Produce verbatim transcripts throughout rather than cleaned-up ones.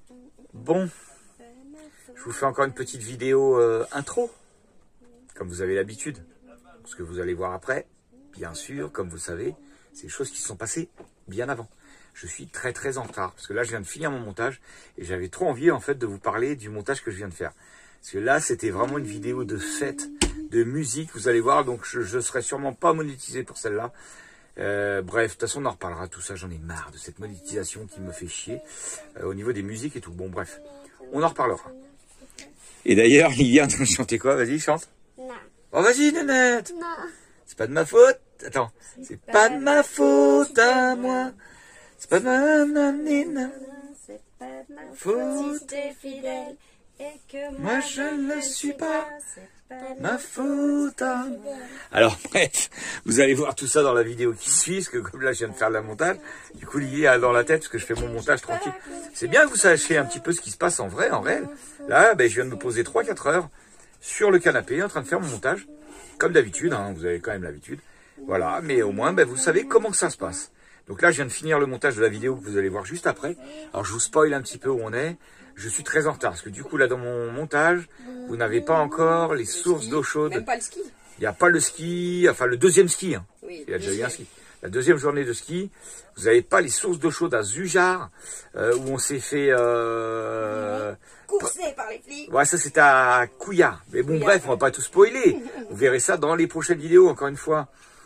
Bon, je vous fais encore une petite vidéo euh, intro, comme vous avez l'habitude. Ce que vous allez voir après, bien sûr, comme vous le savez, c'est des choses qui se sont passées bien avant. Je suis très très en retard, parce que là je viens de finir mon montage, et j'avais trop envie en fait de vous parler du montage que je viens de faire. Parce que là c'était vraiment une vidéo de fête, de musique, vous allez voir, donc je ne serai sûrement pas monétisé pour celle-là. Euh, bref, de toute façon on en reparlera, tout ça, j'en ai marre de cette monétisation qui me fait chier euh, au niveau des musiques et tout. Bon bref, on en reparlera. Et d'ailleurs, Lilian, tu chanter quoi? Vas-y, chante. Non. Oh vas-y, Nanette. Non. C'est pas de ma faute. Attends, c'est pas de ma faute à moi. C'est pas de ma nanina. C'est pas de ma faute. Si t'es fidèle et que Moi moi je ne le suis pas. c'est pas de Ma faute à moi. Alors bref, vous allez voir tout ça dans la vidéo qui suit, parce que comme là je viens de faire le montage, du coup Lily a dans la tête, parce que je fais mon montage tranquille. C'est bien que vous sachiez un petit peu ce qui se passe en vrai, en réel. Là, ben, je viens de me poser trois quatre heures sur le canapé en train de faire mon montage, comme d'habitude, hein, vous avez quand même l'habitude. Voilà, mais au moins ben, vous savez comment que ça se passe. Donc là je viens de finir le montage de la vidéo que vous allez voir juste après. Alors je vous spoil un petit peu où on est. Je suis très en retard, parce que du coup, là, dans mon montage, vous n'avez pas encore les sources d'eau chaude. Même pas le ski. Il n'y a pas le ski, enfin, le deuxième ski. Hein. Oui, Il y a déjà eu un ski. La deuxième journée de ski, vous n'avez pas les sources d'eau chaude à Zujar, euh, où on s'est fait... Euh... Coursé par les flics. Ouais, ça, c'était à Couillard. Mais bon, Couillard, bref, on va pas tout spoiler. Vous verrez ça dans les prochaines vidéos, encore une fois.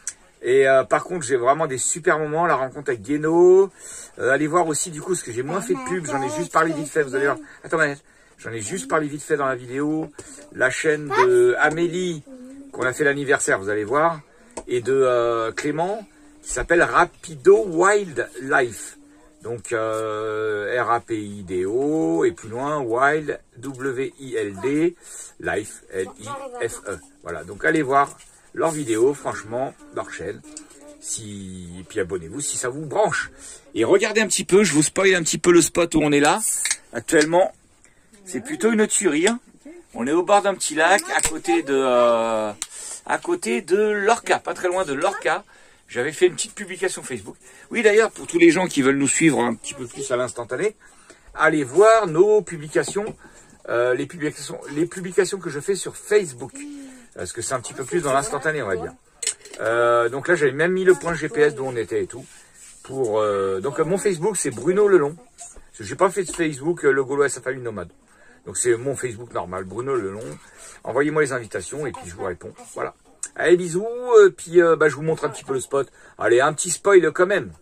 Et euh, par contre, j'ai vraiment des super moments, la rencontre avec Guéno. Euh, allez voir aussi, du coup, parce que j'ai moins fait de pub, j'en ai juste parlé vite fait, vous allez voir. Attends, Manette, j'en ai juste parlé vite fait dans la vidéo. La chaîne de Amélie, qu'on a fait l'anniversaire, vous allez voir. Et de euh, Clément, qui s'appelle Rapido Wild Life. Donc, euh, R A P I D O, et plus loin, Wild, W I L D, Life, L I F E. Voilà, donc allez voir leurs vidéos, franchement, leur chaîne. Si... Et puis abonnez-vous si ça vous branche. Et regardez un petit peu, je vous spoil un petit peu le spot où on est là. Actuellement, c'est plutôt une tuerie. Hein. On est au bord d'un petit lac, à côté de euh, à côté de Lorca, pas très loin de Lorca. J'avais fait une petite publication Facebook. Oui, d'ailleurs, pour tous les gens qui veulent nous suivre un petit peu plus à l'instantané, allez voir nos publications, euh, les publications, les publications que je fais sur Facebook. Parce que c'est un petit peu plus dans l'instantané, on va dire. Euh, donc là, j'avais même mis le point G P S d'où on était et tout. Pour euh, donc mon Facebook, c'est Bruno Lelon. J'ai pas fait de Facebook, le Gaulois et sa famille nomade. Donc c'est mon Facebook normal, Bruno Lelon. Envoyez-moi les invitations et puis je vous réponds. Voilà. Allez, bisous. Et puis euh, bah, je vous montre un petit peu le spot. Allez, un petit spoil quand même.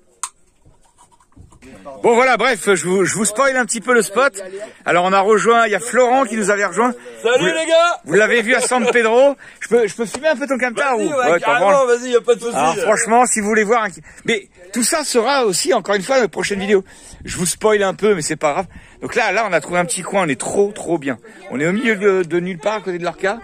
Bon voilà, bref, je vous, je vous spoil un petit peu le spot. Alors on a rejoint, il y a Florent qui nous avait rejoint. Salut vous, les gars. Vous l'avez vu à San Pedro. Je peux, je peux filmer un peu ton camtar ou ouais, ouais, carrément, vas-y, y a pas de souci. Alors franchement, si vous voulez voir, un... mais tout ça sera aussi encore une fois dans la prochaine vidéo. Je vous spoil un peu, mais c'est pas grave. Donc là, là, on a trouvé un petit coin, on est trop, trop bien. On est au milieu de, de nulle part à côté de Lorca.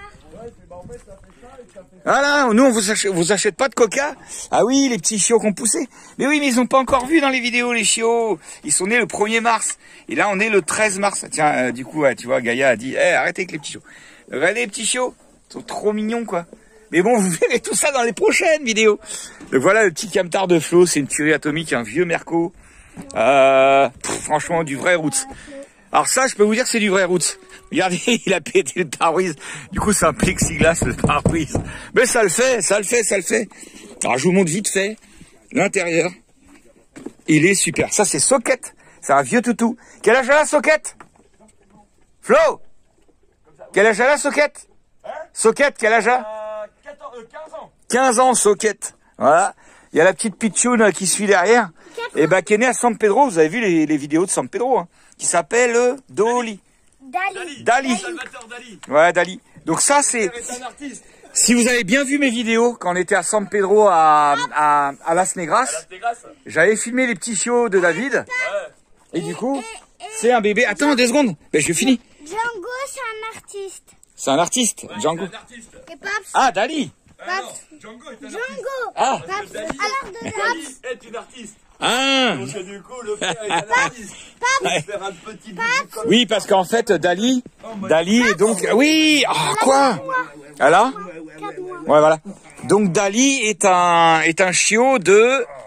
Voilà, nous on vous achète, vous achète pas de coca. Ah oui, les petits chiots qu'on poussé. Mais oui, mais ils ont pas encore vu dans les vidéos les chiots. Ils sont nés le premier mars. Et là on est le treize mars. Tiens, euh, du coup, ouais, tu vois, Gaïa a dit, hey, arrêtez avec les petits chiots. Regardez les petits chiots. Ils sont trop mignons, quoi. Mais bon, vous verrez tout ça dans les prochaines vidéos. Donc voilà le petit camtar de Flo, c'est une tuerie atomique, un vieux Merco. Euh, pff, franchement, du vrai roots. Alors ça, je peux vous dire, c'est du vrai roots. Regardez, il a pété le pare-brise. Du coup, c'est un plexiglas, le pare-brise. Mais ça le fait, ça le fait, ça le fait. Alors, je vous montre vite fait l'intérieur. Il est super. Ça, c'est Socket. C'est un vieux toutou. Quel âge a la Socket? Flo? Quel âge a la Socket? Socket, quel âge a? quinze ans. quinze ans, Socket. Voilà. Il y a la petite pitchoune qui suit derrière. Et bah, qui est née à San Pedro. Vous avez vu les, les vidéos de San Pedro, hein, qui s'appelle euh, Dolly. Dali. Dali. Salvatore Dali. Ouais, Dali. Donc ça, c'est... C'est un artiste. Si vous avez bien vu mes vidéos, quand on était à San Pedro à, à, à Las Negras, C'est grâce. j'avais filmé les petits chiots de David. Et du coup, c'est un bébé. Attends, deux secondes. Ben, je finis. Django, c'est un artiste. C'est un artiste, Django. Un artiste. Et Paps. Ah, Dali. Ah non, Django est un artiste. Django. Ah. Paps. Dali, Alors de Dali Paps. est une artiste. Ah. Donc du coup, le frère est un artiste. Il va faire un petit bout comme Oui, parce qu'en fait, Dali, Dali est donc... Oui. Ah, quoi? Voilà. Ouais, voilà. Donc Dali est un, est un chiot de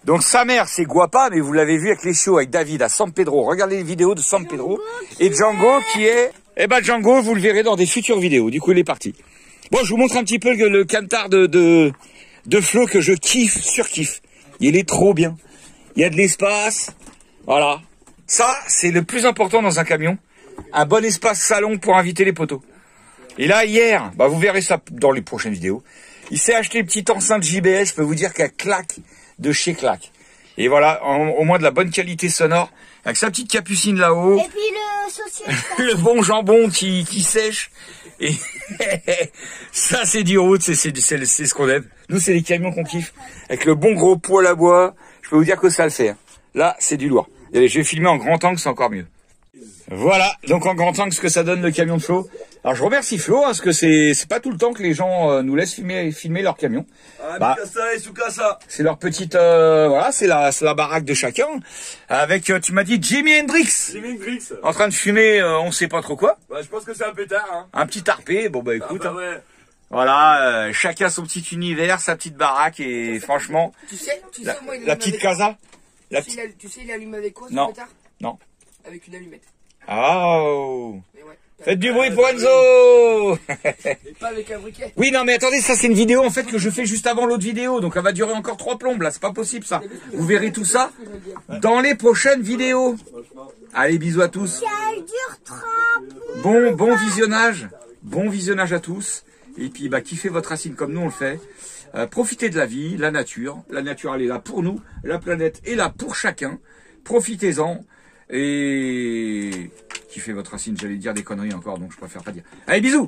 Donc sa mère c'est Guapa, mais vous l'avez vu avec les chiots, avec David à San Pedro. Regardez les vidéos de San Pedro. Et Django qui est... Eh ben Django, vous le verrez dans des futures vidéos. Du coup, il est parti. Bon, je vous montre un petit peu le, le camtar de, de, de Flo que je kiffe, surkiffe. Il est trop bien. Il y a de l'espace. Voilà. Ça, c'est le plus important dans un camion. Un bon espace salon pour inviter les poteaux. Et là, hier, bah vous verrez ça dans les prochaines vidéos. Il s'est acheté une petite enceinte J B S, je peux vous dire qu'elle claque de chez claque. Et voilà, en, au moins de la bonne qualité sonore, avec sa petite capucine là-haut. Et puis le saucisse. Le bon jambon qui, qui sèche. Et ça, c'est du route, c'est ce qu'on aime. Nous, c'est les camions qu'on kiffe. Avec le bon gros poêle à bois, je peux vous dire que ça le fait. Hein. Là, c'est du lourd. Et je vais filmer en grand angle, c'est encore mieux. Voilà, donc en grand angle, ce que ça donne le camion de Flo. Alors je remercie Flo, hein, parce que c'est c'est pas tout le temps que les gens euh, nous laissent filmer, filmer leur camion. Ah, bah, c'est leur petite, euh, voilà, c'est la, la baraque de chacun. Avec, euh, tu m'as dit Jimi Hendrix. Jimi Hendrix. En train de fumer, euh, on sait pas trop quoi. Bah, je pense que c'est un pétard. Hein. Un petit tarpé, bon bah écoute. Ah, bah, ouais. hein. Voilà, euh, chacun son petit univers, sa petite baraque et franchement, Tu sais, tu sais, la, moi, il la allume petite avec- casa. La Tu sais, petite... il a- tu sais, il allume avec quoi, ce Non. pétard? Non. Avec une allumette. Oh. Mais ouais. Faites du bruit pour Enzo. Et pas avec un briquet. Oui, non, mais attendez, ça c'est une vidéo en fait que je fais juste avant l'autre vidéo, donc elle va durer encore trois plombes là, c'est pas possible ça. Vous verrez tout ça dans les prochaines vidéos. Allez, bisous à tous. Elle dure trop. Bon, bon visionnage, bon visionnage à tous. Et puis, bah, kiffez votre racine comme nous on le fait. Euh, profitez de la vie, la nature. La nature, elle est là pour nous. La planète est là pour chacun. Profitez-en. Et kiffez votre racine. J'allais dire des conneries encore, donc je préfère pas dire. Allez, bisous.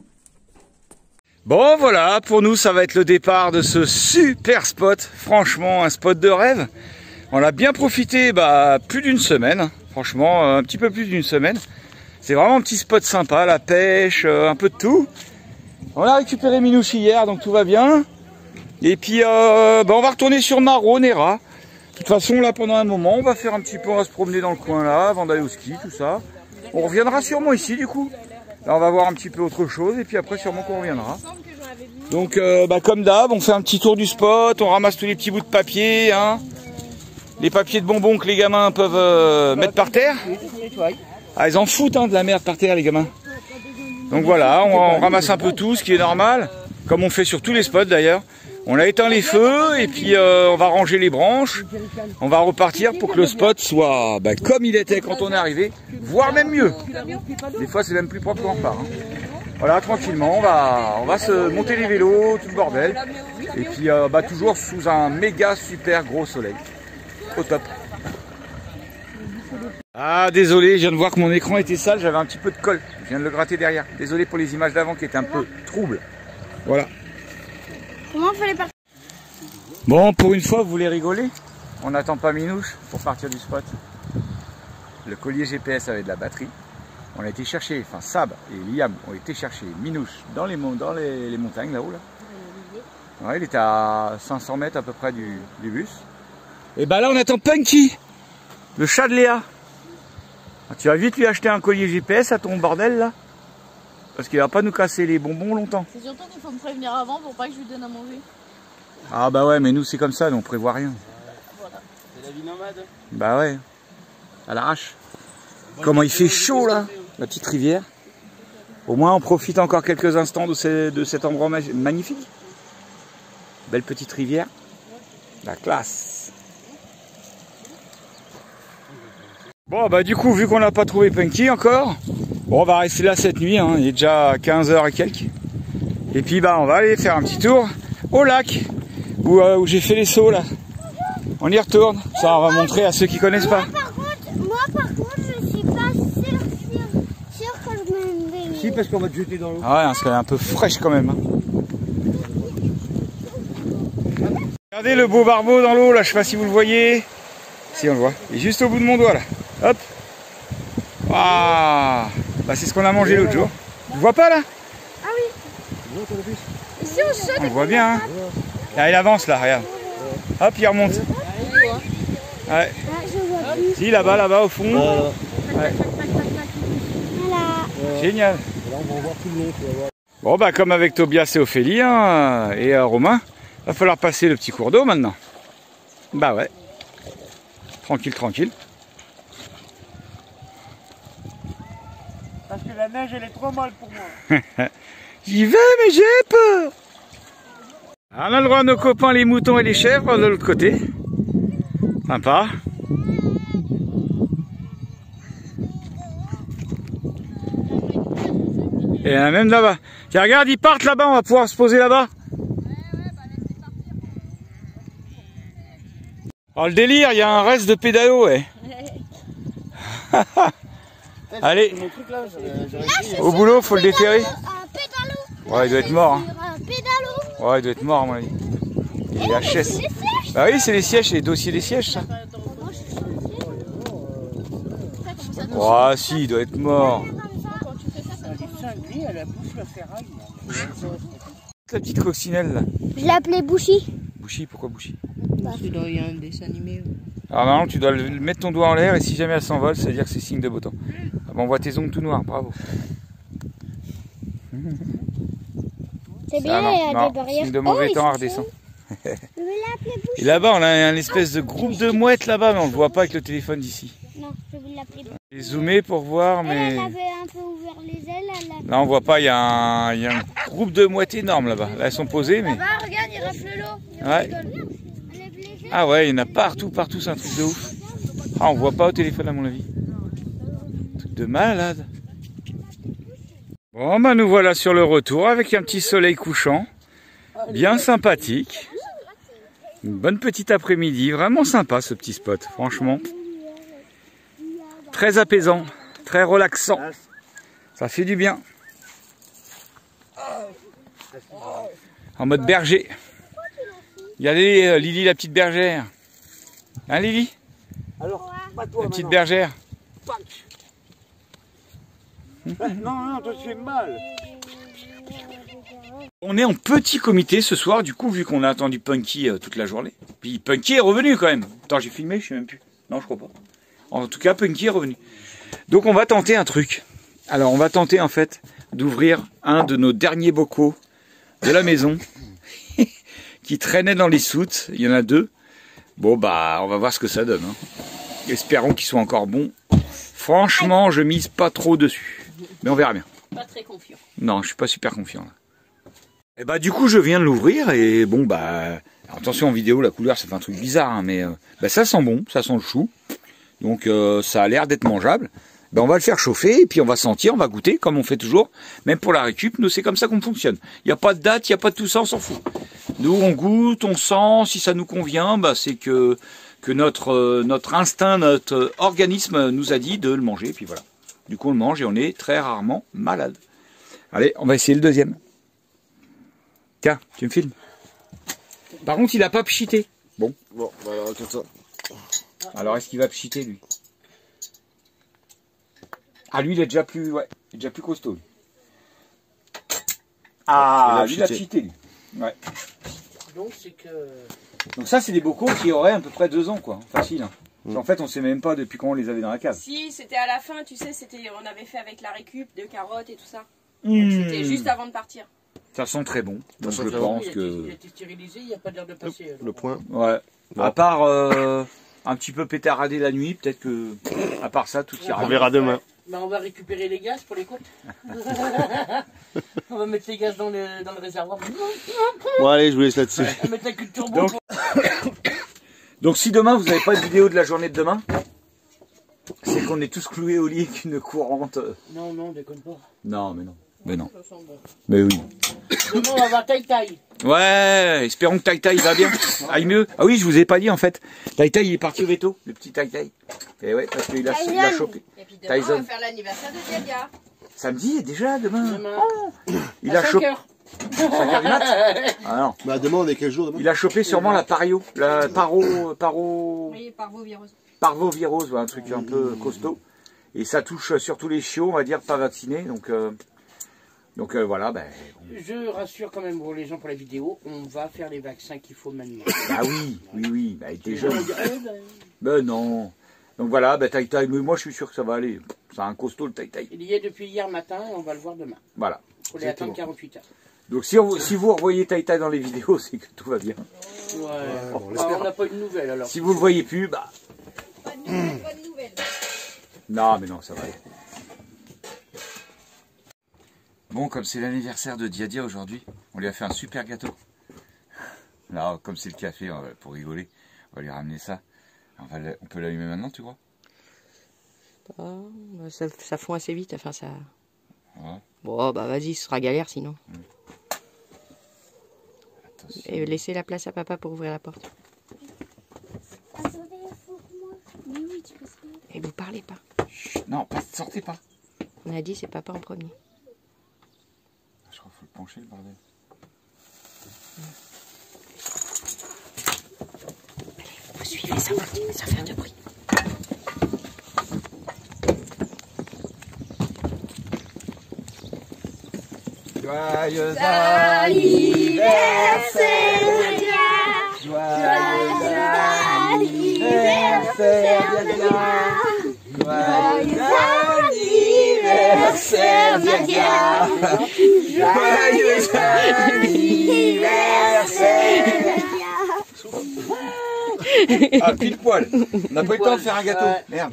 Bon, voilà, pour nous, ça va être le départ de ce super spot. Franchement, un spot de rêve. On a bien profité, bah, plus d'une semaine. Franchement, un petit peu plus d'une semaine. C'est vraiment un petit spot sympa, la pêche, un peu de tout. On a récupéré Minouche hier, donc tout va bien. Et puis, euh, bah, on va retourner sur Maro, Nera. De toute façon, là, pendant un moment, on va faire un petit peu, on va se promener dans le coin là, avant d'aller au ski, tout ça. On reviendra sûrement ici, du coup. Là, on va voir un petit peu autre chose, et puis après, sûrement qu'on reviendra. Donc, euh, bah, comme d'hab, on fait un petit tour du spot, on ramasse tous les petits bouts de papier, hein. Les papiers de bonbons que les gamins peuvent euh, mettre par terre. Ah, ils en foutent, hein, de la merde par terre, les gamins. Donc voilà, on, on ramasse un peu tout, ce qui est normal, comme on fait sur tous les spots d'ailleurs. On a éteint les feux et puis euh, on va ranger les branches. On va repartir pour que le spot soit bah, comme il était quand on est arrivé, voire même mieux. Des fois c'est même plus propre qu'on repart. Hein. Voilà, tranquillement, on va, on va se monter les vélos, tout le bordel. Et puis euh, bah, toujours sous un méga super gros soleil. Au top. Ah désolé, je viens de voir que mon écran était sale, j'avais un petit peu de colle. Je viens de le gratter derrière. Désolé pour les images d'avant qui étaient un peu troubles. Voilà. Comment on fait les parties? Bon, pour une fois, vous voulez rigoler? On n'attend pas Minouche pour partir du spot. Le collier G P S avait de la batterie. On a été chercher, enfin Sab et Liam ont été chercher Minouche dans les, dans les, les montagnes là-haut. Là. Ouais, il était à cinq cents mètres à peu près du, du bus. Et bah là, on attend Punky, le chat de Léa. Tu vas vite lui acheter un collier G P S à ton bordel là. Parce qu'il va pas nous casser les bonbons longtemps. C'est surtout qu'il faut me prévenir avant pour pas que je lui donne à manger. Ah bah ouais, mais nous c'est comme ça, nous on prévoit rien. Voilà. C'est la vie nomade. Bah ouais, à l'arrache. Comment il fait chaud là, la petite rivière. Au moins on profite encore quelques instants de, ces, de cet endroit magnifique. Belle petite rivière. La classe. Bon bah du coup, vu qu'on n'a pas trouvé Punky encore, bon, on va rester là cette nuit, hein. Il est déjà quinze heures et quelques. Et puis bah on va aller faire un petit tour au lac où, euh, où j'ai fait les sauts là. On y retourne, ça on va montrer à ceux qui connaissent pas. Moi par contre, moi, par contre je suis pas sûre, sûre, sûre que je me baigner. Si, parce qu'on va te jeter dans l'eau. Ah ouais, parce qu'elle est un peu fraîche quand même. Hein. Regardez le beau barbeau dans l'eau là, je sais pas si vous le voyez. Si on le voit, il est juste au bout de mon doigt là. Hop. Waouh. Bah c'est ce qu'on a mangé l'autre jour. Tu vois pas là? Ah oui. Ici on saute. On le voit bien. Hein. Là, il avance là, regarde. Hop, il remonte. Ouais. Ah, je vois plus. Si, là-bas, là-bas au fond. Voilà. Ouais. Voilà. Génial. Là, on va voir tout le monde. Tu vas voir. Bon bah comme avec Tobias et Ophélie hein, et euh, Romain, va falloir passer le petit cours d'eau maintenant. Bah ouais. Tranquille, tranquille. Parce que la neige, elle est trop molle pour moi. J'y vais, mais j'ai peur. On a le droit à nos copains, les moutons et les chèvres, de l'autre côté. Sympa. Et il y en a même là-bas. Tiens, regarde, ils partent là-bas, on va pouvoir se poser là-bas. Oh, le délire, il y a un reste de pédalo, ouais. Allez, au boulot, faut le déterrer. Ouais, il doit être mort. Hein. Ouais, il doit être mort, à mon avis. Et la chaise. Bah oui, c'est les sièges, c'est les dossiers des sièges, ça. Oh, si, il doit être mort. La petite coccinelle, là. Je l'appelais Bouchy. Bouchy, pourquoi Bouchy? Parce qu'il doit y avoir un dessin animé. Alors maintenant, tu dois le, mettre ton doigt en l'air et si jamais elle s'envole, ça veut dire que c'est signe de beau temps. Ah bon, on voit tes ongles tout noirs, bravo. C'est bien, il y a non, des barrières. signe de mauvais oh, temps, elle redescend. Je vais l'appeler Bouchy. Et là-bas, on a un espèce de groupe de mouettes là-bas, mais on le voit pas avec le téléphone d'ici. Non, je vais l'appeler Bouchy. J'ai zoomé pour voir, Elle, mais... elle avait un peu ouvert les ailes. Elle a... Là, on voit pas, il y, a un... il y a un groupe de mouettes énorme là-bas. Là, elles sont posées, mais... Là-bas, regarde, il rafle l'eau. Ouais. Ah ouais, il y en a partout, partout, c'est un truc de ouf. Ah, on voit pas au téléphone à mon avis. Truc de malade. Bon, bah nous voilà sur le retour avec un petit soleil couchant. Bien sympathique. Une bonne petite après-midi. Vraiment sympa ce petit spot, franchement. Très apaisant, très relaxant. Ça fait du bien. En mode berger. Regardez euh, Lily, la petite bergère. Hein Lily? Alors, pas toi La petite maintenant. bergère. Non, non, toi tu fais mal. On est en petit comité ce soir, du coup, vu qu'on a attendu Punky euh, toute la journée. Puis Punky est revenu quand même. Attends, j'ai filmé, je sais même plus. Non, je crois pas. En tout cas, Punky est revenu. Donc on va tenter un truc. Alors on va tenter en fait d'ouvrir un de nos derniers bocaux de la maison qui traînait dans les soutes. Il y en a deux. Bon bah on va voir ce que ça donne. Hein. Espérons qu'ils soient encore bons. Franchement, je mise pas trop dessus. Mais on verra bien. Pas très confiant. Non, je suis pas super confiant là. Et bah du coup je viens de l'ouvrir et bon bah attention en vidéo la couleur ça fait un truc bizarre hein, mais euh, bah, ça sent bon, ça sent le chou. Donc euh, ça a l'air d'être mangeable. Ben, on va le faire chauffer et puis on va sentir, on va goûter comme on fait toujours. Même pour la récup, nous c'est comme ça qu'on fonctionne. Il n'y a pas de date, il n'y a pas de tout ça, on s'en fout. Nous on goûte, on sent, si ça nous convient, ben, c'est que, que notre, euh, notre instinct, notre organisme nous a dit de le manger. Et puis voilà. Du coup on le mange et on est très rarement malade. Allez, on va essayer le deuxième. Tiens, tu me filmes. Par contre il n'a pas pchité. Bon. Bon, bah alors comme ça. Alors est-ce qu'il va pchiter lui? Ah lui il est déjà plus, ouais, il est déjà plus costaud. Lui. Ah, lui il a pchité lui. Ouais. Donc c'est que... Donc ça c'est des bocaux qui auraient à peu près deux ans quoi, facile. Hein. Mm. En fait on sait même pas depuis quand on les avait dans la cave. Si, c'était à la fin, tu sais, c'était, on avait fait avec la récup de carottes et tout ça. Mmh. C'était juste avant de partir. Ça sent très bon. Donc Ça je sent pense Il a, que... été, il a été stérilisé, il n'y a pas d'air de passer. Le point. Ouais. Bon. À part euh, un petit peu pétaradé la nuit, peut-être que... À part ça, tout ira. On verra demain. Bah, on va récupérer les gaz pour les côtes. On va mettre les gaz dans le, dans le réservoir. Bon allez, je vous laisse là-dessus. On va mettre la culture turbo. Donc... Donc si demain vous n'avez pas de vidéo de la journée de demain, c'est qu'on est tous cloués au lit avec une courante. Non, non, déconne pas. Non, mais non. Mais non. Ça sent bon. Mais oui. Demain, on va voir Tai Tai. Ouais, espérons que Tai Tai va bien. Aille mieux. Ah oui, je vous ai pas dit en fait. Tai Tai il est parti au veto, le petit Tai Tai. Et ouais, parce qu'il a, il a chopé. Et puis demain, Tyson. on va faire l'anniversaire de Diaga. Samedi déjà, demain. Demain. Oh, il À a cinq chopé. heures. cinq heures du mat. Ah non. Bah demain on est quel jour demain? Il a chopé sûrement la pario, la paro, paro, Oui, parvovirose. parvovirose, ouais, un truc un peu costaud. Et ça touche surtout les chiots, on va dire, pas vaccinés. Donc, euh, donc euh, voilà. Ben, Je rassure quand même pour les gens pour la vidéo, on va faire les vaccins qu'il faut maintenant. ah oui, oui, oui. Ben, t'es Les jeune. gens vont dire, eh ben, Ben non. Donc voilà, ben, Tai Tai, mais moi je suis sûr que ça va aller. C'est un costaud le Tai Tai. il y est depuis hier matin et on va le voir demain. Voilà. Il faut les attendre quarante-huit heures. Donc si, on, si vous revoyez Tai Tai dans les vidéos, c'est que tout va bien. Ouais, on bah, l'espère. on n'a pas eu de nouvelles alors. Si vous le voyez plus, bah Bonne nouvelle. Non, mais non, ça va aller. Bon, comme c'est l'anniversaire de Diadia aujourd'hui, on lui a fait un super gâteau. Là, comme c'est le café, on va- pour rigoler, on va lui ramener ça. On, va le- on peut l'allumer maintenant, tu crois? Oh, bah, ça, ça fond assez vite, enfin ça... Ouais. Bon, bah vas-y, ce sera galère sinon. Attention. Et laissez la place à papa pour ouvrir la porte. Attendez, il faut que moi. Mais oui, tu peux se faire. Et vous parlez pas. Chut, non, pas, sortez pas. On a dit c'est papa en premier. Je crois qu'il faut le pencher, le bordel. Vous suivez, ça va, ça fait de bruit. Joyeux Anniversaire, Nadia. Joyeux anniversaire, Nadia. Joyeux anniversaire, Nadia. Joyeux anniversaire. Ah, pile poil. On n'a pas eu le temps de faire un gâteau. Merde.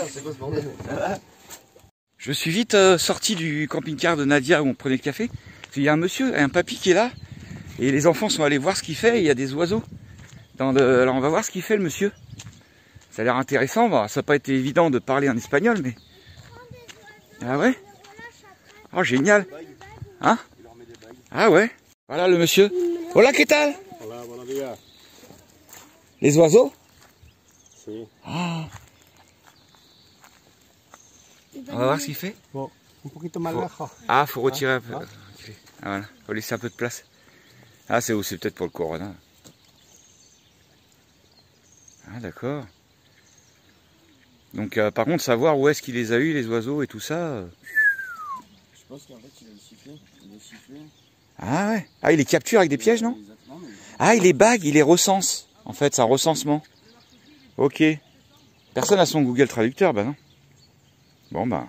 Je suis vite euh, sorti du camping-car de Nadia où on prenait le café. Il y a un monsieur, un papy qui est là. Et les enfants sont allés voir ce qu'il fait. Et il y a des oiseaux. Dans le... Alors on va voir ce qu'il fait le monsieur. Ça a l'air intéressant. Bon, ça n'a pas été évident de parler en espagnol, mais... Ah ouais? Oh, génial. Hein? Ah ouais? Voilà le monsieur. Hola, ¿qué tal? Hola, buenos días. Les oiseaux? Sí. Ah. On va voir ce qu'il fait. Bon, un poquito más Faut- lejos. Ah, faut retirer un peu. Ah. Ah, voilà. Faut laisser un peu de place. Ah, c'est où? C'est peut-être pour le corona. Ah, d'accord. Donc, euh, par contre, savoir où est-ce qu'il les a eu, les oiseaux et tout ça. euh. Je pense qu'en fait, il a le sifflet. Il a sifflé. Ah ouais. Ah, il les capture avec des pièges, non? Exactement, mais Ah, il les bague, il les recense. En fait, c'est un recensement. Ok. Personne n'a son Google Traducteur, bah non. Bon, bah.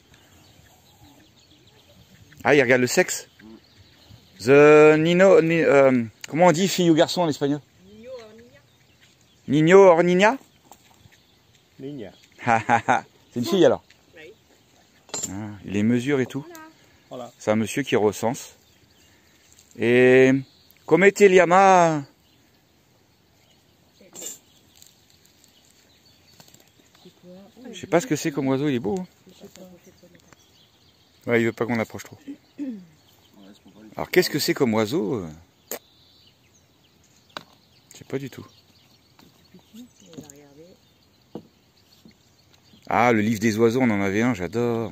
Ah, il regarde le sexe. The Nino. Ni- euh, comment on dit fille ou garçon en espagnol? Niño or niña? Niña. C'est une fille alors? Ah, il les mesure et tout. Hola. C'est un monsieur qui recense. Et. Come te llama? Je sais pas ce que c'est comme oiseau, il est beau. Hein. Ouais, il veut pas qu'on approche trop. Alors qu'est-ce que c'est comme oiseau? euh Je sais pas du tout. Ah, le livre des oiseaux, on en avait un, j'adore.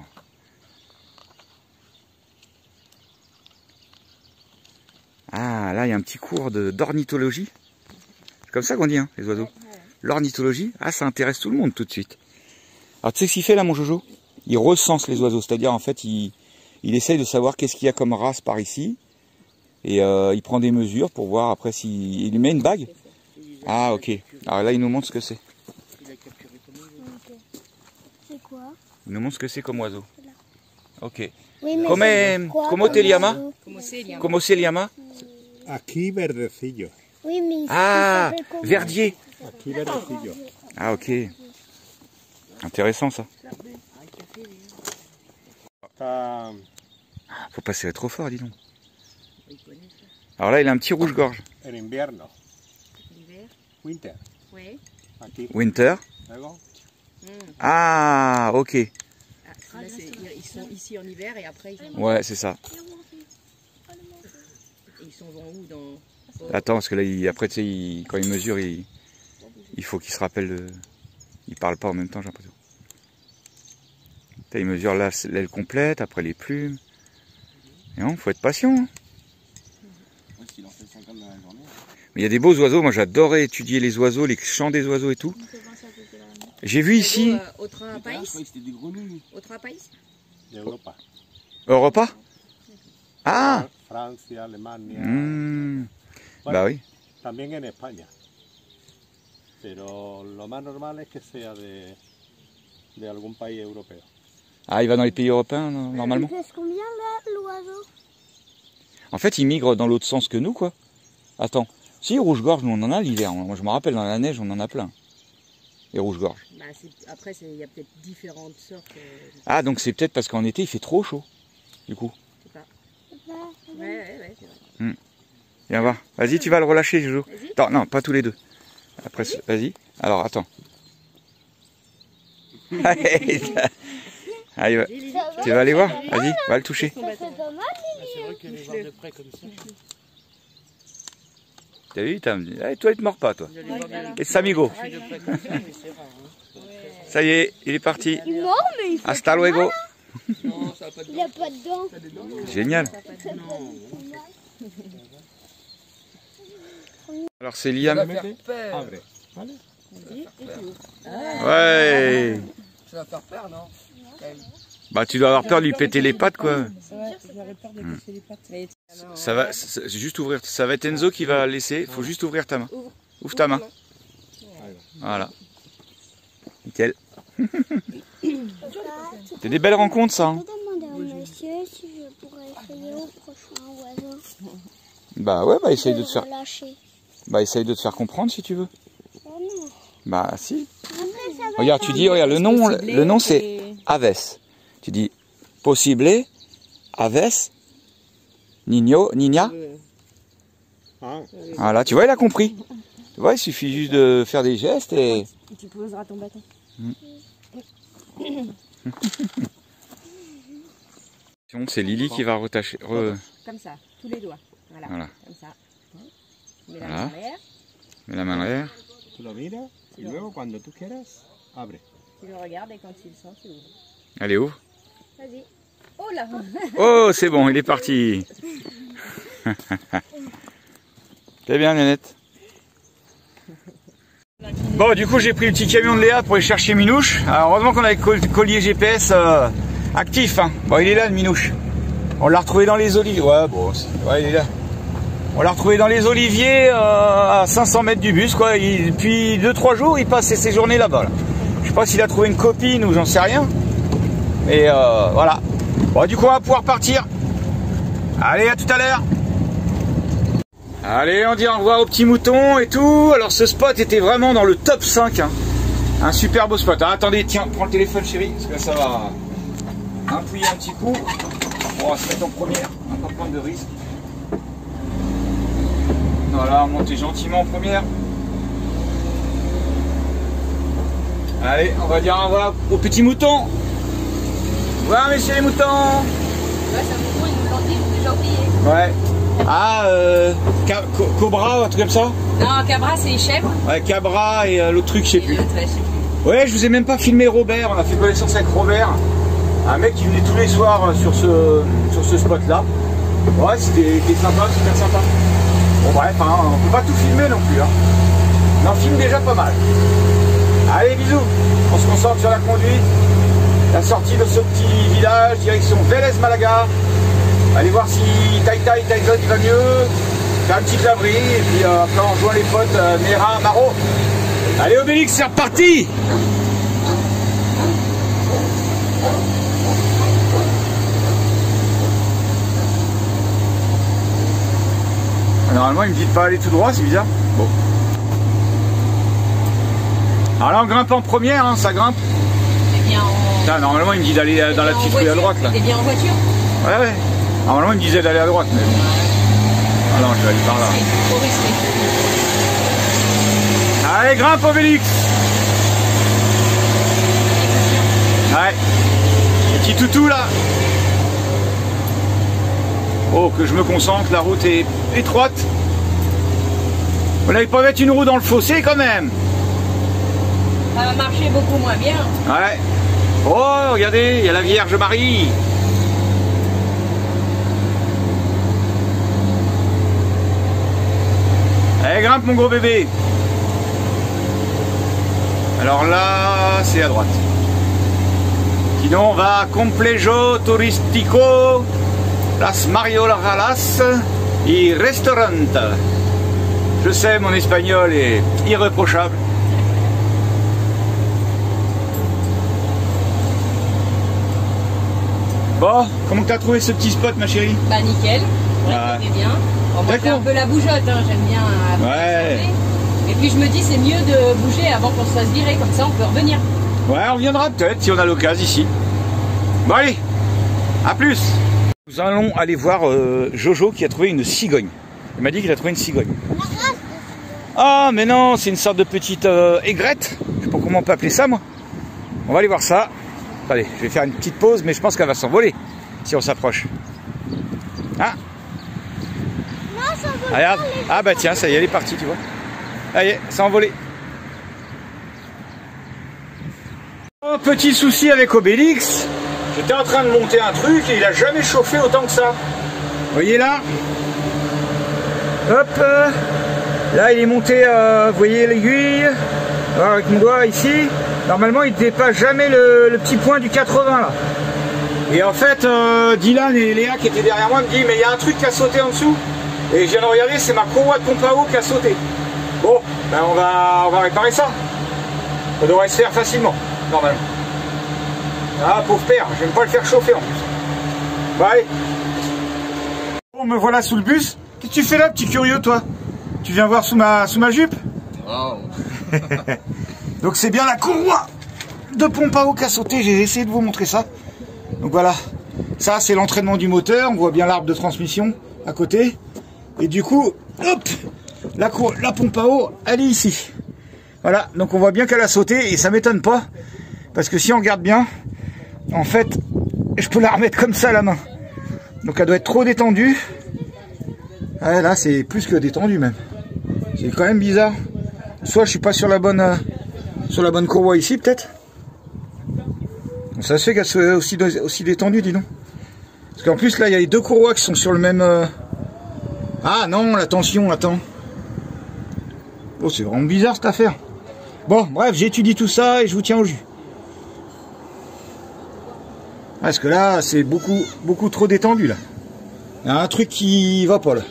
Ah, là, il y a un petit cours de- d'ornithologie. C'est comme ça qu'on dit, hein, les oiseaux. L'ornithologie, ah, ça intéresse tout le monde tout de suite. Alors, tu sais ce qu'il fait là, mon Jojo? Il recense les oiseaux, c'est-à-dire, en fait, il, il essaye de savoir qu'est-ce qu'il y a comme race par ici. Et euh, il prend des mesures pour voir après s'il il met une bague. Ah, ok. Alors là, il nous montre ce que c'est. C'est quoi? Il nous montre ce que c'est comme oiseau. Ok. Oui, mais Come, c'est quoi como te comme llama? oiseau? Comment c'est, Liam? Como se llama? Aquí verdecillo. Oui, mais il Ah, s'appelle comment? verdier. Aquí verdecillo. Ah, ok. Intéressant ça. Está Faut pas serrer trop fort, dis donc. Alors là, il a un petit rouge-gorge. en invierno. L'hiver? Winter. Oui. Aquí. Winter. Luego. Ah, ok. Ah, là, c'est- ils sont ici en hiver et après ils, sont- Ouais, c'est ça. ils sont vont où dans... Attends, parce que là, il, après, tu sais, il- quand il mesure, il, il faut qu'il se rappelle. De... Il parle pas en même temps, j'ai l'impression. Putain, il mesure là, l'aile complète, après les plumes. Et non, faut être patient. Hein. ouais, s'il en fait cinquante dans la journée. Mais il y a des beaux oiseaux. Moi, j'adorais étudier les oiseaux, les chants des oiseaux et tout. J'ai vu ici, Euh, au train à Je Païs? croyais que c'était des grenouilles. Au train à Païs? De Europa. Europa. Ah. Francia, Alemania. Hmm. Bueno, Bah oui. también en España. Pero lo más normal es que sea de, de algún país europeo. Ah, il va dans les pays européens, non, normalement. Il pèse combien là, l'oiseau? En fait, il migre dans l'autre sens que nous, quoi. Attends. Si, rouge-gorge, nous, on en a l'hiver. Moi, je me rappelle, dans la neige, on en a plein. les rouges-gorges. Bah, après, il y a peut-être différentes sortes. Euh... Ah, donc c'est peut-être parce qu'en été, il fait trop chaud, du coup. Je sais pas. Ouais, ouais, ouais, c'est vrai. Hmm. Viens voir. Vas-y, tu vas le relâcher, Jojo. Attends, non, pas tous les deux. Après, vas-y. Alors, attends. Allez, allez, va. Tu vas aller voir. Vas-y, va le toucher. Ça fait pas mal, C'est vrai que les voir de près comme ça. T'as vu, t'as dit, allez, toi, il te mord pas, toi. Et Samigo. Ça y est, il est parti. il mord, mais il fait Hasta pas luego. mal, hein. Il a pas de dents. Génial. Alors c'est Liam. Ouais. Ça va faire peur, non? Bah tu dois avoir peur de lui péter les pattes quoi. Hmm. Ça va, c'est juste ouvrir. Ça va être Enzo qui va laisser. Faut juste ouvrir ta main. Ouvre ta main. Voilà. Nickel. C'est des belles rencontres ça. Hein. Je peux demander au monsieur si je pourrais essayer au prochain oiseau. Bah ouais, bah essaye de te faire. Lâcher. Bah essaye de te faire comprendre si tu veux. Oh non. Bah si. Après, ça va Regarde, tu dis, regarde, le nom, le nom c'est Aves. Tu dis possible, Aves, Nino, Nina. Voilà, tu vois, il a compris. Tu vois, il suffit juste de faire des gestes et. Tu poseras ton bâton. C'est Lily qui va retacher. Re... Comme ça, tous les doigts. Voilà. Voilà. Comme ça. Mets la Voilà. main en l'air. Mets la main en l'air. Tu lo miras y luego cuando tú quieras, abre. Tu le regardes et quand tu le sens, tu ouvres. Allez, ouvre. Vas-y. Oh là. Oh, c'est bon, il est parti. C'est bien, Nénette. Bon, du coup, j'ai pris le petit camion de Léa pour aller chercher Minouche. Alors, heureusement qu'on a le collier G P S euh, actif. Hein. Bon, il est là, le Minouche. On l'a retrouvé dans les oliviers. Ouais, bon, ouais, il est là. On l'a retrouvé dans les oliviers euh, à cinq cents mètres du bus, quoi. Il, depuis deux trois jours, il passe ses journées là-bas. Là. Je sais pas s'il a trouvé une copine ou j'en sais rien. Mais euh, voilà. Bon, du coup, on va pouvoir partir. Allez, à tout à l'heure. Allez, on dit au revoir aux petits moutons et tout. Alors, ce spot était vraiment dans le top cinq. Hein. Un super beau spot. Ah, attendez, tiens, prends le téléphone, chérie, parce que là, ça va appuyer un petit coup. On va se mettre en première. On va pas prendre de risque. Voilà, montez gentiment en première. Allez, on va dire au revoir aux petits moutons. Au revoir, messieurs les moutons. Ouais, ça me prend, ils nous l'ont dit, j'ai déjà oublié. Ouais. Ah, euh, co Cobra, un truc comme ça. Non, Cabra, c'est les chèvres. Ouais, Cabra et euh, l'autre truc, je sais Et plus. l'autre, ouais, je sais plus. Ouais, je vous ai même pas filmé Robert. On a fait connaissance avec Robert. Un mec qui venait tous les soirs sur ce, sur ce spot-là. Ouais, c'était sympa, super sympa. Bon bref, hein, on peut pas tout filmer non plus. Hein. On en filme déjà pas mal. Allez, bisous. On se concentre sur la conduite. La sortie de ce petit village, direction Vélez Malaga. Allez voir si Tai Tai, Tyson il va mieux. Faire un petit abri. Et puis euh, après on rejoint les potes euh, Mérin, Maro. Allez Obélix, c'est reparti. Normalement, il me dit de pas aller tout droit, c'est bizarre. Bon. Alors là, on grimpe en première, hein, ça grimpe. T'es bien en... Putain, normalement, il me dit d'aller dans la petite rue à droite, là. T'es bien en voiture? Ouais, ouais. Normalement, il me disait d'aller à droite, mais bon. Ah non, je vais aller par là. C'est trop risqué. Allez, grimpe, Obélix. Ouais. Le petit toutou, là. Oh, que je me concentre, la route est étroite. Vous n'allez pas mettre une roue dans le fossé quand même. Ça va marcher beaucoup moins bien. Ouais. Oh, regardez, il y a la Vierge Marie. Allez, grimpe mon gros bébé. Alors là, c'est à droite. Sinon, on va à Complejo Turistico. Las Mariolas y Restaurant. Je sais, mon espagnol est irréprochable. Bon, comment t'as trouvé ce petit spot, ma chérie? Bah nickel, ouais, Ah. c'était bien. Bon, moi j'ai un peu la bougeotte, hein. J'aime bien. euh, Ouais. observer. Et puis je me dis c'est mieux de bouger avant qu'on se fasse virer, comme ça on peut revenir. Ouais, on reviendra peut-être si on a l'occasion ici. Bon allez, à plus. Nous allons aller voir euh, Jojo qui a trouvé une cigogne. Il m'a dit qu'il a trouvé une cigogne. Ah mais non, c'est une sorte de petite euh, aigrette. Je sais pas comment on peut appeler ça moi. On va aller voir ça. Attendez, je vais faire une petite pause, mais je pense qu'elle va s'envoler si on s'approche. Ah. Non, ça vole Regarde. pas, les Ah bah tiens, ça y est, elle est partie, tu vois. Ça y est, ça a envolé. Oh, petit souci avec Obélix. J'étais en train de monter un truc et il a jamais chauffé autant que ça. Vous voyez là? Hop. euh, Là, il est monté, euh, vous voyez l'aiguille? Avec mon doigt ici. Normalement, il ne dépasse jamais le, le petit point du quatre-vingts là. Et en fait, euh, Dylan et Léa qui étaient derrière moi me disent mais il y a un truc qui a sauté en dessous. Et je viens de regarder, c'est ma courroie de pompe à eau qui a sauté. Bon, ben on va, on va réparer ça. Ça devrait se faire facilement, normalement. Ah, pauvre père, je vais pas le faire chauffer en plus. Bon, allez. Bon, me voilà sous le bus. Qu'est-ce que tu fais là, petit curieux, toi? Tu viens voir sous ma, sous ma jupe? Oh. Donc c'est bien la courroie de pompe à eau qui a sauté. J'ai essayé de vous montrer ça. Donc voilà, ça c'est l'entraînement du moteur. On voit bien l'arbre de transmission à côté. Et du coup, hop, la, cour la pompe à eau, elle est ici. Voilà, donc on voit bien qu'elle a sauté et ça m'étonne pas. Parce que si on regarde bien, en fait, je peux la remettre comme ça à la main. Donc elle doit être trop détendue. Ah, là c'est plus que détendu même. C'est quand même bizarre. Soit je suis pas sur la bonne, euh, sur la bonne courroie ici peut-être. Ça se fait qu'elle soit aussi, aussi détendue, dis donc. Parce qu'en plus là il y a les deux courroies qui sont sur le même... Euh... Ah non, la tension, attends. Oh, c'est vraiment bizarre cette affaire. Bon, bref, j'étudie tout ça et je vous tiens au jus. Parce que là, c'est beaucoup, beaucoup trop détendu là. Il y a un truc qui va pas là.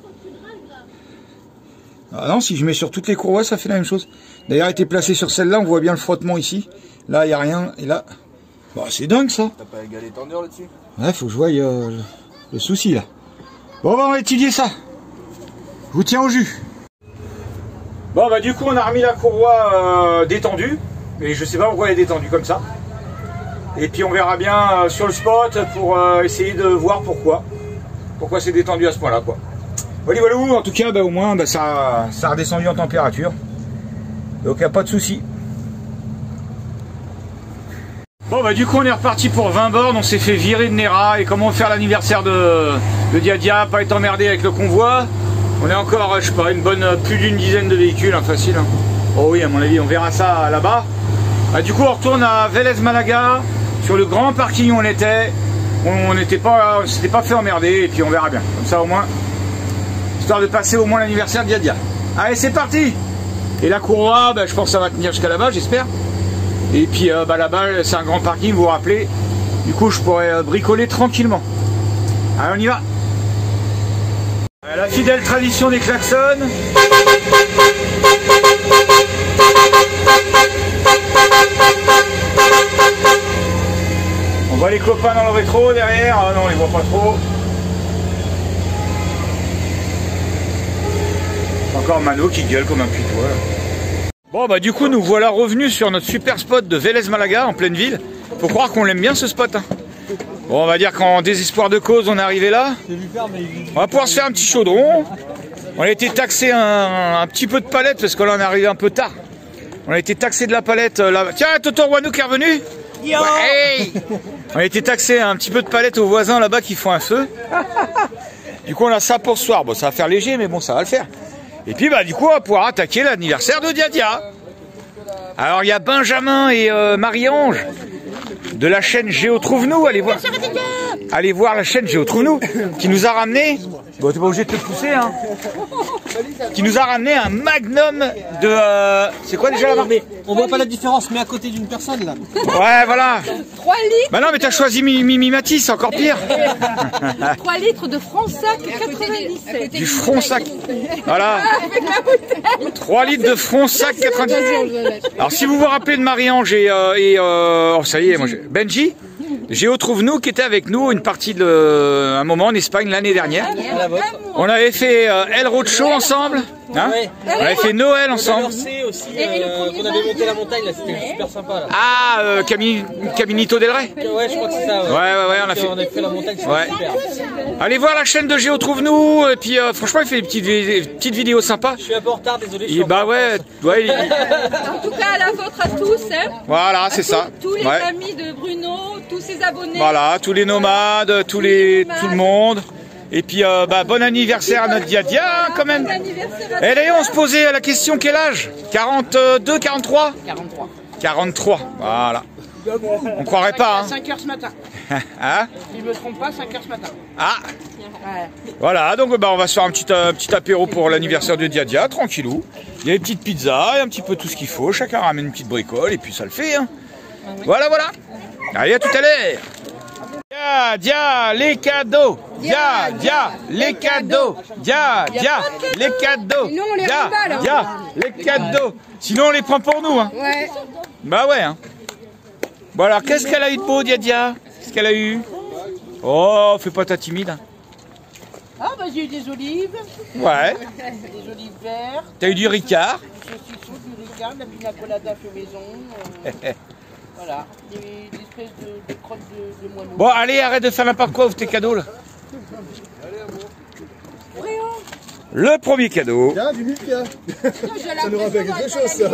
Ah non, si je mets sur toutes les courroies, ça fait la même chose. D'ailleurs, elle était placée sur celle-là, on voit bien le frottement ici. Là, il n'y a rien, et là... Bah, c'est dingue ça. T'as pas égalé tendeur là-dessus? Ouais, faut que je voie euh, le, le souci là. Bon, bah, on va étudier ça. Je vous tiens au jus. Bon, bah, du coup, on a remis la courroie euh, détendue. Mais je sais pas pourquoi elle est détendue comme ça. Et puis, on verra bien euh, sur le spot pour euh, essayer de voir pourquoi. Pourquoi c'est détendu à ce point-là, quoi. Voilà, voilà, en tout cas, bah, au moins, bah, ça, ça a redescendu en température. Donc, il n'y a pas de souci. Bon, bah, du coup, on est reparti pour vingt bornes. On s'est fait virer de Nera. Et comment faire l'anniversaire de, de Diadia, pas être emmerdé avec le convoi. On est encore, je sais pas, une bonne, plus d'une dizaine de véhicules, hein, facile. Hein. Oh oui, à mon avis, on verra ça là-bas. Bah, du coup, on retourne à Vélez Malaga. Sur le grand parking où on était. On n'était pas, s'était pas fait emmerder. Et puis, on verra bien. Comme ça, au moins. Histoire de passer au moins l'anniversaire de Diadia. Allez, c'est parti! Et la courroie, bah, je pense que ça va tenir jusqu'à là-bas, j'espère. Et puis euh, bah, là-bas, c'est un grand parking, vous vous rappelez. Du coup, je pourrais euh, bricoler tranquillement. Allez, on y va. Euh, la fidèle tradition des klaxons. On voit les copains dans le rétro derrière. Ah non, on les voit pas trop. Encore Mano qui gueule comme un putois. Bon bah du coup nous voilà revenus sur notre super spot de Vélez Malaga en pleine ville. Faut croire qu'on l'aime bien ce spot. Hein. Bon, on va dire qu'en désespoir de cause on est arrivé là. On va pouvoir se faire un petit chaudron. On a été taxé un, un petit peu de palette parce que là on est arrivé un peu tard. On a été taxé de la palette là. Tiens, Toto Wanou qui est revenu. Ouais, hey. On a été taxé un petit peu de palette aux voisins là-bas qui font un feu. Du coup on a ça pour ce soir. Bon, ça va faire léger mais bon, ça va le faire. Et puis bah du coup on va pouvoir attaquer l'anniversaire de Diadia. Alors il y a Benjamin et euh, Marie-Ange de la chaîne Géo Trouve-nous. Allez voir. Allez voir la chaîne Géo Trouve-nous qui nous a ramené. Bon, t'es pas obligé de te pousser, hein. Qui nous a ramené un magnum de. Euh, c'est quoi déjà la marque? On voit pas la différence, mais à côté d'une personne là. Ouais, voilà. trois litres. Bah non, mais t'as choisi Mimi Mati, c'est encore pire. trois litres de Fronsac quatre-vingt-dix-sept. Du Fronsac. Voilà. trois litres de Fronsac quatre-vingt-dix-sept. Alors si vous vous rappelez de Marie-Ange et, euh, et euh, oh, ça y est, moi, Benji, Géo Trouve-nous qui était avec nous une partie de un moment en Espagne l'année dernière. On avait fait euh, El Roadshow ensemble. Hein? Ouais. On avait fait Noël On ensemble. a lancé aussi, euh, on avait monté la montagne, là, c'était super sympa. Là. Ah, euh, Cami- Caminito del Rey. Ouais, je crois que c'est ça. Ouais, ouais, ouais, on a fait. On a fait la montagne, c'était Ouais. super. Allez voir la chaîne de Géo Trouve-nous. Et puis, euh, franchement, il fait des petites, vi- des petites vidéos sympas. Je suis un peu en retard, désolé. Je suis Et en bah retard. ouais, ouais. il- En tout cas, la vôtre à tous, hein. Voilà, c'est ça. Tous les Ouais. amis de Bruno, tous ses abonnés. Voilà, tous les nomades, tous les, tout le monde. Et puis, euh, bah, bon anniversaire à notre Diadia, quand même. Bon anniversaire à Et d'ailleurs, on se posait la question, quel âge? quarante-deux, quarante-trois? quarante-trois. quarante-trois, voilà. On croirait pas, hein. cinq heures ce matin. Hein? Si je me trompe pas, cinq heures ce matin. Ah. Voilà, donc bah, on va se faire un petit, euh, petit apéro pour l'anniversaire de Diadia, tranquillou. Il y a des petites pizzas, et un petit peu tout ce qu'il faut. Chacun ramène une petite bricole, et puis ça le fait, hein. Voilà, voilà. Allez, à tout à l'heure. Dia, dia, les cadeaux. Dia, dia, les cadeaux. Dia, dia, les cadeaux. Sinon, on les Dia, remballe, hein. dia, les cadeaux. Sinon, on les prend pour nous, hein. Ouais. Bah ouais, hein. Bon alors, qu'est-ce qu'elle a eu de beau, Diadia? Qu'est-ce qu'elle a eu? Oh, fais pas ta timide. Ah bah j'ai eu des olives, Ouais. des olives vertes, T'as eu du Ricard. du saucisson, du ricard, de la pina colada fait maison. euh, voilà, des, des espèces de, de crottes de, de moineaux. Bon, allez, arrête de faire n'importe quoi, ouvre tes cadeaux, là. Le premier cadeau. Tiens, du Milka. Ça nous rappelle quelque chose, ça.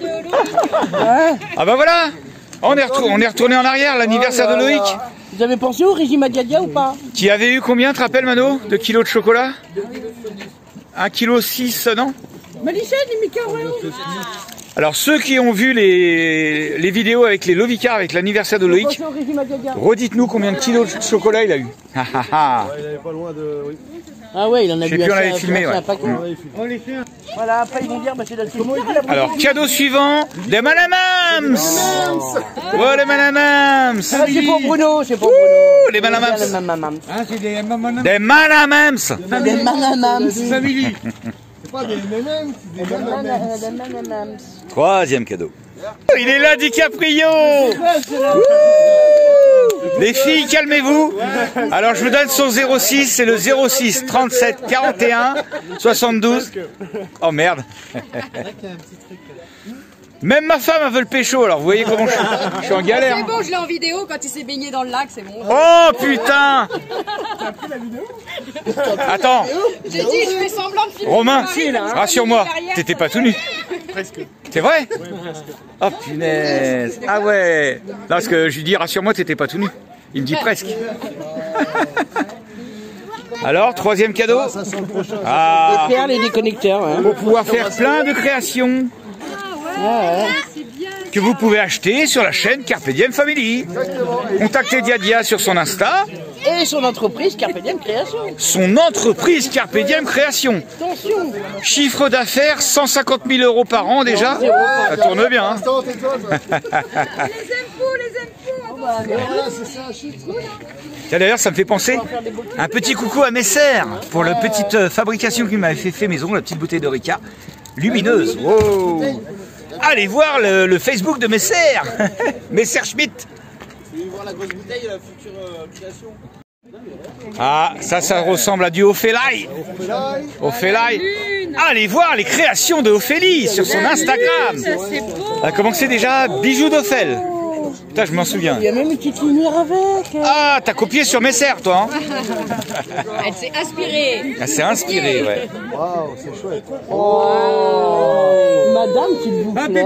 Ah bah voilà. On est, retour- on est retourné en arrière, l'anniversaire de Loïc. Vous avez pensé au régime à Diadia ou pas? Qui avait eu combien, te rappelles, Mano, de kilos de chocolat? un virgule six kg, non? Malichette, les Mika, ouais. Alors, ceux qui ont vu les, les vidéos avec les Lovicards, avec l'anniversaire de Loïc, Pensez au régime à Diadia. redites-nous combien de kilos de chocolat il a eu. Ah, ah, ah. Il avait pas loin de. Oui. Ah ouais, il en a Je sais bu plus, on assez, avait filmé, assez ouais. un paquet. Voilà, après ils vont dire, bah c'est la comment Alors, cadeau suivant, des Manamams. Oh, les Manamams. Ah, c'est pour Bruno, c'est pour Bruno. Ouh, les Manamams. Les Manamams. Des Manamams. Les Manamams. C'est pas des M M M, c'est des M M M. Les Manamams. Troisième cadeau. Il est là, DiCaprio. Les filles, calmez-vous. Alors, je vous donne son zéro six, c'est le zéro six trente-sept quarante et un soixante-douze. Oh merde. Même ma femme, elle veut le pécho, alors vous voyez comment je suis, je suis en galère. C'est bon, je l'ai en vidéo quand il s'est baigné dans le lac, c'est bon. Oh putain. Attends, J'ai dit, je fais semblant de filmer. Romain, Marie, rassure-moi, derrière. t'étais pas tout nu. C'est vrai? Oh punaise. Ah ouais. Non, parce que je lui dis, rassure-moi, t'étais pas tout nu. Il me dit presque. Alors, troisième cadeau. Ah, Des perles et des connecteurs. Hein. pour pouvoir faire plein de créations que vous pouvez acheter sur la chaîne Carpe Diem Family. Contactez Diadia sur son Insta. Et son entreprise Carpe Diem Création. Son entreprise Carpe Diem Création. Attention. Chiffre d'affaires cent cinquante mille euros par an déjà. Ça tourne bien. Hein. Instant, tais-toi, toi. Les impôts, les impôts. Voilà, c'est ça, chut. Tiens, d'ailleurs, ça me fait penser un petit coucou à Messer pour la petite euh, fabrication qu'il m'avait fait fait maison, la petite bouteille de Ricard lumineuse. Wow. Allez voir le, le Facebook de Messer, Messer Schmitt. Tu veux voir la grosse bouteille, la future euh, création. Ah, ça, ça ressemble à du Ophélie. Ophélie. Allez voir les créations de Ophélie sur son Instagram. C'est beau. Ah, comment c'est déjà? Bijoux d'Ophel. Putain, je m'en souviens. Il y a même une petite lumière avec. Ah, t'as copié sur Messer, toi. Hein? Elle s'est inspirée. Ah, c'est inspiré, ouais. Waouh, c'est chouette. Madame qui vous plaît.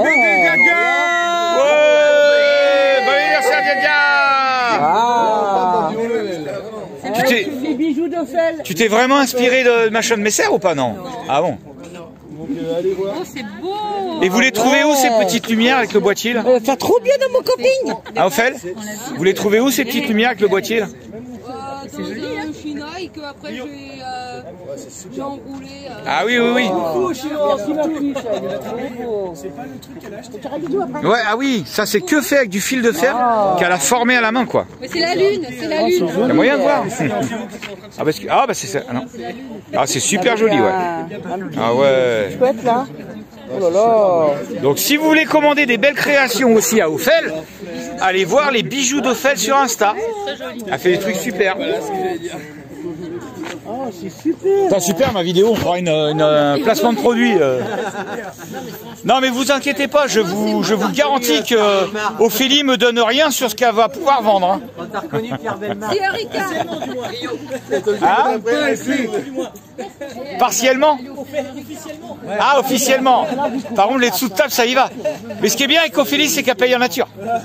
Ouais, bon anniversaire, Diadia. Ah. Tu t'es, Les bijoux d'Ophel. tu t'es vraiment inspiré de machin de Messer ou pas, non? Ah bon? Donc, euh, allez voir. Oh, c'est beau. Et vous les trouvez où, ces petites lumières avec le boîtier, là? Euh, ça trop bien dans mon camping. Ah, Ophel? Vous les trouvez où, ces petites lumières avec le boîtier, là? C'est joli, hein. China et que après j'ai euh, j'ai enroulé. Euh, Ah oui, oui, oui. Ouais, ah oui, ça c'est que fait avec du fil de fer qu'elle a formé à la main, quoi. Mais c'est la lune, c'est la lune. Il y a moyen de voir. Ah, parce que, ah bah c'est ça. Ah, non. Ah, c'est super joli, ouais. Ah ouais. Chouette là. Oh là là. Donc si vous voulez commander des belles créations aussi à Ophel, allez voir les bijoux d'Ophel sur Insta. Elle fait des trucs super. Oh, c'est super. Putain, super ma vidéo, on fera une, une, un placement de produit. Euh. Non mais vous inquiétez pas, je vous, je vous garantis que Ophélie me donne rien sur ce qu'elle va pouvoir vendre. Hein. On t'a reconnu Pierre Bellemare. C'est Erika. Hein? Partiellement. Ah, officiellement. Par contre, les dessous de table, ça y va. Mais ce qui est bien avec Ophélie, c'est qu'elle paye en nature.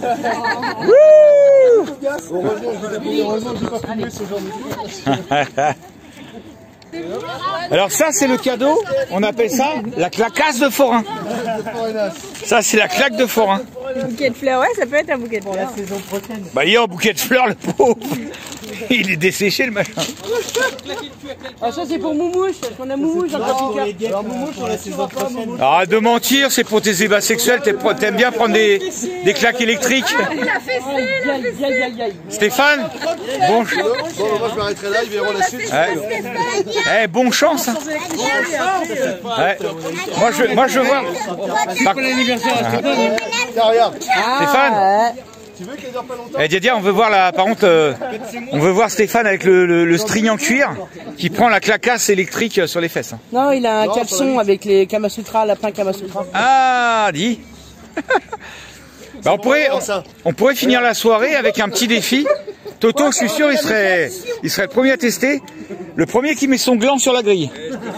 Alors ça, c'est le cadeau. On appelle ça la clacasse de forain. Ça, c'est la claque de forain. Un bouquet de fleurs, ouais, ça peut être un bouquet de fleurs. La saison prochaine. Bah, il y a un bouquet de fleurs, le pauvre. Il est desséché, le machin. Ah, ça, c'est pour Moumouche, parce qu'on a Moumouche dans le Alors, Moumouche, on la saison prochaine. Arrête de mentir, c'est pour tes ébats sexuels. T'aimes bien prendre des, des claques électriques. Stéphane, bon, Bon, moi je m'arrêterai là, ils verront la suite. ouais. Eh, bon chance. Hein. Ouais. Moi, je, moi, je vois. Par... Tiens, regarde. Stéphane. Tu veux qu'elle dure pas longtemps? Eh, Diadia, on veut voir la. Par contre, euh, on veut voir Stéphane avec le, le, le string en cuir qui prend la clacasse électrique sur les fesses. Hein. Non, il a un caleçon avec les Kamasutra, lapin Kamasutra. Ah, dis. Bah, on pourrait, on, on pourrait finir la soirée avec un petit défi. Toto, je suis sûr, il serait, il serait le premier à tester. Le premier qui met son gland sur la grille.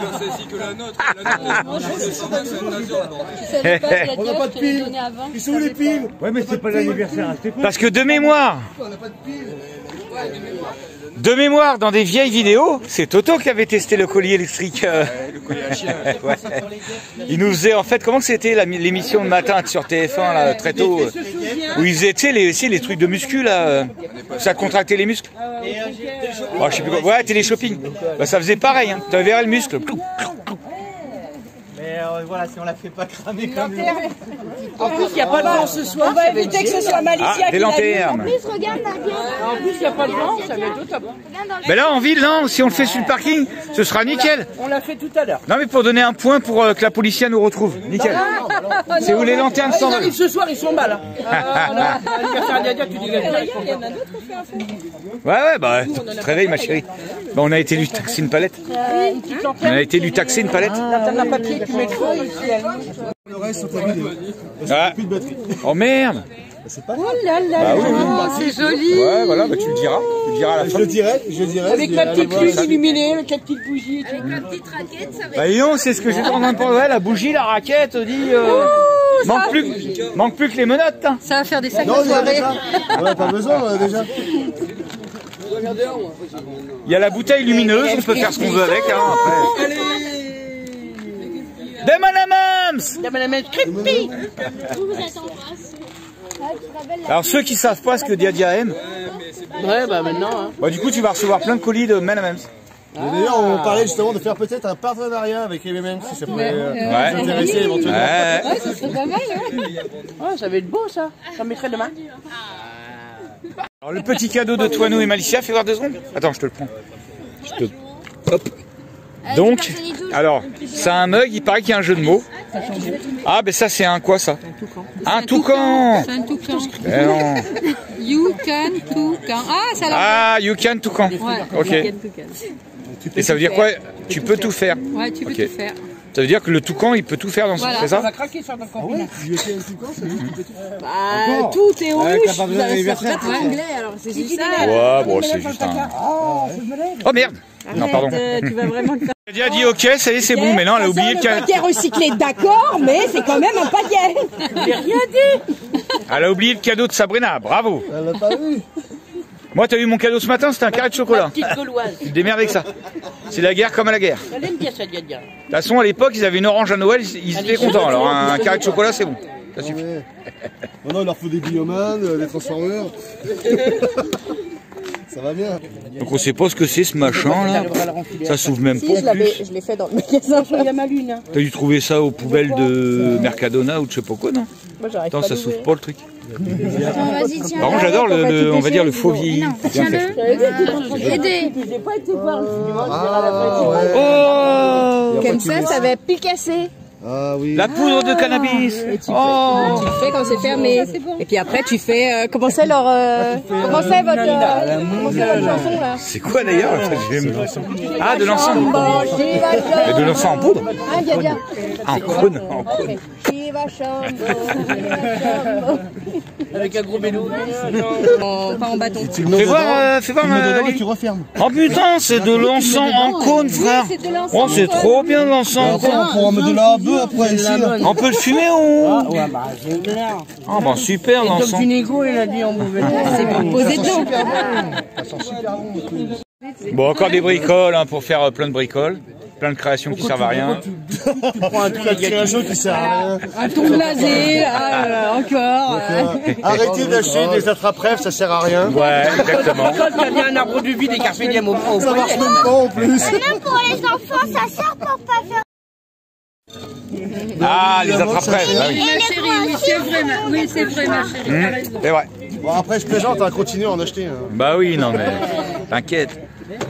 On n'a pas de piles. Ils sont où les piles? Ouais, mais c'est pas l'anniversaire. Parce que de mémoire, de mémoire, dans des vieilles vidéos, c'est Toto qui avait testé le collier électrique. Euh... Ouais, le collier à chien. Ouais. Il nous faisait, en fait, comment c'était l'émission de matin sur T F un, là, très tôt, euh, où il faisait, tu sais, les, les trucs de muscu, là, euh, ça contractait les muscles. Oh, je sais plus quoi. Ouais, télé-shopping. Bah, ça faisait pareil, hein. Tu verrais le muscle. Mais euh, voilà, si on la fait pas cramer comme lui. En plus, il n'y a pas de vent ce soir. On va éviter que ce soit Malicia ah, des lanternes. En plus, regarde la bière. En plus, il n'y a pas de vent, ça va être au top. Ben là, en ville, non, si on le fait sur le parking, ce sera nickel. On l'a fait tout à l'heure. Non, mais pour donner un point pour euh, que la policière nous retrouve. Nickel. C'est où les lanternes Ils s'envolent. arrivent ce soir, ils sont mal. Hein. Ah, l'anniversaire Diadia, tu dégages. Il y en a d'autres qui ont fait un fond. Ouais, ouais, bah, tu te réveilles, ma chérie. Bah, on a été lui taxer une palette. On a été lui taxer une palette. T'as un papier, tu mets le feu ici. Le reste sur ta vidéo. Ah. Plus de batterie. Oh merde. Oh là là, bah, oui, oui. c'est joli. Ouais, voilà, bah, tu le diras. Tu le diras à la fin. Je le dirai, je le dirai. Avec ma petite luce illuminée, avec la petite bougie. Avec la petite raquette, ça va être... Bah, non, c'est ce que j'étais en train de penser. Ouais, la bougie, la raquette, dit. Euh... Oh, manque, plus, manque plus que les menottes. Hein. Ça va faire des sacs Non, de soirée. on n'a pas besoin euh, déjà. Il y a la bouteille lumineuse, on peut faire ce qu'on veut avec. Hein, après. Des Manamams. Des Manamams creepy. Alors ceux qui savent pas ce que Diadia aime, ouais bah maintenant. Hein. Bah, du coup tu vas recevoir plein de colis de Manamams. D'ailleurs on parlait justement de faire peut-être un partenariat avec les M M si ça pouvait euh, ouais. nous intéresser éventuellement. Ouais. Ouais, ça serait pas mal. Hein. Ouais, ça va être beau ça. J'en mettrai demain. Alors le petit cadeau de Toinou et Malicia, fais voir deux secondes. Attends, je te le prends. Je te... Hop. Donc, alors, c'est un mug, il paraît qu'il y a un jeu de mots. Ah, ben ça, c'est un quoi, ça? Un toucan. C'est un toucan. Eh non. You can toucan. Ah, ça l'a. Ah, you can toucan. Ouais. Ok. Et ça veut dire quoi? Tu peux tout faire. Ouais, tu peux okay. tout faire. Ça veut dire que le toucan, il peut tout faire dans ce Voilà. c'est ça? On va craquer sur notre combinaison. Bah, tout est rouge. Vous avez ça anglais, alors c'est juste ça. Ouais, bon, c'est juste un... Oh merde. Non, pardon. Tu vas vraiment le faire. Elle a dit ok, ça y est, c'est bon, mais non, elle a oublié le cadeau. Paquet recyclé, d'accord, mais c'est quand même un paquet. J'ai rien dit. Elle a oublié le cadeau de Sabrina, bravo. Elle l'a pas vu. Moi, t'as eu mon cadeau ce matin, c'était un carré de chocolat. Petite gauloise. Tu te démerdes avec ça. C'est la guerre comme à la guerre. Elle aime bien ça, Diadia. De toute façon, à l'époque, ils avaient une orange à Noël, ils étaient contents. Alors, un, un carré de chocolat, c'est bon. Ça suffit. Ouais. Non, non, il leur faut des biomanes, euh, des transformeurs. Ça va bien. Donc, on sait pas ce que c'est ce machin là. Ça s'ouvre même pas en plus. Je l'ai fait dans le magasin. Il y a ma lune. Hein. T'as dû trouver ça aux poubelles de Mercadona ou de je sais pas quoi, non? Moi, j'arrive Attends, pas ça d'ouvrir. s'ouvre pas le truc. Vas-y, tiens. Par contre, j'adore le, le, on va dire le faux vieilli. Bien fait. Aidez. Je n'ai pas été voir le cinéma. Ah, ouais. Oh! Comme ça, ça va picasser. Ah oui. La poudre de cannabis. Et tu, oh. fais, tu le fais quand c'est fermé. C'est bon. Et puis après, tu fais. Euh, comment c'est leur. Euh, comment c'est votre, euh, comment c'est votre chanson là? C'est quoi d'ailleurs? Ah, de l'encens. Et de l'encens en poudre? Ah, Dia Dia. En cône. En cône. Avec un gros bélo. Pas en bâton. Fais voir, euh, fais voir. Euh, tu refermes. Oh putain, c'est de l'encens en cône, frère. Oh, c'est trop bien de l'encens en cône. On pourra mettre de la bœuf après ici. On peut le fumer ou? Ah ouais, bah c'est clair. Ah bah super Donc l'encens. du négo, il a dit en mauvais temps. C'est pour poser dedans. Ça sent super bon. Bon, encore des bricoles hein, pour faire euh, plein de bricoles. Plein de créations qui servent à rien. Tu prends un truc à création qui sert à rien. Un ton blasé, là, euh, encore. Euh, arrêtez d'acheter des attrape-rêves, ça sert à rien. Ouais, exactement. Quand tu as mis un arbre de vie, des carpes diem au au Ça marche poignet. même pas en plus. Même pour les enfants, ça sert pour pas faire. Ah, les attrape-rêves. Ah, oui. Ma chérie, oui, c'est vrai, ma, oui, c'est vrai, ma chérie. Mmh, t'as raison. c'est vrai. Bon après je plaisante, hein, continuez à en acheter. Hein. Bah oui, non mais t'inquiète.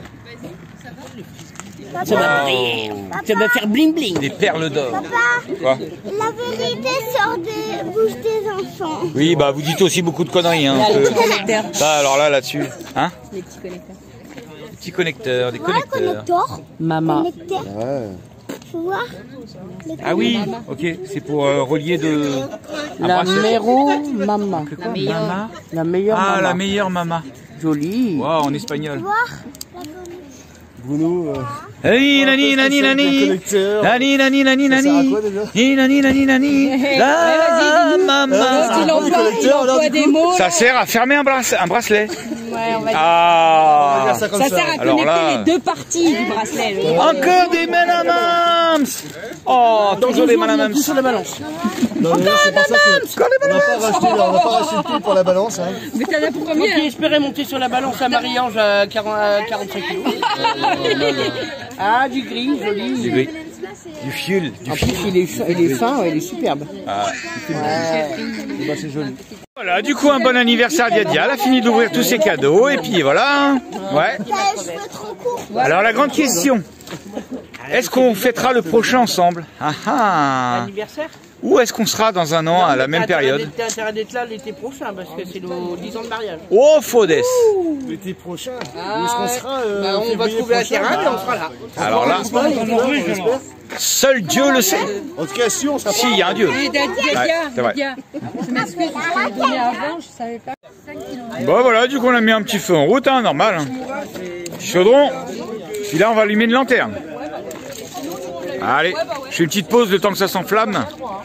Ça va briller. Ça va faire bling bling. Des perles d'or. Quoi? La vérité sort des bouches des enfants. Oui, bah vous dites aussi beaucoup de conneries. Hein, Les que- petits connecteurs. Ça, alors là, là-dessus. Hein? Les petits connecteurs. Des petits connecteurs, des Voilà, connecteurs. connecteur. Maman. Connecteur. Ouais. Tu vois? Ah oui, ok, c'est pour euh, relier de... un La bracelet. méro maman. La meilleure. Mama. La meilleure Ah, maman. la meilleure maman. Jolie. Wow, en espagnol. Voir. Bruno, euh, Nani, nani, nani, des nani. connecteurs. Nani, nani, nani, Ça sert à nani. quoi, déjà Nani, nani, nani, nani. La maman. Il emploie, il emploie des mots. Ça sert à fermer un, bracelet. Un bracelet. Ouais, on va dire. Ah. Ça comme Ça ça. sert à Alors connecter là- les deux parties du bracelet. Encore des manamams. Oh, toujours des manamams. Tout sur la balance. Non, mais là, c'est pas ça que- On n'a pas racheté, on n'a pas racheté le prix pour la balance. Hein. Mais t'en as pour Moi combien? qui espérais monter sur la balance à Marie-Ange à quarante à quarante-cinq kilos. Ah, du gris, joli. Du gris. Du fioul. Du En plus, il est, fin- il est fin, ouais, il est superbe. Ah. Bah, c'est joli. Voilà, du coup, un bon anniversaire Dia Dia. Elle a fini d'ouvrir tous ses cadeaux et puis voilà. Ouais. T'as les cheveux trop courts. Alors la grande question, est-ce qu'on fêtera le prochain ensemble? Ah ah. Anniversaire. Ou est-ce qu'on sera dans un an à la même période? T'as intérêt d'être là l'été prochain parce que c'est nos dix ans de mariage. Oh, Fodes. L'été prochain. Où est-ce qu'on sera euh, Bah, on va février trouver un prochain terrain et on sera là. Alors là, J'espère. seul Dieu le sait. En tout cas, si on sera Si, il y a un Dieu. Et Dia Dia, Ouais, c'est vrai. Dia, je m'excuse, je t'ai donné avant, je savais pas. Bon voilà, du coup on a mis un petit feu en route, hein, normal. Chaudron. Puis là on va allumer une lanterne. Allez, je fais une petite pause le temps que ça s'enflamme.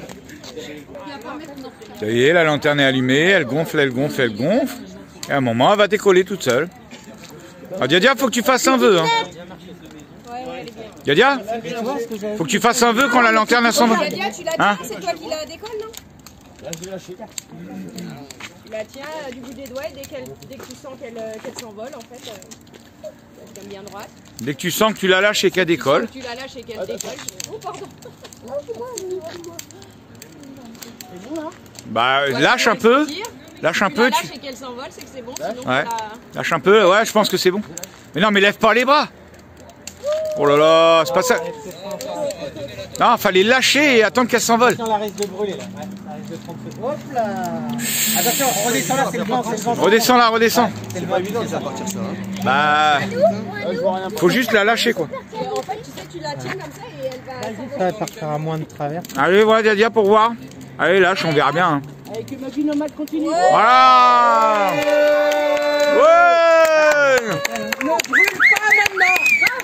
Ça y est, la lanterne est allumée, elle gonfle, elle gonfle, elle gonfle. Et à un moment, elle va décoller toute seule. Alors Dia Dia, faut que tu fasses un vœu. Hein. Dia Dia, faut que tu fasses un vœu quand la lanterne elle s'en va. Dia, tu la Hein? tiens, c'est toi qui la décolle, non? Tu la tiens euh, du bout des doigts et dès, qu'elle- dès que tu sens qu'elle euh, qu'elle s'envole, en fait, euh, elle tient bien droite. Dès que tu sens que tu la lâches et qu'elle décolle. Tu la lâches et qu'elle décolle. Oh, pardon. Bah lâche un peu. Lâche un Tu peu. la Tu... lâches et qu'elle s'envole, c'est que c'est bon, sinon Ouais. tu la... Lâche un peu, ouais, je pense que c'est bon. Mais non, mais lève pas les bras. Oh là là, c'est pas ça. Non, fallait lâcher et attendre qu'elle s'envole. La risque de brûler là. Ouais, ça risque de prendre feu. Hop là. Attention, redescends là, c'est le vent, c'est le vent. Redescends là, redescends. C'est pas évident de faire partir ça. Hein. Bah, faut juste la lâcher quoi. En fait, tu sais, tu la tiens comme ça et elle va... Ça va partir à moins de travers. Allez, voilà Dia Dia pour voir. Allez, lâche, on verra bien. Hein. Avec ma vie nomade continue. Voilà. Ouais. Ne brûle pas maintenant.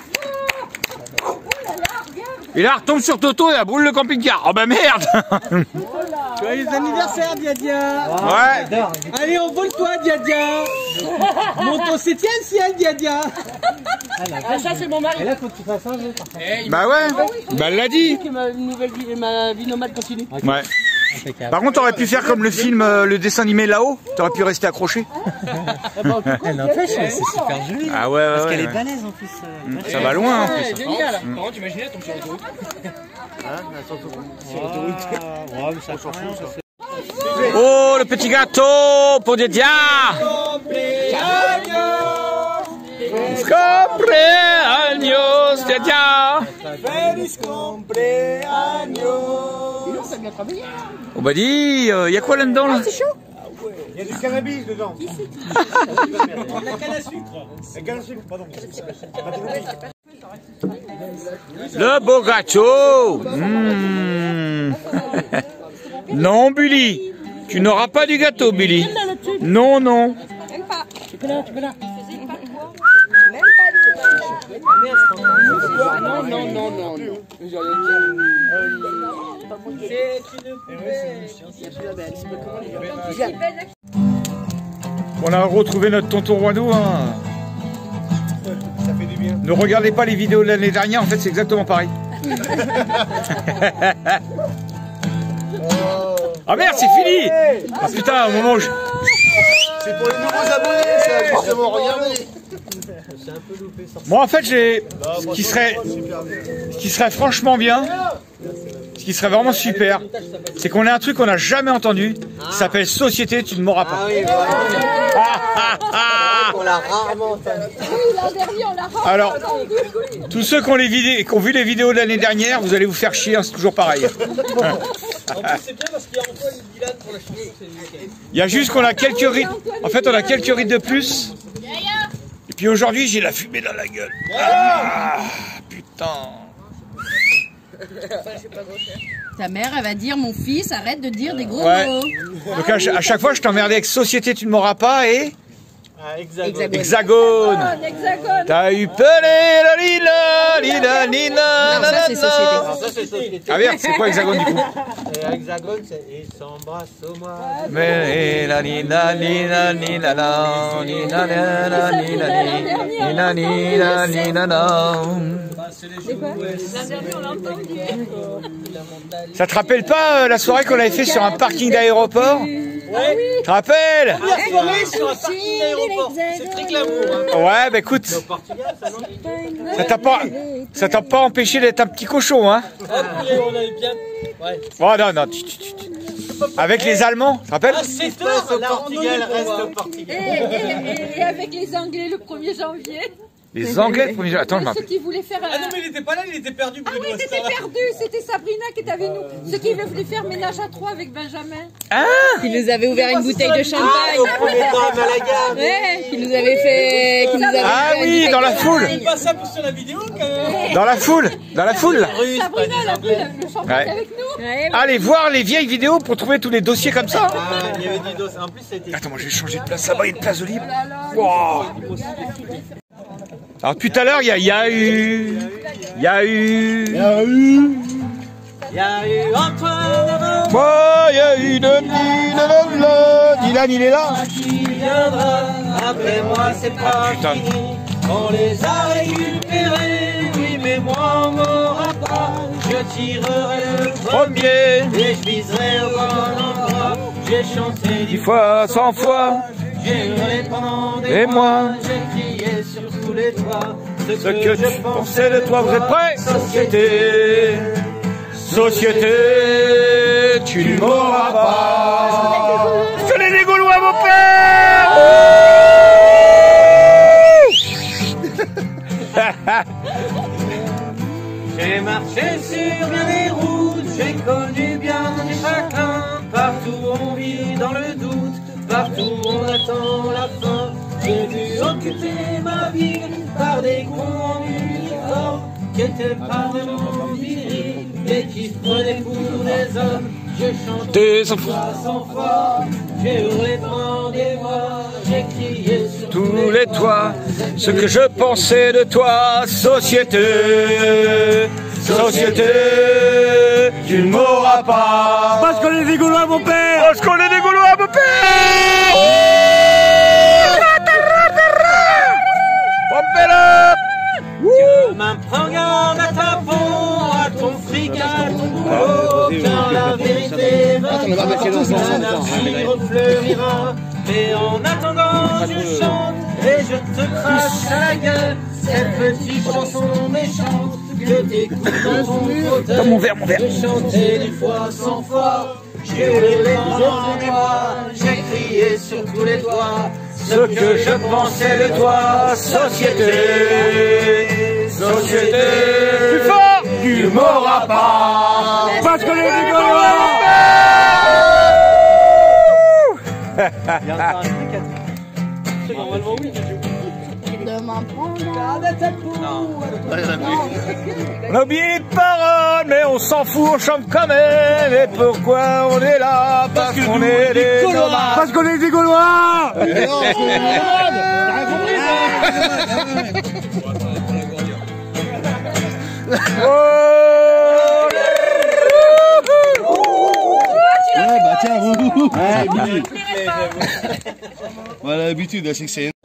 Et là, retombe sur Toto et elle brûle le camping-car. Oh bah merde. Joyeux anniversaire, Dia Dia. Ouais. Allez, envole-toi, Dia Dia. Monte au septième ciel, Dia Dia. Ah, ça, c'est mon mari. Et là, faut que tu fasses un jeu. par contre. Bah ouais. Bah elle l'a dit. Que ma nouvelle vie, ma vie nomade continue. Ouais. Impeccable. Par contre, t'aurais pu faire comme le film, euh, le dessin animé là-haut. T'aurais pu rester accroché. Elle n'empêche, c'est super joli. Ah ouais, ouais. Parce ouais, qu'elle ouais. est balèze en plus. Mmh, ça va loin en plus. C'est génial. Par contre, imaginez, elle tombe sur l'autoroute. Sur l'autoroute. Ouais, mais ça s'en fout, ça c'est. Oh, le petit gâteau pour Dia Dia. Compleaños, Dia Dia. Feliz cumpleaños. Ça a bien travaillé. On m'a dit, il euh, y a quoi là-dedans là, Ah, c'est chaud. Il y a du cannabis dedans. La canne à sucre. La canne à sucre, pardon. Le beau gâteau. Mmh. Non, Billy, tu n'auras pas du gâteau, Billy. Non, non. Même pas. Tu peux là, tu peux là. Même pas Non, non, non, non. On a retrouvé notre tonton Roineau. Hein. Ça fait du bien. Ne regardez pas les vidéos de l'année dernière, en fait c'est exactement pareil. Ah merde, c'est fini. Ah putain, au moment où je... C'est pour les nouveaux abonnés, ça, justement, regardez. Bon, en fait, j'ai... Ce qui serait... Ce qui serait franchement bien, ce qui serait vraiment super, c'est qu'on ait un truc qu'on n'a jamais entendu, qui s'appelle Société, tu ne m'auras pas. Ah oui, on l'a rarement entendu. Alors, tous ceux qui ont, les vidéos, qui ont vu les vidéos de l'année dernière, vous allez vous faire chier, hein, c'est toujours pareil. En plus, c'est bien parce qu'il y a Antoine et Dylan pour la chimie. Il y a juste qu'on a quelques rides. En fait, on a quelques rides de plus. Et puis aujourd'hui, j'ai la fumée dans la gueule. Ah, putain. Ta mère, elle va dire, mon fils, arrête de dire des gros Ouais. mots. Donc à, ch- à chaque fois, je t'emmerdais avec Société, tu ne m'auras pas et... Ah, hexagone. Hexagone. hexagone. T'as eu pelé la lila, lila, lila. Non, ça, c'est Société. Alors ça, c'est société. Ah merde, c'est quoi Hexagone du coup? Et hexagone, c'est ils s'embrassent au mois. Mais la lila, lila, lila, la, lila, lila, lila, lila, lila, lila, la. Ça te rappelle pas euh, la soirée qu'on avait fait sur un parking d'aéroport? Ouais. Tu te rappelles? Ah, c'est vrai, sur un parking d'aéroport. C'est très glamour. Hein. Ouais, bah écoute, Au Portugal, ça non? ça t'a pas, ça t'a pas empêché d'être un petit cochon, hein? Ah, poulet, on avait bien. Ouais. Oh non, non, tu, tu, tu, tu. Avec les Allemands, tu te rappelles? Ah, c'est tard, au Portugal, reste au Portugal. Et avec les Anglais le premier janvier. Les Anglais, le premier jour. Attends, je Ceux m'appelle. qui voulaient faire... Ah non, mais il était pas là, il était perdu. Ah oui, t'étais perdu, c'était Sabrina qui était avec nous. Ceux qui voulaient faire ménage à trois avec Benjamin. Ah! Qui nous avait ouvert une bouteille de champagne. Au premier temps à Malaga. Ouais, qui nous avait fait... Qui nous avait Ah fait une oui, bouteille dans la de foule. champagne. C'est pas ça sur la vidéo quand même. Dans la foule, dans la foule. là. Sabrina, elle a bu le le champagne Ouais. avec nous. Ouais, Allez voir les vieilles vidéos pour trouver tous les dossiers comme ça. Ah, il y avait des dossiers. En plus, c'était. Attends, moi je vais changer de place. Ça va, il y a une place de libre. Wow. Alors depuis tout à l'heure, il y a, il y a eu, il y a eu, Il y a eu. Il y a eu Antoine moi, il y a eu Dylan, Dylan, il est là. qui viendra. Après moi, c'est pas Putain. fini. On les a récupérés. Oui, mais moi, on m'aura pas. Je tirerai le Premier, et je viserai au bon endroit. J'ai chanté dix dix fois, cent fois, j'ai hurlé pendant des et mois. moi, J'ai crié sur tous les toits. Ce ce que tu pensais de toi, vous êtes prêts? Société, société, tu ne m'auras pas. Tenez les Gaulois, mon père! J'ai marché sur bien des routes, j'ai connu bien des chacun. Partout on vit dans le doute, partout on attend la fin. J'ai vu occuper ma vie par des cons en uniforme qui étaient pas vraiment virils et qui se prenaient pour des hommes. Je chantais Des enfants. cent fois, j'ai hurlé pendant des mois, j'ai crié sur Tous les toits, ce que je pensais de toi, société, société, tu ne m'auras pas. Parce qu'on est des Gaulois, mon père. Parce qu'on est des Gaulois, mon père. Je m'en garde à ta peau, à ton fric, à ton boulot, car la vérité va l'anarchie refleurira. Mais en attendant, je chante et je te crache à la gueule cette petite chanson méchante que t'écoutes dans ton fauteuil. Mon verre, mon verre. J'ai chanté dix fois, cent fois, j'ai hurlé pendant des mois, j'ai crié sur tous les toits ce que je pensais de toi, société, société. Plus fort. tu m'auras pas. Parce que les Gaulois. Il y a encore un truc à dire. Normalement, oui. Demain prendra. Garde ta peau. Non. On a oublié les paroles, mais on s'en fout, on chante quand même. Et pourquoi on est là? Parce qu'on est des Gaulois. Parce qu'on est des Gaulois. Ouais, bah tiens, vous. Voilà l'habitude, c'est que c'est.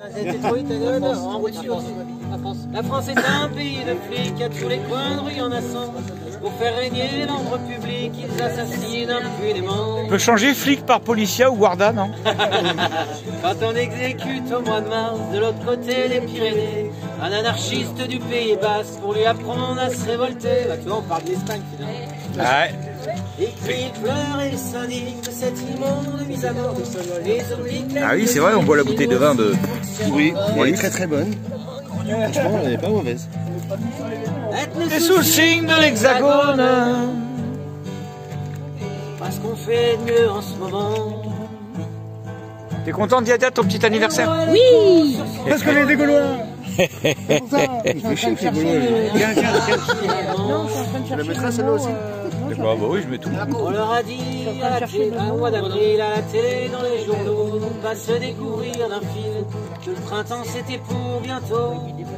La France est un pays de flics, à tous les coins de rue, en a cent. Pour faire régner l'ordre public, ils assassinent impunément. On peut changer flic par policia ou guarda, non? Quand on exécute au mois de mars, de l'autre côté des Pyrénées, un anarchiste du Pays Basque pour lui apprendre à se révolter. Là, tu vois, on parle d'Espagne finalement. Ouais. Il crie, il pleure et s'indigne de cette immonde mise à mort. Ah oui, c'est vrai, on boit la bouteille de vin de... Oui, elle est très très bonne. Franchement, elle n'est pas mauvaise. C'est sous le signe de l'Hexagone. Parce qu'on fait de mieux en ce moment. T'es content d'y être à ton petit anniversaire? Oui. Parce qu'on est des Gaulois. C'est pour ça. Il fait chier ces Gaulois. Tiens, tiens, tiens. Tu la mettras celle-là aussi? D'accord, bah oui, je mets tout. On leur a dit à la télé, un mois d'avril à la télé, dans les journaux, on va se découvrir d'un film, que le printemps c'était pour bientôt.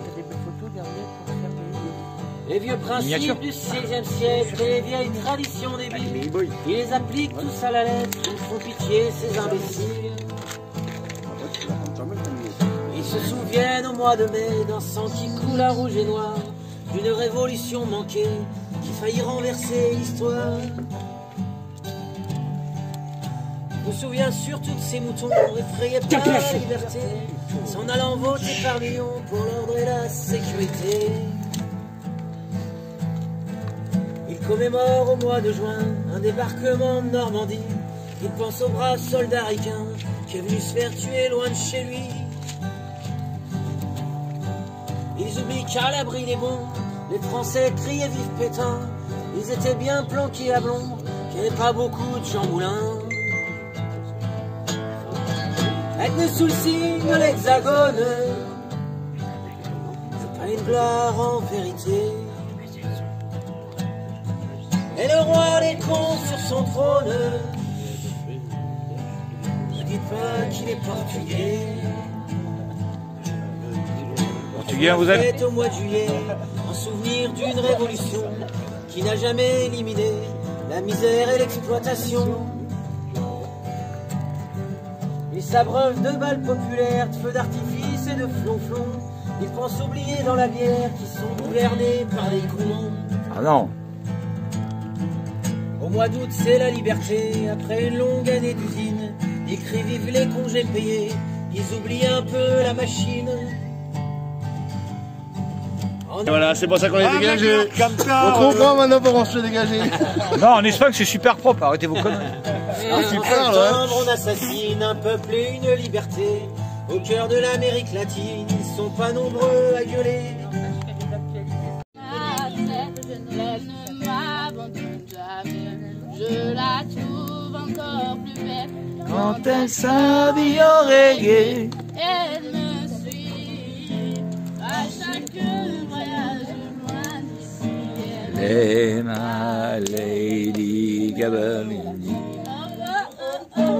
Les vieux principes du seizième siècle, les vieilles traditions des billes, ils les appliquent tous à la lettre, ils font pitié ces imbéciles. Ils se souviennent au mois de mai d'un sang qui coule à rouge et noir, d'une révolution manquée qui faillit renverser l'histoire. Je me souviens surtout de ces moutons effrayés par la liberté, s'en allant voter par millions pour l'ordre et la sécurité. Ils commémorent au mois de juin un débarquement de Normandie. Ils pensent au brave soldat ricain qui est venu se faire tuer loin de chez lui. Ils oublient qu'à l'abri des bombes, les Français criaient vive Pétain. Ils étaient bien planqués à Blonde, qu'il n'y avait pas beaucoup de Jean Moulin. Être sous le signe de l'Hexagone, c'est pas une gloire en vérité. Et le roi des cons sur son trône, ne dites pas qu'il est portugais. Portugais, vous êtes? Fête au mois de juillet, en souvenir d'une révolution qui n'a jamais éliminé la misère et l'exploitation. Ils s'abreuvent de balles populaires, de feux d'artifice et de flonflons. Ils pensent oublier dans la bière qu'ils sont gouvernés par des cons. Ah non. Au mois d'août, c'est la liberté, après une longue année d'usine. Ils crient vive les congés payés, ils oublient un peu la machine. Voilà, c'est pour ça qu'on est dégagé. On comprend maintenant pourquoi on se fait dégager. Non, en Espagne, c'est super propre, arrêtez vos conneries. Ah, tu En parles, ouais. septembre, on assassine un peuple et une liberté. Au cœur de l'Amérique latine, ils sont pas nombreux à gueuler. Je la trouve encore plus belle Quand elle s'habille au reggae. Elle me suit à chaque voyage loin d'ici. Elle est ma Lady Gabamini. Oh, oh, oh.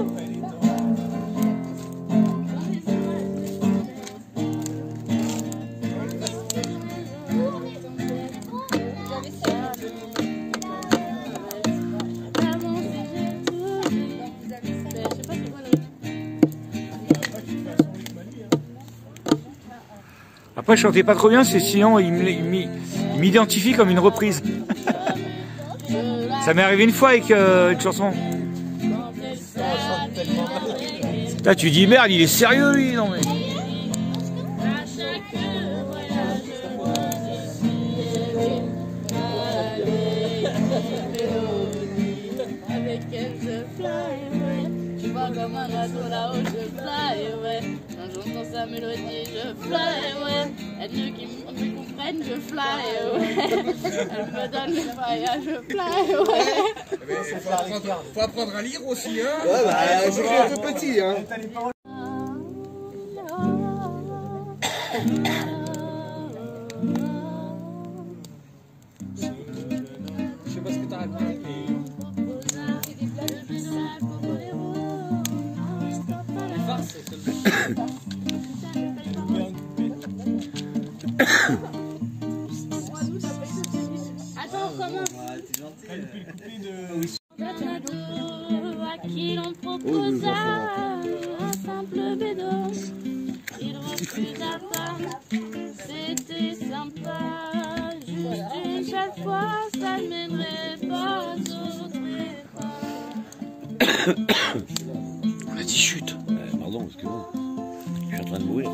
Après, je chantais pas trop bien, c'est sinon il m'identifie comme une reprise. Ça m'est arrivé une fois avec euh, une chanson. Là, tu dis merde, il est sérieux lui, non mais. Avec elle je fly away. Tu vois comme un oiseau là-haut je fly away. En chantant sa mélodie je fly away. Elle veut qu'ils me comprennent, je fly, ouais. Elle me donne le fire, je fly, ouais. Faut apprendre, faut apprendre à lire aussi, hein. Ouais, bah, j'écris un peu petit, hein. Je sais pas ce que t'as raconté, mais... Les farces, c'est seulement... Attends, comment? À qui l'on proposa un simple bédo, il refusa pas, c'était sympa, juste une seule fois, ça ne mènerait pas On a dit chute. Euh, pardon, excuse-moi. Je suis en train de mourir.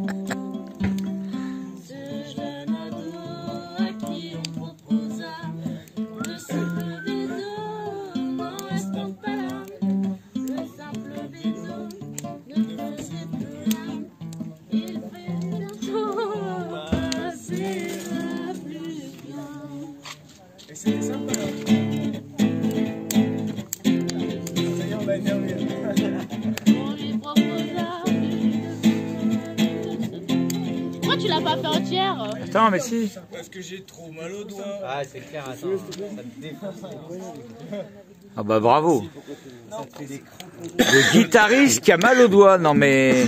C'est sympa. Pourquoi tu l'as pas fait entière? Attends, mais si. Parce que j'ai trop mal au doigt. Ah, c'est clair, attends. Ça te défonce. Ah bah bravo. Le guitariste qui a mal au doigt, non mais...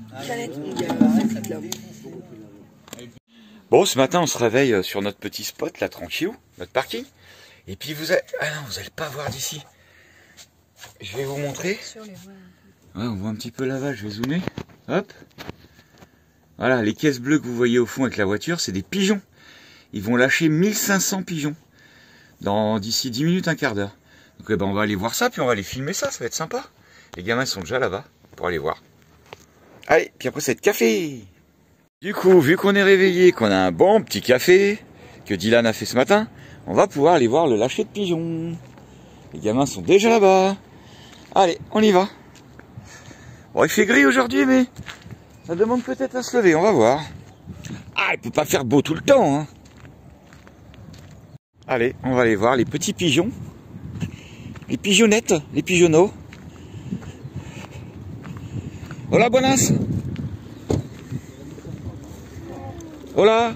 Bon, ce matin on se réveille sur notre petit spot, là, tranquillou, notre parking. Et puis vous allez... Ah non, vous allez pas voir d'ici. Je vais vous montrer. Ouais, on voit un petit peu la vache, je vais zoomer. Hop. Voilà, les caisses bleues que vous voyez au fond avec la voiture, c'est des pigeons. Ils vont lâcher mille cinq cents pigeons. Dans d'ici dix minutes, un quart d'heure. Donc eh ben, on va aller voir ça, puis on va aller filmer ça, ça va être sympa. Les gamins ils sont déjà là-bas pour aller voir. Allez, puis après c'est café. Du coup, vu qu'on est réveillé, qu'on a un bon petit café, que Dylan a fait ce matin, on va pouvoir aller voir le lâcher de pigeons. Les gamins sont déjà là-bas. Allez, on y va. Bon, il fait gris aujourd'hui, mais ça demande peut-être à se lever, on va voir. Ah, il peut pas faire beau tout le temps, hein. Allez, on va aller voir les petits pigeons. Les pigeonnettes, les pigeonneaux. Hola, buenas. Hola.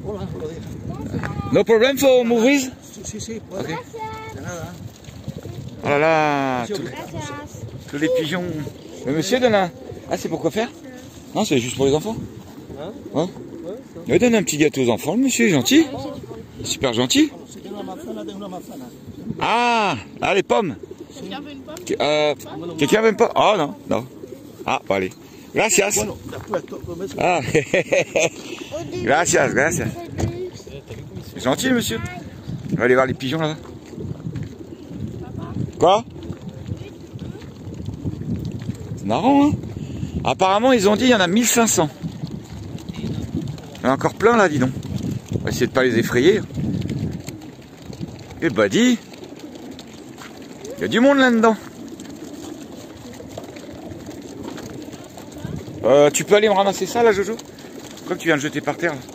No problem for movies? Si, si, okay. Oh là là, tous les, tous les pigeons. Le monsieur donne un... Ah, c'est pour quoi faire? Non, c'est juste pour les enfants. Hein? Il donne un petit gâteau aux enfants, le monsieur est gentil. Super gentil. Ah, ah, les pommes. Quelqu'un veut une pomme? Euh, Quelqu'un veut une pomme? Oh non, non. Ah, bon, allez. Gracias. Ah, gracias, gracias. C'est gentil, monsieur. On va aller voir les pigeons là-bas. Quoi? C'est marrant, hein? Apparemment, ils ont dit il y en a mille cinq cents. Il y en a encore plein là, dis donc. On va essayer de pas les effrayer. Eh bah, dis. Il y a du monde là-dedans. Euh, tu peux aller me ramasser ça là, Jojo? Quoi que tu viens de jeter par terre là?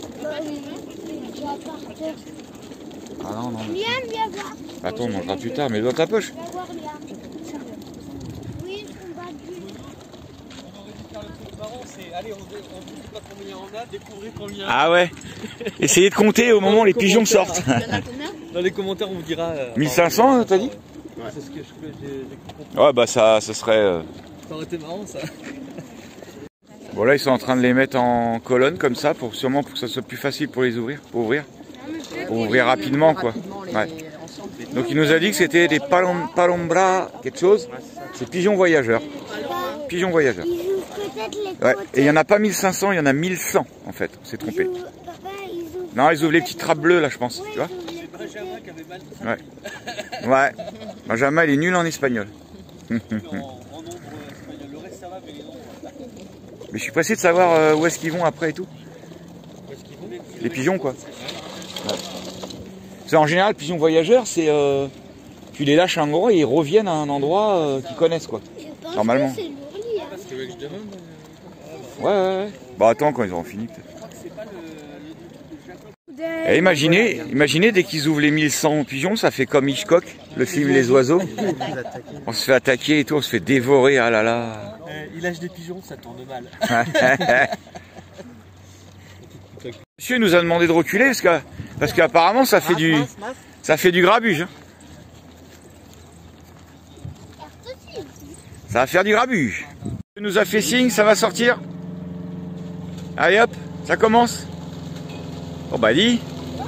Ah non, non. Viens, viens voir. Attends, on mangera plus tard, mais dans ta poche. Viens voir, Liam. Oui, on va du... On aurait dû faire le truc marrant, c'est allez, on ne dit pas combien on a, découvrir combien. Ah ouais. Essayez de compter au moment où les pigeons sortent. Dans les commentaires, on vous dira. Euh, mille cinq cents, t'as dit? Ouais. C'est ce que j'ai compris. Ouais, bah ça, ça serait. Euh... Ça aurait été marrant ça. Bon, là, ils sont en train de les mettre en colonne comme ça, pour sûrement pour que ça soit plus facile pour les ouvrir, pour ouvrir. Pour ouvrir rapidement, quoi. Ouais. Donc, il nous a dit que c'était des palom, palombra, quelque chose. C'est pigeons voyageurs. Pigeons voyageurs. Ouais. Et il n'y en a pas mille cinq cents, il y en a mille cent, en fait. On s'est trompé. Non, ils ouvrent les petites trappes bleues, là, je pense. Tu vois? Ouais. Ouais. Benjamin, il est nul en espagnol. Mais je suis pressé de savoir euh, où est-ce qu'ils vont après et tout. Les pigeons, quoi. Ouais. C'est en général, pigeons voyageurs, c'est euh, tu les lâches à un endroit et ils reviennent à un endroit euh, qu'ils connaissent, quoi. Normalement. Ouais, ouais, ouais. Bah attends, quand ils auront fini, peut-être. Et imaginez, imaginez dès qu'ils ouvrent les mille cent pigeons, ça fait comme Hitchcock, le film Les Oiseaux. On se fait attaquer et tout, on se fait dévorer, ah là là. Euh, il lâche des pigeons, ça tourne mal. Monsieur nous a demandé de reculer parce que parce qu'apparemment ça fait du ça fait du grabuge. Ça va faire du grabuge. Il nous a fait signe, ça va sortir. Allez hop, ça commence. Oh bah dis.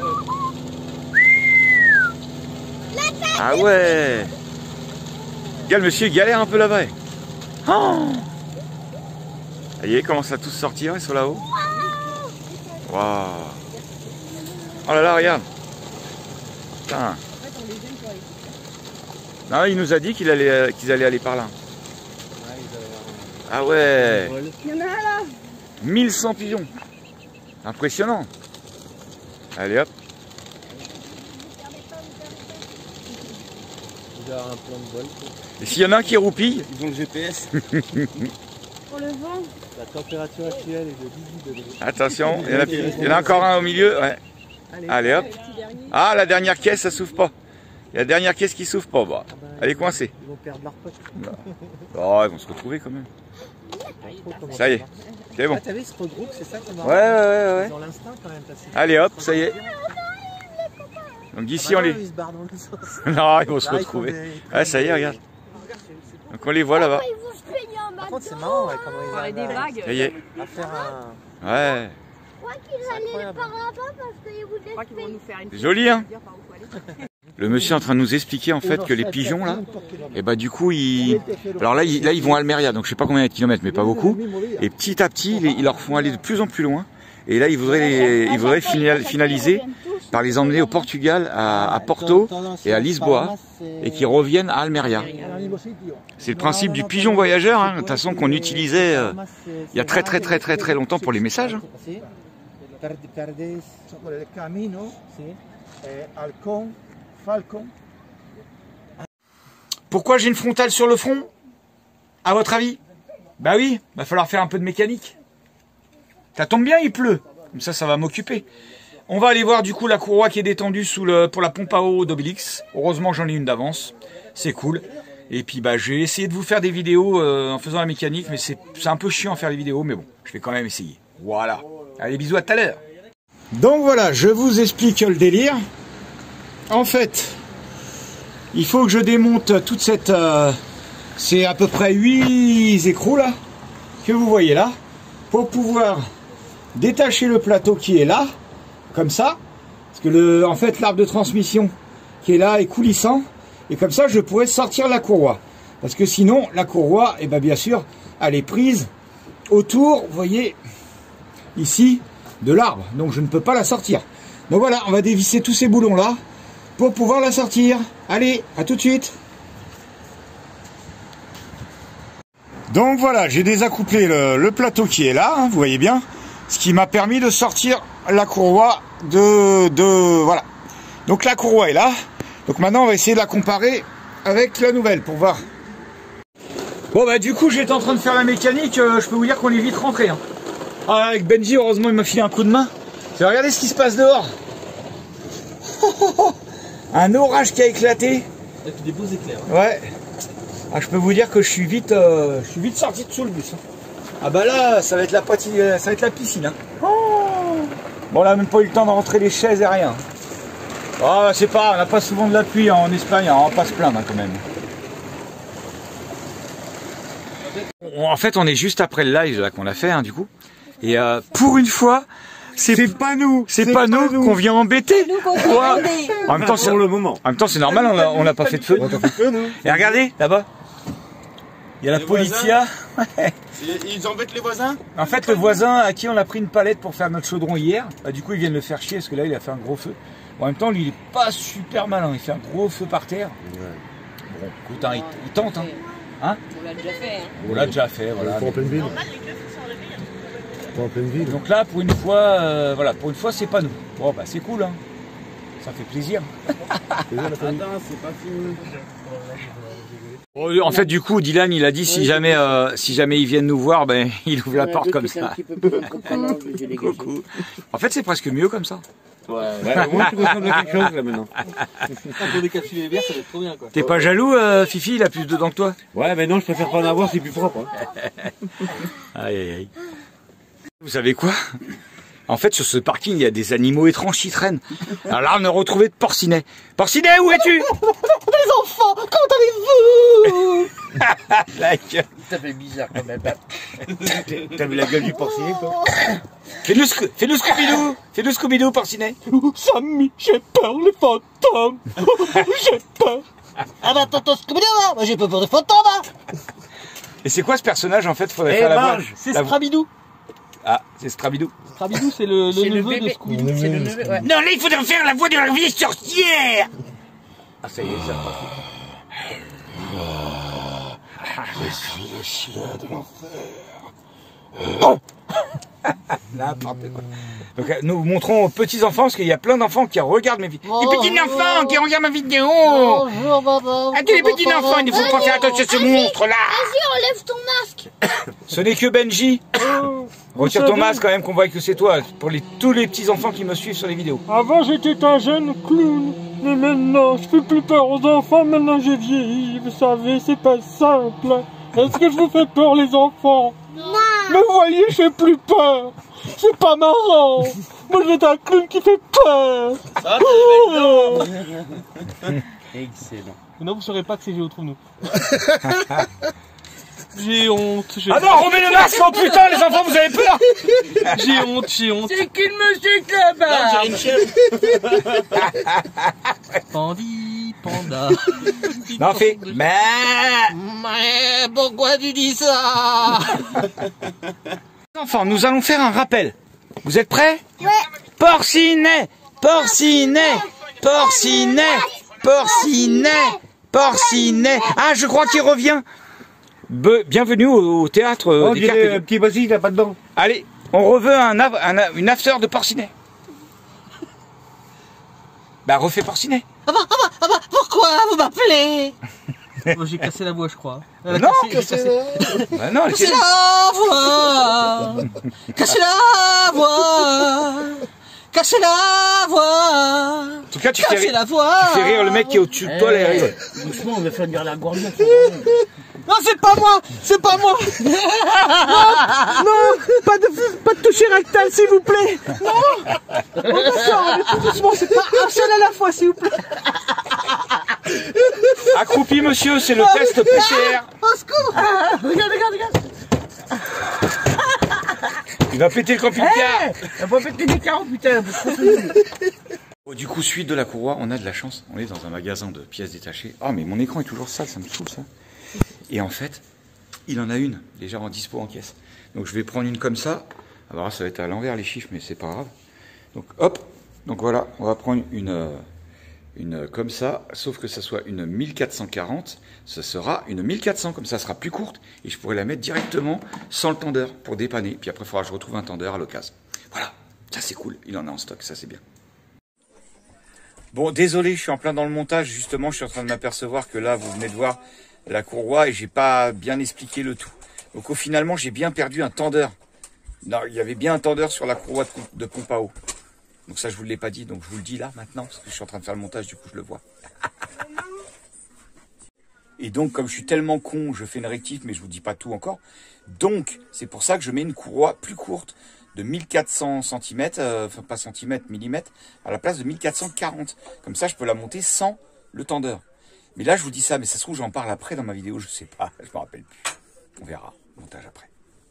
Ah ouais. Regarde, monsieur galère un peu là-bas. Oh. Ça y est, commence à tous sortir, ils sont là-haut. Waouh. Oh là là, regarde. Putain. Non, il nous a dit qu'il allait, qu'ils allaient aller par là. Ah ouais. Il y en a un là. mille cent pigeons. Impressionnant. Allez hop. Il a un plan de vol. Et s'il y en a un qui roupille. Ils ont le G P S. Pour le vent. La température actuelle est de dix-huit degrés. Attention, il y, en a, il y en a encore un au milieu. Ouais. Allez, Allez hop. Ah, la dernière caisse, ça s'ouvre pas. Il y a la dernière caisse qui s'ouvre pas. Bah, elle est coincée. Ils vont perdre leur pote. Oh, ils vont se retrouver quand même. Ça y est, c'est bon. Ah, t'as vu, ils se regroupent, c'est ça qui est marrant. Ouais, ouais, ouais. Ils ont l'instinct quand même. Allez hop, ça y est. Donc d'ici, on les... Ils se barrent dans le sens. Non, ils vont se retrouver. Ah, ça y est, regarde. Donc on les voit là-bas. Par contre, c'est marrant, ouais, comment ils arrivent des vagues. Ça y est. à faire un... Ouais. Je crois qu'ils allaient par là-bas parce qu'ils voulaient. Je crois qu'ils vont nous faire une. C'est joli, hein. Le monsieur est en train de nous expliquer en fait que les pigeons là, et bah du coup ils, alors là ils, là ils vont à Almeria, donc je sais pas combien de kilomètres, mais pas beaucoup. Et petit à petit ils, ils leur font aller de plus en plus loin. Et là ils voudraient, les, ils voudraient finaliser par les emmener au Portugal, à, à Porto et à Lisboa, et qu'ils reviennent à Almeria. C'est le principe du pigeon voyageur, hein, de toute façon qu'on utilisait euh, il y a très très très très très longtemps pour les messages. Hein. Pourquoi j'ai une frontale sur le front? À votre avis? Bah oui, va falloir faire un peu de mécanique. Ça tombe bien, il pleut. Comme ça, ça va m'occuper. On va aller voir du coup la courroie qui est détendue sous le, pour la pompe à eau d'Obélix. Heureusement, j'en ai une d'avance. C'est cool. Et puis, bah, je vais essayer de vous faire des vidéos euh, en faisant la mécanique. Mais c'est un peu chiant à faire les vidéos. Mais bon, je vais quand même essayer. Voilà. Allez, bisous, à tout à l'heure. Donc voilà, je vous explique le délire. En fait, il faut que je démonte toute cette... Euh, c'est à peu près huit écrous là, que vous voyez là, pour pouvoir détacher le plateau qui est là, comme ça. Parce que le, en fait, l'arbre de transmission qui est là est coulissant. Et comme ça, je pourrais sortir la courroie. Parce que sinon, la courroie, et eh ben, bien sûr, elle est prise autour, vous voyez, ici, de l'arbre. Donc je ne peux pas la sortir. Donc voilà, on va dévisser tous ces boulons là pour pouvoir la sortir. Allez, à tout de suite. Donc voilà, j'ai désaccouplé le, le plateau qui est là, hein, vous voyez bien, ce qui m'a permis de sortir la courroie de, de... Voilà. Donc la courroie est là. Donc maintenant, on va essayer de la comparer avec la nouvelle pour voir. Bon bah du coup, j'étais en train de faire la mécanique, euh, je peux vous dire qu'on est vite rentré. Hein. Ah, avec Benji, heureusement, il m'a filé un coup de main. Regardez ce qui se passe dehors. Un orage qui a éclaté. Il y a des beaux éclairs. Ouais. Ah, je peux vous dire que je suis vite, euh, je suis vite sorti de sous le bus. Hein. Ah bah là, ça va être la poitrine, ça va être la piscine. Hein. Oh, bon, on n'a même pas eu le temps de rentrer les chaises et rien. Ah, c'est pas, on n'a pas souvent de la pluie hein, en Espagne, hein, on va pas se plaindre hein, quand même. En fait, on est juste après le live là qu'on a fait, hein, du coup. Et euh, pour une fois, c'est pas nous, c'est pas, pas nous qu'on vient embêter. Ouais. En même temps, c'est le moment. En même temps, c'est normal, on n'a pas fait de feu. Et regardez là-bas, il y a la policia. Ils embêtent les voisins. En fait, le voisin à qui on a pris une palette pour faire notre chaudron hier, bah, du coup, ils viennent le faire chier parce que là, il a fait un gros feu. En même temps, lui, il est pas super malin. Il fait un gros feu par terre. Bon, écoute, hein, il, il tente. Hein. Hein, on l'a déjà fait. Hein. On l'a déjà fait, voilà. En pleine ville. En pleine ville. Donc là, pour une fois, euh, voilà, pour une fois, c'est pas nous. Bon, bah c'est cool, hein. Ça fait plaisir. Attends, c'est pas fini. En fait, du coup, Dylan, il a dit si jamais, euh, si jamais ils viennent nous voir, ben, il ouvre la porte comme ça. En fait, c'est presque mieux comme ça. Ouais, moi je ressemble à quelque chose là maintenant. Quand on décapsule les bières, ça va être trop bien quoi. T'es pas jaloux, euh, Fifi, il a plus dedans que toi? Ouais, mais non, je préfère pas en avoir, c'est plus propre. Hein. Aïe, aïe, aïe. Vous savez quoi? En fait, sur ce parking, il y a des animaux étranges qui traînent. Alors là, on a retrouvé de Porcinet. Porcinet, où es-tu? Les enfants, comment allez-vous? La gueule. Ça fait bizarre quand même. T'as vu la gueule du porcinet, toi? Fais-nous sc fais-nous Scooby-Doo. Fais-nous Scooby-Doo, Porcinet. Samy, j'ai peur les fantômes. J'ai peur. Ah bah tonton Scooby-Doo, hein. Moi j'ai pas peur des fantômes. Hein. Et c'est quoi ce personnage, en fait? Faudrait Eh, faire la voix. mange. C'est La- Strabidou. Ah, c'est Strabidou. Strabidou, c'est le, le C'est le neveu de bébé. Scooby. C'est le neveu, ouais. Non, là, il faudrait faire la voix de la vieille sorcière. Ah, ça y est, ça passe. N'importe quoi. Donc, euh, nous montrons aux petits enfants, parce qu'il y a plein d'enfants qui regardent mes vidéos. Les petits enfants qui regardent ma vidéo. Bonjour maman. Ah, tous les petits enfants, il ne faut pas faire attention à ce monstre-là. Vas-y, enlève ton masque. Ce n'est que Benji. Retire ton masque quand même, qu'on voit que c'est toi. Pour les, tous les petits enfants qui me suivent sur les vidéos. Avant, j'étais un jeune clown. Mais maintenant, je fais plus peur aux enfants. Maintenant, j'ai vieilli. Vous savez, c'est pas simple. Est-ce que je vous fais peur, les enfants? Non. Mais vous voyez, je fais plus peur. C'est pas marrant. Moi, je vais être un clown qui fait peur. Ah, Oh. Excellent. Non, vous saurez pas que c'est Géo Trouve-nous. J'ai honte. J'ai Ah non, remets le masque, oh putain, les enfants, vous avez peur. J'ai honte, j'ai honte. C'est qui le monsieur Clebard? Une chèvre. Pandi, panda. Non, fais. Mais. Mais pourquoi tu dis ça? Enfants, nous allons faire un rappel. Vous êtes prêts? Ouais. Porcinet, Porcinet, Porcinet, Porcinet, Porcinet. Ah, je crois qu'il revient. Be- bienvenue au, au théâtre euh, Oh, des j'ai Carpes. un petit basile, il a pas de dents. Allez, on reveut un, av- un a- une after de Porcinet. Bah, refais Porcinet. Ah bah, ah bah, ah bah, pourquoi vous m'appelez? Oh, j'ai cassé la voix, je crois. Elle a Non, cassé, j'ai cassé. Bah non, Cassez laissez- la voix. Cassez la voix. Cassez la voix. En tout cas, tu fais, Cassez ri- la voix. tu fais rire le mec qui est au-dessus de toi, là, il rigole. Doucement, on va faire venir la gorge. Non, c'est pas moi. C'est pas moi. Non, pas de, pas de toucher rectal, s'il vous plaît. Non. Attention, allez tout doucement, c'est pas un seul à la fois, s'il vous plaît. Accroupi, monsieur, c'est le test P C R. Au secours. Ah, regarde, regarde, regarde. Il va péter le camping-car. On va péter des carreaux, putain. Bon, du coup, suite de la courroie, on a de la chance. On est dans un magasin de pièces détachées. Oh, mais mon écran est toujours sale, ça me saoule ça. Et en fait, il en a une déjà en dispo en caisse. Donc je vais prendre une comme ça. Alors ça va être à l'envers les chiffres, mais c'est pas grave. Donc hop, donc voilà, on va prendre une, euh, une comme ça, sauf que ça soit une mille quatre cent quarante, ce sera une mille quatre cents, comme ça, ça sera plus courte, et je pourrai la mettre directement sans le tendeur pour dépanner. Puis après, il faudra que je retrouve un tendeur à l'occasion. Voilà, ça c'est cool, il en a en stock, ça c'est bien. Bon, désolé, je suis en plein dans le montage, justement, je suis en train de m'apercevoir que là, vous venez de voir la courroie et j'ai pas bien expliqué le tout. Donc au finalement, j'ai bien perdu un tendeur. Non, il y avait bien un tendeur sur la courroie de, de pompe à eau. Donc ça, je vous l'ai pas dit, donc je vous le dis là maintenant, parce que je suis en train de faire le montage, du coup je le vois. Et donc, comme je suis tellement con, je fais une rectif, mais je vous dis pas tout encore. Donc, c'est pour ça que je mets une courroie plus courte, de mille quatre cents centimètres, euh, enfin pas centimètres, millimètres, à la place de mille quatre cent quarante. Comme ça, je peux la monter sans le tendeur. Mais là, je vous dis ça, mais ça se trouve, j'en parle après dans ma vidéo, je sais pas, je me rappelle plus. On verra, montage après.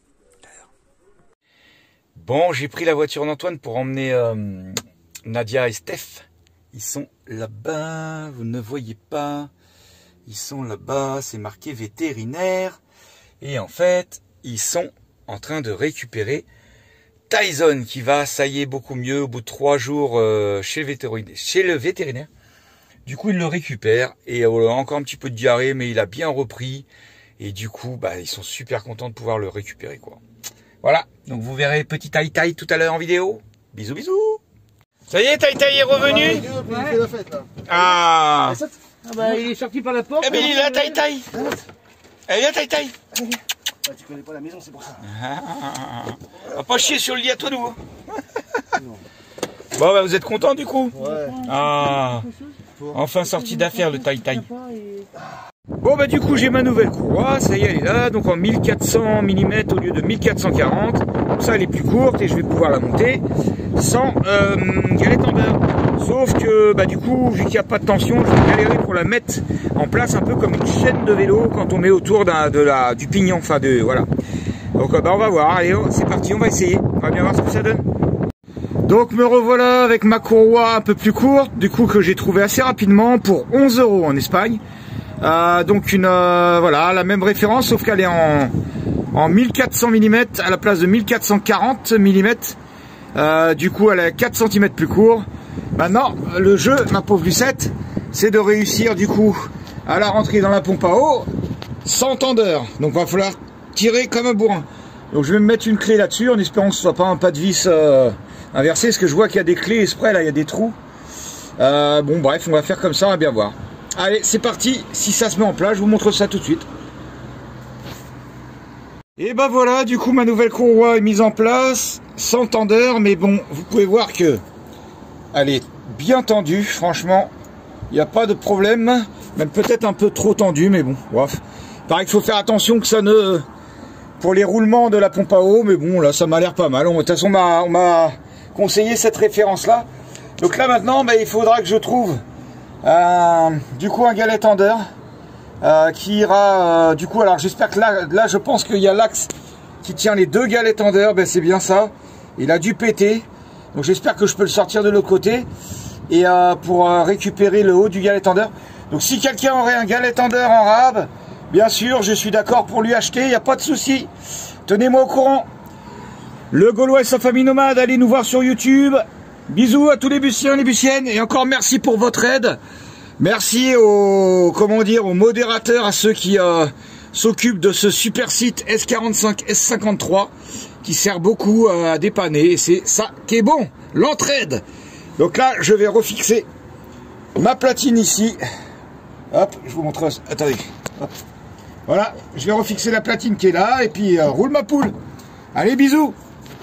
Bon, j'ai pris la voiture d'Antoine pour emmener euh, Nadia et Steph. Ils sont là-bas, vous ne voyez pas. Ils sont là-bas, c'est marqué vétérinaire. Et en fait, ils sont en train de récupérer Tyson, qui va, ça y est, beaucoup mieux au bout de trois jours euh, chez, le vétérinaire, chez le vétérinaire. Du coup, il le récupère et euh, encore un petit peu de diarrhée, mais il a bien repris. Et du coup, bah, ils sont super contents de pouvoir le récupérer, quoi. Voilà, donc vous verrez petit Tai Tai tout à l'heure en vidéo. Bisous, bisous. Ça y est, Tai Tai est revenu. Ouais. Ah. Ah bah, il est sorti par la porte. Eh ben, il est là, Tai Tai. Elle est là, Tai Tai. Ah, tu connais pas la maison, c'est pour ça. Ah, va pas chier sur le lit à toi, nous. Bon, bah, vous êtes content du coup? Ouais. Ah, enfin sorti d'affaire le taille-taille. Bon, bah, du coup, j'ai ma nouvelle courroie. Ça y est, elle est là. Donc, en mille quatre cents millimètres au lieu de mille quatre cent quarante. Comme ça, elle est plus courte et je vais pouvoir la monter sans euh, galette en beurre. Sauf que, bah, du coup, vu qu'il n'y a pas de tension, je vais galérer pour la mettre en place un peu comme une chaîne de vélo quand on met autour d'un, de la, du pignon. Enfin, de, voilà. Donc, bah, on va voir. Allez, c'est parti, on va essayer. On va bien voir ce que ça donne. Donc me revoilà avec ma courroie un peu plus courte, du coup que j'ai trouvé assez rapidement pour onze euros en Espagne. Euh, donc une euh, voilà la même référence, sauf qu'elle est en, en mille quatre cents millimètres à la place de mille quatre cent quarante millimètres. Euh, du coup elle est quatre centimètres plus court. Maintenant le jeu, ma pauvre Lucette, c'est de réussir du coup à la rentrer dans la pompe à eau sans tendeur. Donc il va falloir tirer comme un bourrin. Donc je vais me mettre une clé là-dessus en espérant que ce soit pas un pas de vis euh, inversé, parce que je vois qu'il y a des clés exprès, là il y a des trous. Euh, bon bref, on va faire comme ça, on va bien voir. Allez, c'est parti, si ça se met en place, je vous montre ça tout de suite. Et ben voilà, du coup ma nouvelle courroie est mise en place, sans tendeur, mais bon, vous pouvez voir que elle est bien tendue, franchement, il n'y a pas de problème, même peut-être un peu trop tendue, mais bon, bref. Il paraît qu'il faut faire attention que ça ne... pour les roulements de la pompe à eau, mais bon, là ça m'a l'air pas mal. De toute façon, on m'a conseillé cette référence-là. Donc là maintenant, bah, il faudra que je trouve euh, du coup un galet tendeur euh, qui ira euh, du coup. Alors j'espère que là, là je pense qu'il y a l'axe qui tient les deux galets tendeurs. Ben, c'est bien ça. Il a dû péter. Donc j'espère que je peux le sortir de l'autre côté et euh, pour euh, récupérer le haut du galet tendeur. Donc si quelqu'un aurait un galet tendeur en rab, bien sûr, je suis d'accord pour lui acheter, il n'y a pas de souci. Tenez-moi au courant. Le Gaulois et sa famille nomade, allez nous voir sur YouTube. Bisous à tous les bussiens, les bussiennes. Et encore merci pour votre aide. Merci aux, comment dire, aux modérateurs, à ceux qui euh, s'occupent de ce super site S quarante-cinq, S cinquante-trois, qui sert beaucoup euh, à dépanner. Et c'est ça qui est bon, l'entraide. Donc là, je vais refixer ma platine ici. Hop, je vous montre. Attendez. Hop. Voilà, je vais refixer la platine qui est là et puis euh, roule ma poule. Allez, bisous.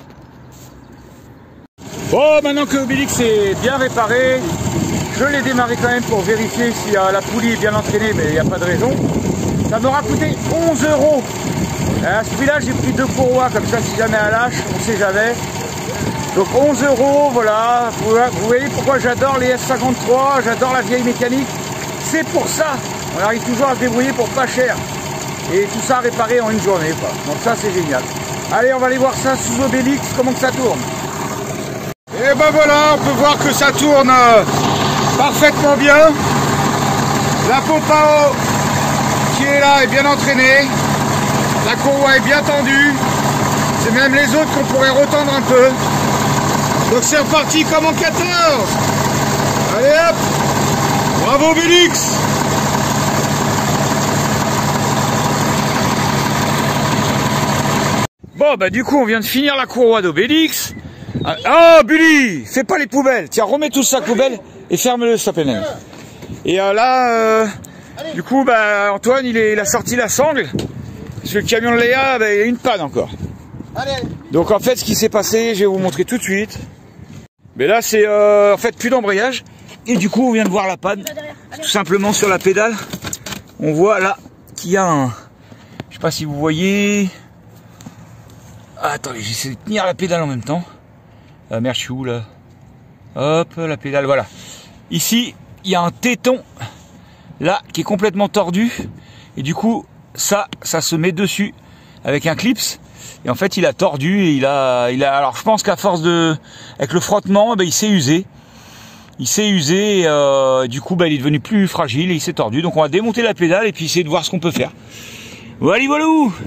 Bon, maintenant que Obélix est bien réparé, je l'ai démarré quand même pour vérifier si euh, la poulie est bien entraînée, mais il n'y a pas de raison. Ça m'aura coûté onze euros. À ce prix-là, j'ai pris deux courroies, comme ça, si jamais elle lâche, on sait jamais. Donc onze euros, voilà. Vous, vous voyez pourquoi j'adore les S cinquante-trois, j'adore la vieille mécanique. C'est pour ça. On arrive toujours à se débrouiller pour pas cher. Et tout ça réparé en une journée, quoi. Donc ça, c'est génial. Allez, on va aller voir ça sous Obélix, comment que ça tourne. Et ben voilà, on peut voir que ça tourne euh, parfaitement bien. La pompe à eau qui est là est bien entraînée. La courroie est bien tendue. C'est même les autres qu'on pourrait retendre un peu. Donc c'est reparti comme en quatorze. Allez hop. Bravo Obélix. Bon bah du coup on vient de finir la courroie d'Obélix. Ah oh, Bully, fais pas les poubelles. Tiens, remets tout ça à la poubelle et ferme-le, ça s'appelle. Et euh, là, euh, du coup, bah Antoine, il, est, il a sorti la sangle. Parce que le camion de Léa, bah, il y a une panne encore. Donc en fait, ce qui s'est passé, je vais vous montrer tout de suite. Mais là, c'est euh, en fait plus d'embrayage. Et du coup, on vient de voir la panne. Tout simplement sur la pédale. On voit là qu'il y a un... Je sais pas si vous voyez... Ah, attendez, j'essaie de tenir la pédale en même temps. Ah merde, je suis où là? Hop, la pédale, voilà. Ici, il y a un téton, là, qui est complètement tordu. Et du coup, ça, ça se met dessus avec un clips. Et en fait, il a tordu et il a... il a alors, je pense qu'à force de... Avec le frottement, ben, il s'est usé. Il s'est usé et euh, du coup, ben, il est devenu plus fragile et il s'est tordu. Donc, on va démonter la pédale et puis essayer de voir ce qu'on peut faire. Voilà, voilà.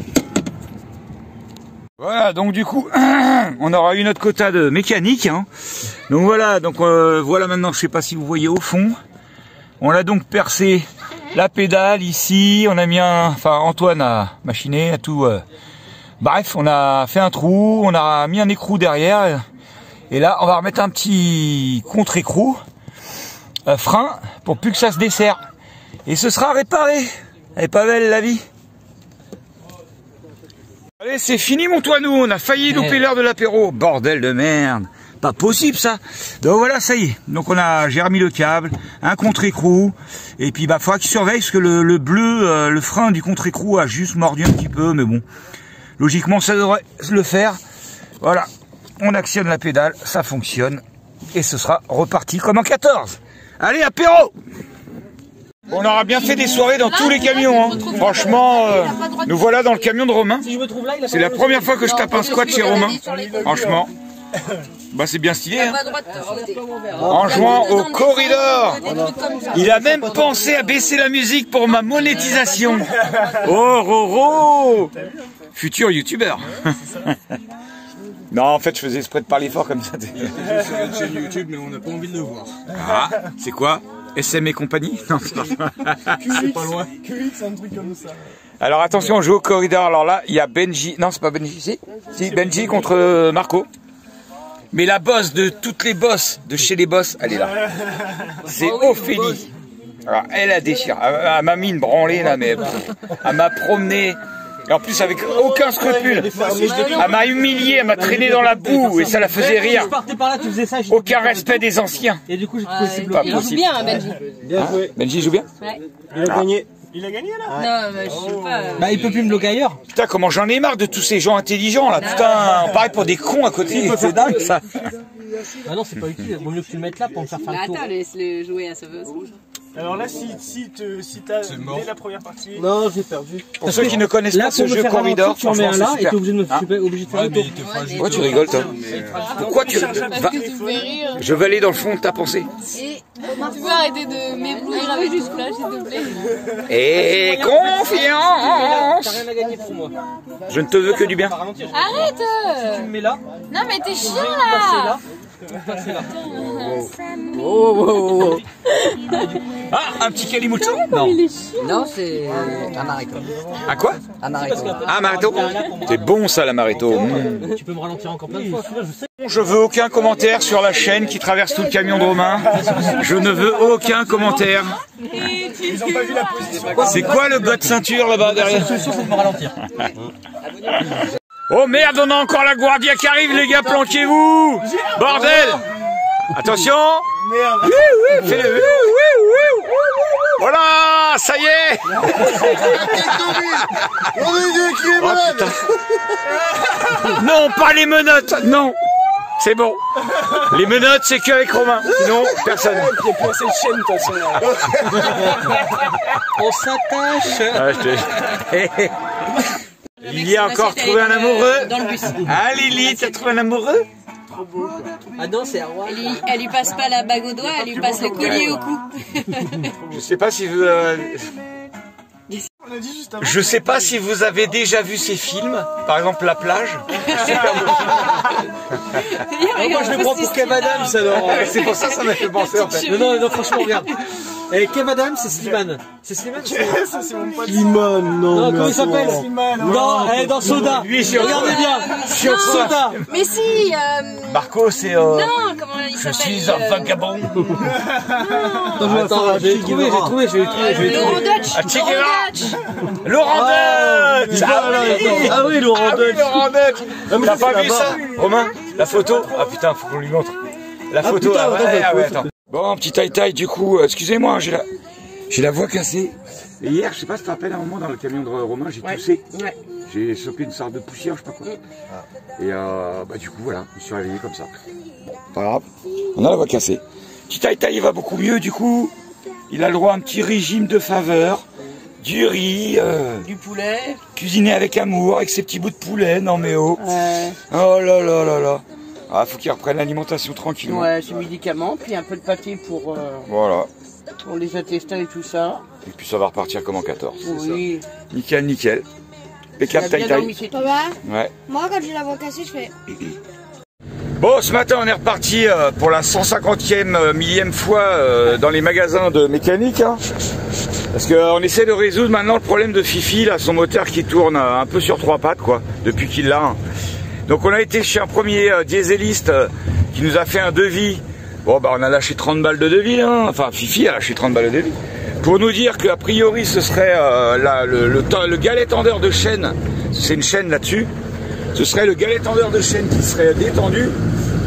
Voilà, donc du coup, on aura eu notre quota de mécanique. Hein. Donc voilà, donc euh, voilà maintenant, je sais pas si vous voyez au fond. On a donc percé la pédale ici. On a mis un, enfin Antoine a machiné, a tout. Euh, bref, on a fait un trou, on a mis un écrou derrière. Et là, on va remettre un petit contre-écrou, euh, frein, pour plus que ça se desserre. Et ce sera réparé. Elle est pas belle la vie. Allez, c'est fini mon Toinou, on a failli louper l'heure de l'apéro. Bordel de merde. Pas possible ça. Donc voilà, ça y est. Donc on a, j'ai remis le câble, un contre-écrou, et puis bah faudra qu'il surveille parce que le, le bleu, euh, le frein du contre-écrou a juste mordu un petit peu, mais bon, logiquement ça devrait le faire. Voilà, on actionne la pédale, ça fonctionne, et ce sera reparti comme en quatorze. Allez, apéro! On aura bien fait des soirées dans tous les camions, hein. Franchement, euh, nous voilà dans le camion de Romain. C'est la première fois que je tape un squat chez Romain. Franchement, bah c'est bien stylé, hein. En jouant au corridor. Il a même pensé à baisser la musique pour ma monétisation. Oh, Roro, futur youtubeur. Non, en fait, je faisais exprès de parler fort comme ça. Sur une chaîne YouTube, mais on n'a pas envie de le voir. Ah, c'est quoi? S M et compagnie? Non, c'est pas loin. Q X, un truc comme ça. Alors attention, on joue au corridor. Alors là, il y a Benji. Non, c'est pas Benji. Si, si Benji contre Marco. Mais la boss de toutes les boss, de chez les boss, elle est là. C'est Ophélie. Alors, elle a déchiré. Elle m'a mis une branlée là, mais elle m'a promené. Et en plus avec aucun scrupule. Elle m'a humilié, elle m'a traîné dans la boue et ça la faisait rire. Aucun respect des anciens. Et du coup, c'est pas il joue bien, Benji. Bien joué. Hein, Benji joue bien. Ouais. Il a gagné. Il a gagné là? Non, mais je sais pas. Bah, il peut plus me bloquer ailleurs. Putain, comment j'en ai marre de tous ces gens intelligents là. Putain, on paraît pour des cons à côté. C'est dingue ça. Ah non, c'est pas utile. Vaut mieux que tu le mettes là pour me faire faire le tour. Attends, laisse-le jouer à Sauveuse. Alors là, si, si, te, si t'as dès la première partie... Non, j'ai perdu. Pour ceux qui ne connaissent là, pas ce jeu corridor, tu en mets un là et t'es obligé de me hein obligé de faire le tour. Pourquoi tu rigoles toi? Pourquoi tu rigoles? Je vais aller dans le fond de ta pensée. Et tu peux arrêter de m'éblouir avec du flash, s'il te plaît? Et confiance. T'as rien à gagner pour moi. Je ne te veux que du bien. Arrête! Tu me mets là. Non mais t'es chiant là! Oh, oh, oh, oh. Ah, un petit Calimocho? Non. Non, c'est un amaretto. À quoi? Amaretto. Ah, amaretto? C'est bon ça, l'amaretto. Mmh. Tu peux me ralentir encore plein de fois. Je veux aucun commentaire sur la chaîne qui traverse tout le camion de Romain. Je ne veux aucun commentaire. Ils ont pas vu la position. C'est quoi le bas de ceinture là-bas derrière? La solution, c'est de me ralentir. Oh merde, on a encore la Guardia qui arrive, les gars, planquez-vous! Bordel! Attention! Merde! Oui, oui, fais-le! Oui, oui, oui, oui. Voilà, ça y est! On est dit qui est malade! Non, pas les menottes! Non! C'est bon! Les menottes, c'est qu'avec Romain. Sinon, personne. Il n'y a plus assez de chaîne, de toute façon. On s'attache! Ah, je te... Lily a encore trouvé un amoureux. Dans le bus. Ah Lily, t'as trouvé un amoureux? Ah non, c'est Arwa. Elle, lui- elle lui passe pas la bague au doigt, elle lui passe le collier au cou. Je sais pas si vous... euh, On a dit juste avant. Je sais pas si vous avez déjà vu ces films. Par exemple, La Plage. Moi, je le prends pour Kev Adams, alors. C'est pour ça que ça m'a fait penser en fait. Non, non, non, franchement, regarde. Et Kev Adams, c'est Slimane. C'est Slimane? Ça, c'est mon pote. Slimane, non. Non, comment il s'appelle? Non, elle est dans Soda. Lui, sur Regardez bien. Sur Soda. Mais si, euh... Marco, c'est... euh, non, comment il Je s'appelle suis un euh, vagabond. Attends, attends, j'ai trouvé, j'ai trouvé, j'ai trouvé, j'ai Laurent trouvé. Dutch. Ah, check it Laurent out. Dutch. Laurent Dutch. Ah oui. Ah oui, Laurent Ah oui, Dutch. Laurent Dutch. mais T'as ça, pas c'est vu là-bas. ça, Romain? La photo? Ah putain, faut qu'on lui montre. La photo, putain, ah ouais, attends, ah ouais, faut- attends. Bon, petit taille-taille, du coup, euh, excusez-moi, j'ai la... j'ai la voix cassée. Et hier, je sais pas si tu te rappelles, à un moment dans le camion de Romain, j'ai toussé. Ouais. J'ai chopé une sorte de poussière, je sais pas quoi. Et euh, bah du coup, voilà, je me suis réveillé comme ça. Bon, pas grave, on a la voix cassée. Petit taille-taille, il va beaucoup mieux, du coup. Il a le droit à un petit régime de faveur. Du riz, euh, Du poulet. cuisiné avec amour, avec ses petits bouts de poulet, non mais oh. Ouais. Oh là là là là. Ah, faut qu'il reprenne l'alimentation tranquillement. Ouais, ses médicaments, puis un peu de pâté pour, euh, Voilà. pour les intestins et tout ça. Et puis ça va repartir comme en quatorze. Oui. Nickel, nickel. Pécable Il a bien taille-taille. dormi, c'est tout. Papa, Ouais. moi quand j'ai la voix cassée, je fais. Bon, ce matin, on est reparti euh, pour la cent cinquantième euh, millième fois euh, dans les magasins de mécanique. Hein, parce qu'on essaie de résoudre maintenant le problème de Fifi, là, son moteur qui tourne euh, un peu sur trois pattes, quoi, depuis qu'il l'a. Hein. Donc on a été chez un premier euh, dieseliste euh, qui nous a fait un devis. Bon, bah on a lâché trente balles de devis, hein. Enfin, Fifi a lâché trente balles de devis. Pour nous dire qu'a priori, ce serait euh, la, le, le, le galet tendeur de chaîne, c'est une chaîne là-dessus. Ce serait le galet tendeur de chaîne qui serait détendu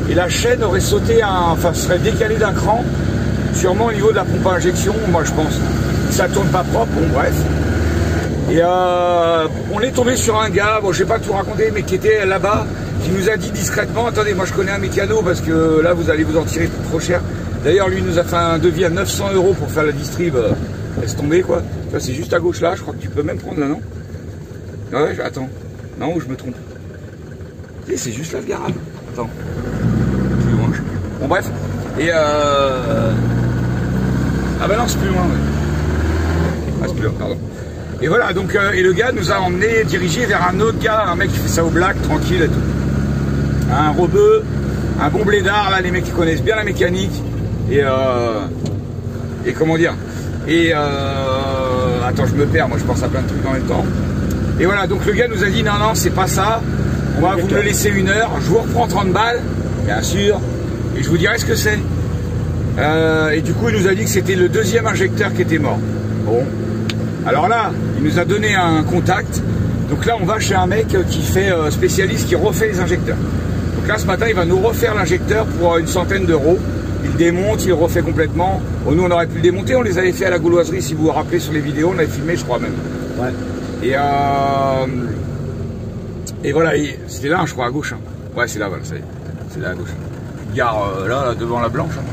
et la chaîne aurait sauté, un, enfin serait décalée d'un cran, sûrement au niveau de la pompe à injection, moi je pense. Ça tourne pas propre, bon bref. Et euh, on est tombé sur un gars, bon je vais pas tout raconter, mais qui était là-bas, qui nous a dit discrètement, attendez, moi je connais un mécano parce que là vous allez vous en tirer trop cher. D'ailleurs lui nous a fait un devis à neuf cents euros pour faire la distrib, euh, laisse tomber quoi. Ça c'est juste à gauche là, je crois que tu peux même prendre là, non? Ouais, attends, non, je me trompe. C'est juste là le garage. Attends. Plus loin, je sais plus. Bon bref. Et euh... Ah bah non, c'est plus loin, ouais. Ah c'est plus loin, pardon. Et voilà, donc, euh, et le gars nous a emmené, dirigé vers un autre gars, un mec qui fait ça au black, tranquille et tout. Un rebeu, un bon blédard, là, les mecs qui connaissent bien la mécanique. Et euh... Et comment dire? Et euh... Attends, je me perds, moi je pense à plein de trucs en même temps. Et voilà, donc le gars nous a dit, non, non, c'est pas ça. On va vous le laisser une heure, je vous reprends trente balles, bien sûr, et je vous dirai ce que c'est. Euh, et du coup, il nous a dit que c'était le deuxième injecteur qui était mort. Bon, alors là, il nous a donné un contact. Donc là, on va chez un mec qui fait euh, spécialiste, qui refait les injecteurs. Donc là, ce matin, il va nous refaire l'injecteur pour une centaine d'euros. Il démonte, il refait complètement. Bon, nous, on aurait pu le démonter, on les avait fait à la gauloiserie, si vous vous rappelez sur les vidéos, on avait filmé, je crois même. Ouais. Et euh... Et voilà, c'était là, je crois, à gauche. Hein. Ouais, c'est là, voilà, ça y est. C'est là, à gauche. Gare euh, là, là, devant la Blanche. Hein.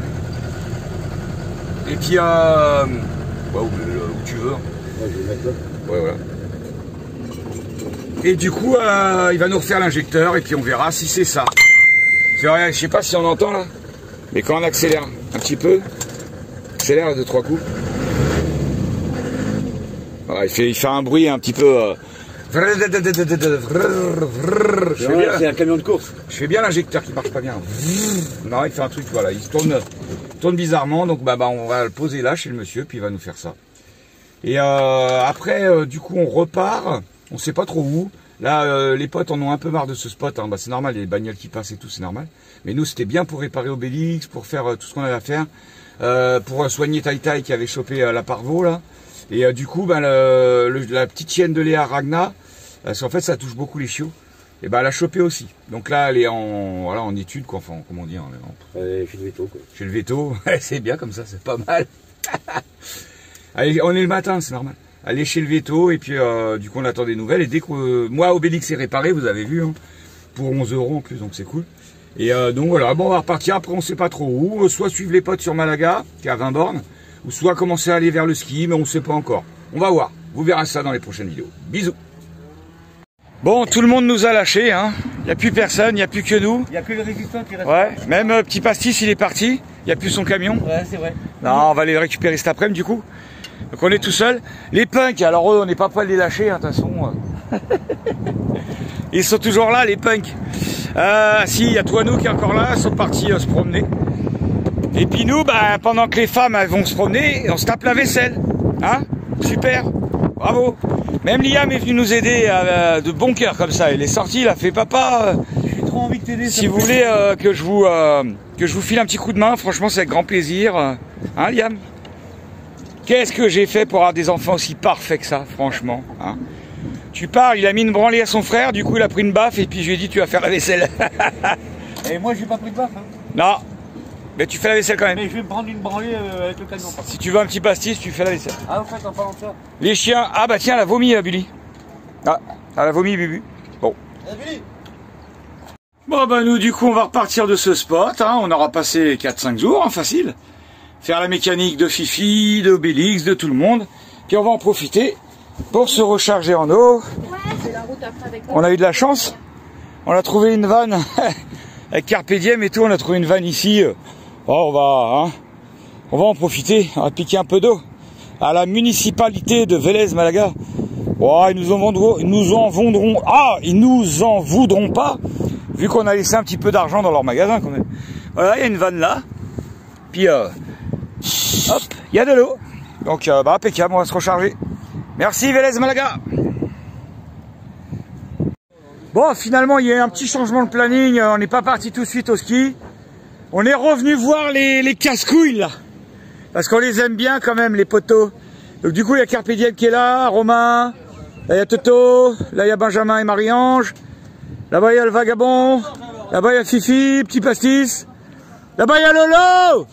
Et puis, euh... ouais, où, où tu veux. Ouais, je vais mettre là. Ouais, voilà. Et du coup, euh, il va nous refaire l'injecteur, et puis on verra si c'est ça. C'est vrai, je sais pas si on entend, là. Mais quand on accélère un petit peu, accélère de trois coups. Voilà, il fait, il fait un bruit un petit peu... Euh, c'est un camion de course. Je fais bien l'injecteur qui marche pas bien. Non, il fait un truc, voilà, il se tourne, tourne bizarrement. Donc bah, bah on va le poser là chez le monsieur, puis il va nous faire ça. Et euh, après, euh, du coup, on repart. On sait pas trop où. Là, euh, les potes en ont un peu marre de ce spot. Hein. Bah, c'est normal, les bagnoles qui passent et tout, c'est normal. Mais nous, c'était bien pour réparer Obélix, pour faire euh, tout ce qu'on avait à faire, euh, pour euh, soigner Tai Tai qui avait chopé euh, la parvo là. Et euh, du coup, bah, le, le, la petite chienne de Léa Ragna, parce qu'en fait, ça touche beaucoup les chiots. Et bah, elle a chopé aussi. Donc là, elle est en, voilà, en étude, quoi. Enfin, comment dire, en... euh, chez le veto, quoi. Chez le veto, c'est bien comme ça, c'est pas mal. Allez, on est le matin, c'est normal. Allez chez le veto, et puis euh, du coup, on attend des nouvelles. Et dès que euh, moi, Obélix est réparé, vous avez vu, hein, pour onze euros en plus, donc c'est cool. Et euh, donc voilà, bon, on va repartir. Après, on sait pas trop où. Soit suivre les potes sur Malaga, qui est à vingt bornes, ou soit commencer à aller vers le ski, mais on ne sait pas encore. On va voir. Vous verrez ça dans les prochaines vidéos. Bisous. Bon, tout le monde nous a lâchés, hein. Il n'y a plus personne, il n'y a plus que nous. Il n'y a que le résistant qui reste. Ouais, même euh, Petit Pastis, il est parti. Il n'y a plus son camion. Ouais, c'est vrai. Non, on va aller le récupérer cet après-midi, du coup. Donc on est tout seul. Les punks, alors eux, on n'est pas prêts de les lâcher, hein, de toute façon. Ils sont toujours là, les punks. Euh, si, il y a Toinou qui est encore là, ils sont partis euh, se promener. Et puis nous, bah, pendant que les femmes elles vont se promener, on se tape la vaisselle. Hein? Super. Bravo. Même Liam est venu nous aider euh, de bon cœur comme ça. Il est sorti, il a fait papa. Euh, J'ai trop envie de t'aider. Si vous voulez euh, que je vous euh, que je vous file un petit coup de main, franchement c'est avec grand plaisir. Hein Liam? Qu'est-ce que j'ai fait pour avoir des enfants aussi parfaits que ça, franchement, hein? Tu parles, il a mis une branlée à son frère, du coup il a pris une baffe et puis je lui ai dit tu vas faire la vaisselle. Et moi j'ai pas pris de baffe. Hein. Non. Mais tu fais la vaisselle quand même. Mais je vais me prendre une branlée euh, avec le camion. Si tu veux un petit pastis, tu fais la vaisselle. Ah, en fait, en parlant de ça. Les chiens. Ah, bah tiens, elle a vomi, la Bully. Ah, elle a vomi, Bubu. Bon. La Bully. Bon, bah, nous, du coup, on va repartir de ce spot. Hein. On aura passé quatre cinq jours, hein, facile. Faire la mécanique de Fifi, de Obélix, de tout le monde. Puis on va en profiter pour se recharger en eau. Ouais. C'est la route après avec on a eu de la chance. On a trouvé une vanne avec Carpe Diem et tout. On a trouvé une vanne ici. Oh, on va, hein, on va en profiter, on va piquer un peu d'eau à la municipalité de Vélez Malaga. Oh, ils nous en vendront, ils nous en vendront, ah, ils nous en voudront pas, vu qu'on a laissé un petit peu d'argent dans leur magasin quand même. Voilà, il y a une vanne là, puis euh, hop, il y a de l'eau, donc euh, bah impeccable, on va se recharger. Merci Vélez Malaga. Bon, finalement, il y a eu un petit changement de planning, on n'est pas parti tout de suite au ski. On est revenu voir les, les casse-couilles là, parce qu'on les aime bien quand même les poteaux. Donc du coup il y a Carpe Diem qui est là, Romain, là il y a Toto, là il y a Benjamin et Marie-Ange, là-bas il y a le vagabond, Là-bas, il y a Fifi, petit pastis. Là-bas, il y a Lolo.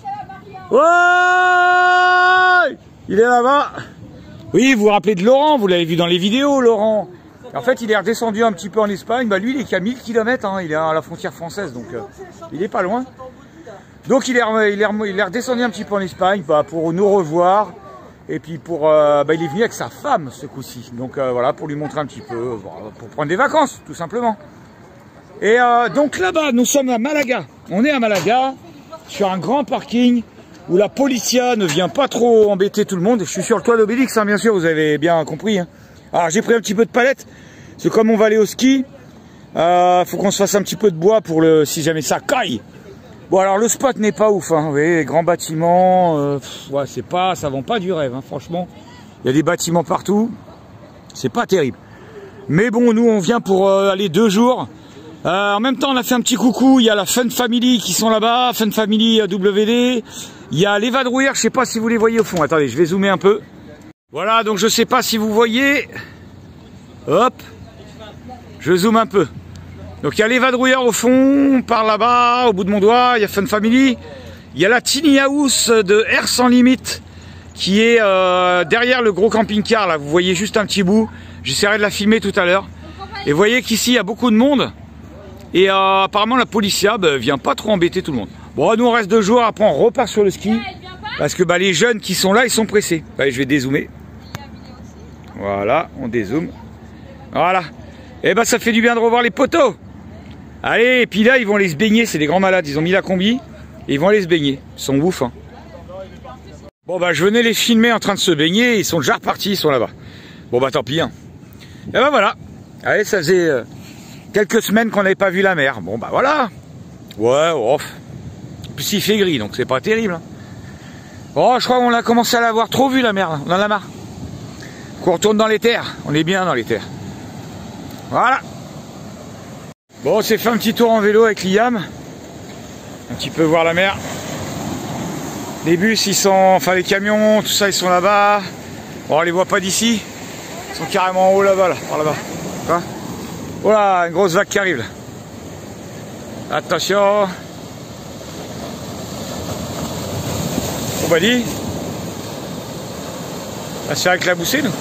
Ouais, il est là-bas. Oui, vous vous rappelez de Laurent, vous l'avez vu dans les vidéos, Laurent. En fait, il est redescendu un petit peu en Espagne. Bah, lui, il est qu'à mille kilomètres, hein. Il est à la frontière française, donc euh, il est pas loin. Donc, il est, il, est, il est redescendu un petit peu en Espagne bah, pour nous revoir. Et puis, pour, euh, bah, il est venu avec sa femme, ce coup-ci. Donc, euh, voilà, pour lui montrer un petit peu, pour prendre des vacances, tout simplement. Et euh, donc, là-bas, nous sommes à Malaga. On est à Malaga, sur un grand parking, où la policia ne vient pas trop embêter tout le monde. Je suis sur le toit d'Obélix, hein, bien sûr, vous avez bien compris. Hein. Alors j'ai pris un petit peu de palette, c'est comme on va aller au ski, euh, faut qu'on se fasse un petit peu de bois pour le, si jamais ça caille. Bon alors le spot n'est pas ouf, hein, vous voyez, grands bâtiments, euh, pff, ouais, c'est pas, ça vend pas du rêve, hein, franchement. Il y a des bâtiments partout, c'est pas terrible. Mais bon, nous on vient pour euh, aller deux jours. Euh, en même temps, on a fait un petit coucou. Il y a la Fun Family qui sont là-bas, Fun Family W D. Il y a les vadrouilleurs, je sais pas si vous les voyez au fond. Attendez, je vais zoomer un peu. Voilà, donc je sais pas si vous voyez. Hop, je zoome un peu. Donc il y a les vadrouilleurs au fond, par là-bas, au bout de mon doigt. Il y a Fun Family. Il y a la Tiny House de Air Sans Limite qui est euh, derrière le gros camping-car. Là, vous voyez juste un petit bout. J'essaierai de la filmer tout à l'heure. Et vous voyez qu'ici, il y a beaucoup de monde. Et euh, apparemment la policia bah, vient pas trop embêter tout le monde. Bon, nous on reste deux jours, après on repart sur le ski. Parce que bah, les jeunes qui sont là, ils sont pressés. Allez, je vais dézoomer. Voilà, on dézoome. Voilà. Et bah ça fait du bien de revoir les poteaux. Allez, et puis là ils vont aller se baigner, c'est des grands malades. Ils ont mis la combi et ils vont aller se baigner. Ils sont ouf. Hein. Bon bah je venais les filmer en train de se baigner, ils sont déjà repartis, ils sont là-bas. Bon bah tant pis. Hein. Et bah voilà. Allez, ça faisait... Euh, quelques semaines qu'on n'avait pas vu la mer. Bon bah voilà. Ouais, off. Puis il fait gris, donc c'est pas terrible. Hein. Oh, je crois qu'on a commencé à l'avoir trop vu la mer. Là. On en a marre. Qu'on retourne dans les terres. On est bien dans les terres. Voilà. Bon, on s'est fait un petit tour en vélo avec Liam. Un petit peu voir la mer. Les bus, ils sont... Enfin, les camions, tout ça, ils sont là-bas. Bon, on les voit pas d'ici. Ils sont carrément en haut là-bas, là, par là-bas. Quoi ? Voilà, une grosse vague qui arrive là. Attention. On va dire. On va se faire éclabousser nous.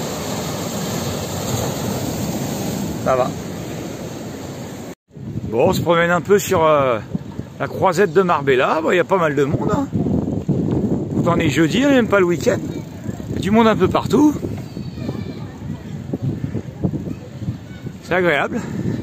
Ça va. Bon, on se promène un peu sur euh, la croisette de Marbella. Bon, il y a pas mal de monde. Hein. Pourtant on est jeudi, on n'est même pas le week-end. Il y a du monde un peu partout. C'est agréable.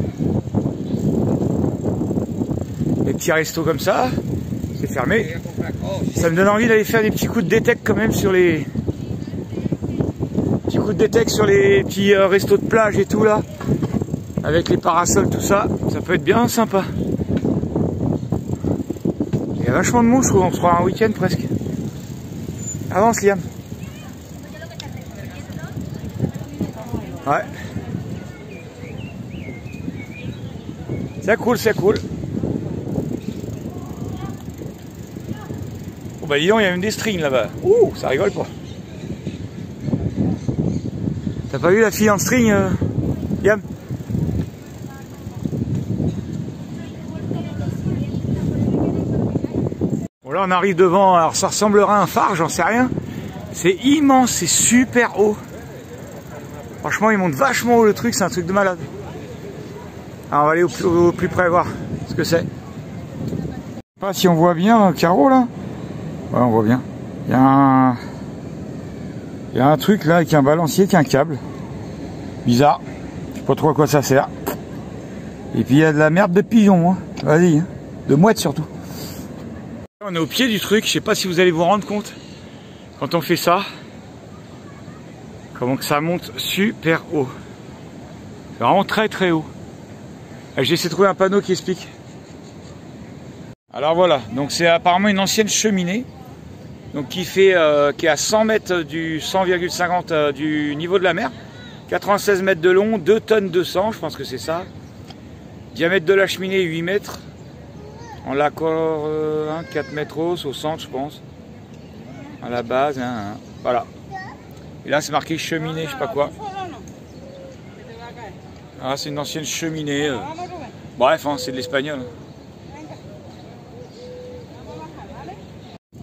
Des petits restos comme ça, c'est fermé. Ça me donne envie d'aller faire des petits coups de détec quand même sur les... Petits coups de détec sur les petits euh, restos de plage et tout là. Avec les parasols, tout ça. Ça peut être bien sympa. Il y a vachement de monde, je trouve. On se fera un week-end presque. Avance Liam. Ouais. C'est cool, c'est cool. Oh bah dis donc, il y a même des strings là-bas. Ouh, ça rigole pas. T'as pas vu la fille en string, euh, Liam? Bon là on arrive devant, alors ça ressemblera à un phare, j'en sais rien. C'est immense, c'est super haut. Franchement il monte vachement haut le truc, c'est un truc de malade. Alors on va aller au plus, au plus près voir ce que c'est. Je sais pas si on voit bien le carreau là. Ouais, on voit bien. Il y a un... Il y a un truc là avec un balancier qui a un câble. Bizarre. Je sais pas trop à quoi ça sert. Et puis il y a de la merde de pigeons. Hein. Vas-y. Hein. De mouettes surtout. On est au pied du truc. Je sais pas si vous allez vous rendre compte. Quand on fait ça. Comment que ça monte super haut. C'est vraiment très très haut. J'ai essayé de trouver un panneau qui explique. Alors voilà, donc c'est apparemment une ancienne cheminée, donc qui fait, euh, qui est à cent mètres du cent virgule cinquante euh, du niveau de la mer, quatre-vingt-seize mètres de long, deux tonnes deux cents, je pense que c'est ça. Diamètre de la cheminée huit mètres, en l'accord euh, hein, quatre mètres hausse au centre, je pense, à la base, hein, hein. Voilà. Et là c'est marqué cheminée, je sais pas quoi. Ah, c'est une ancienne cheminée. Euh. Bref, hein, c'est de l'espagnol.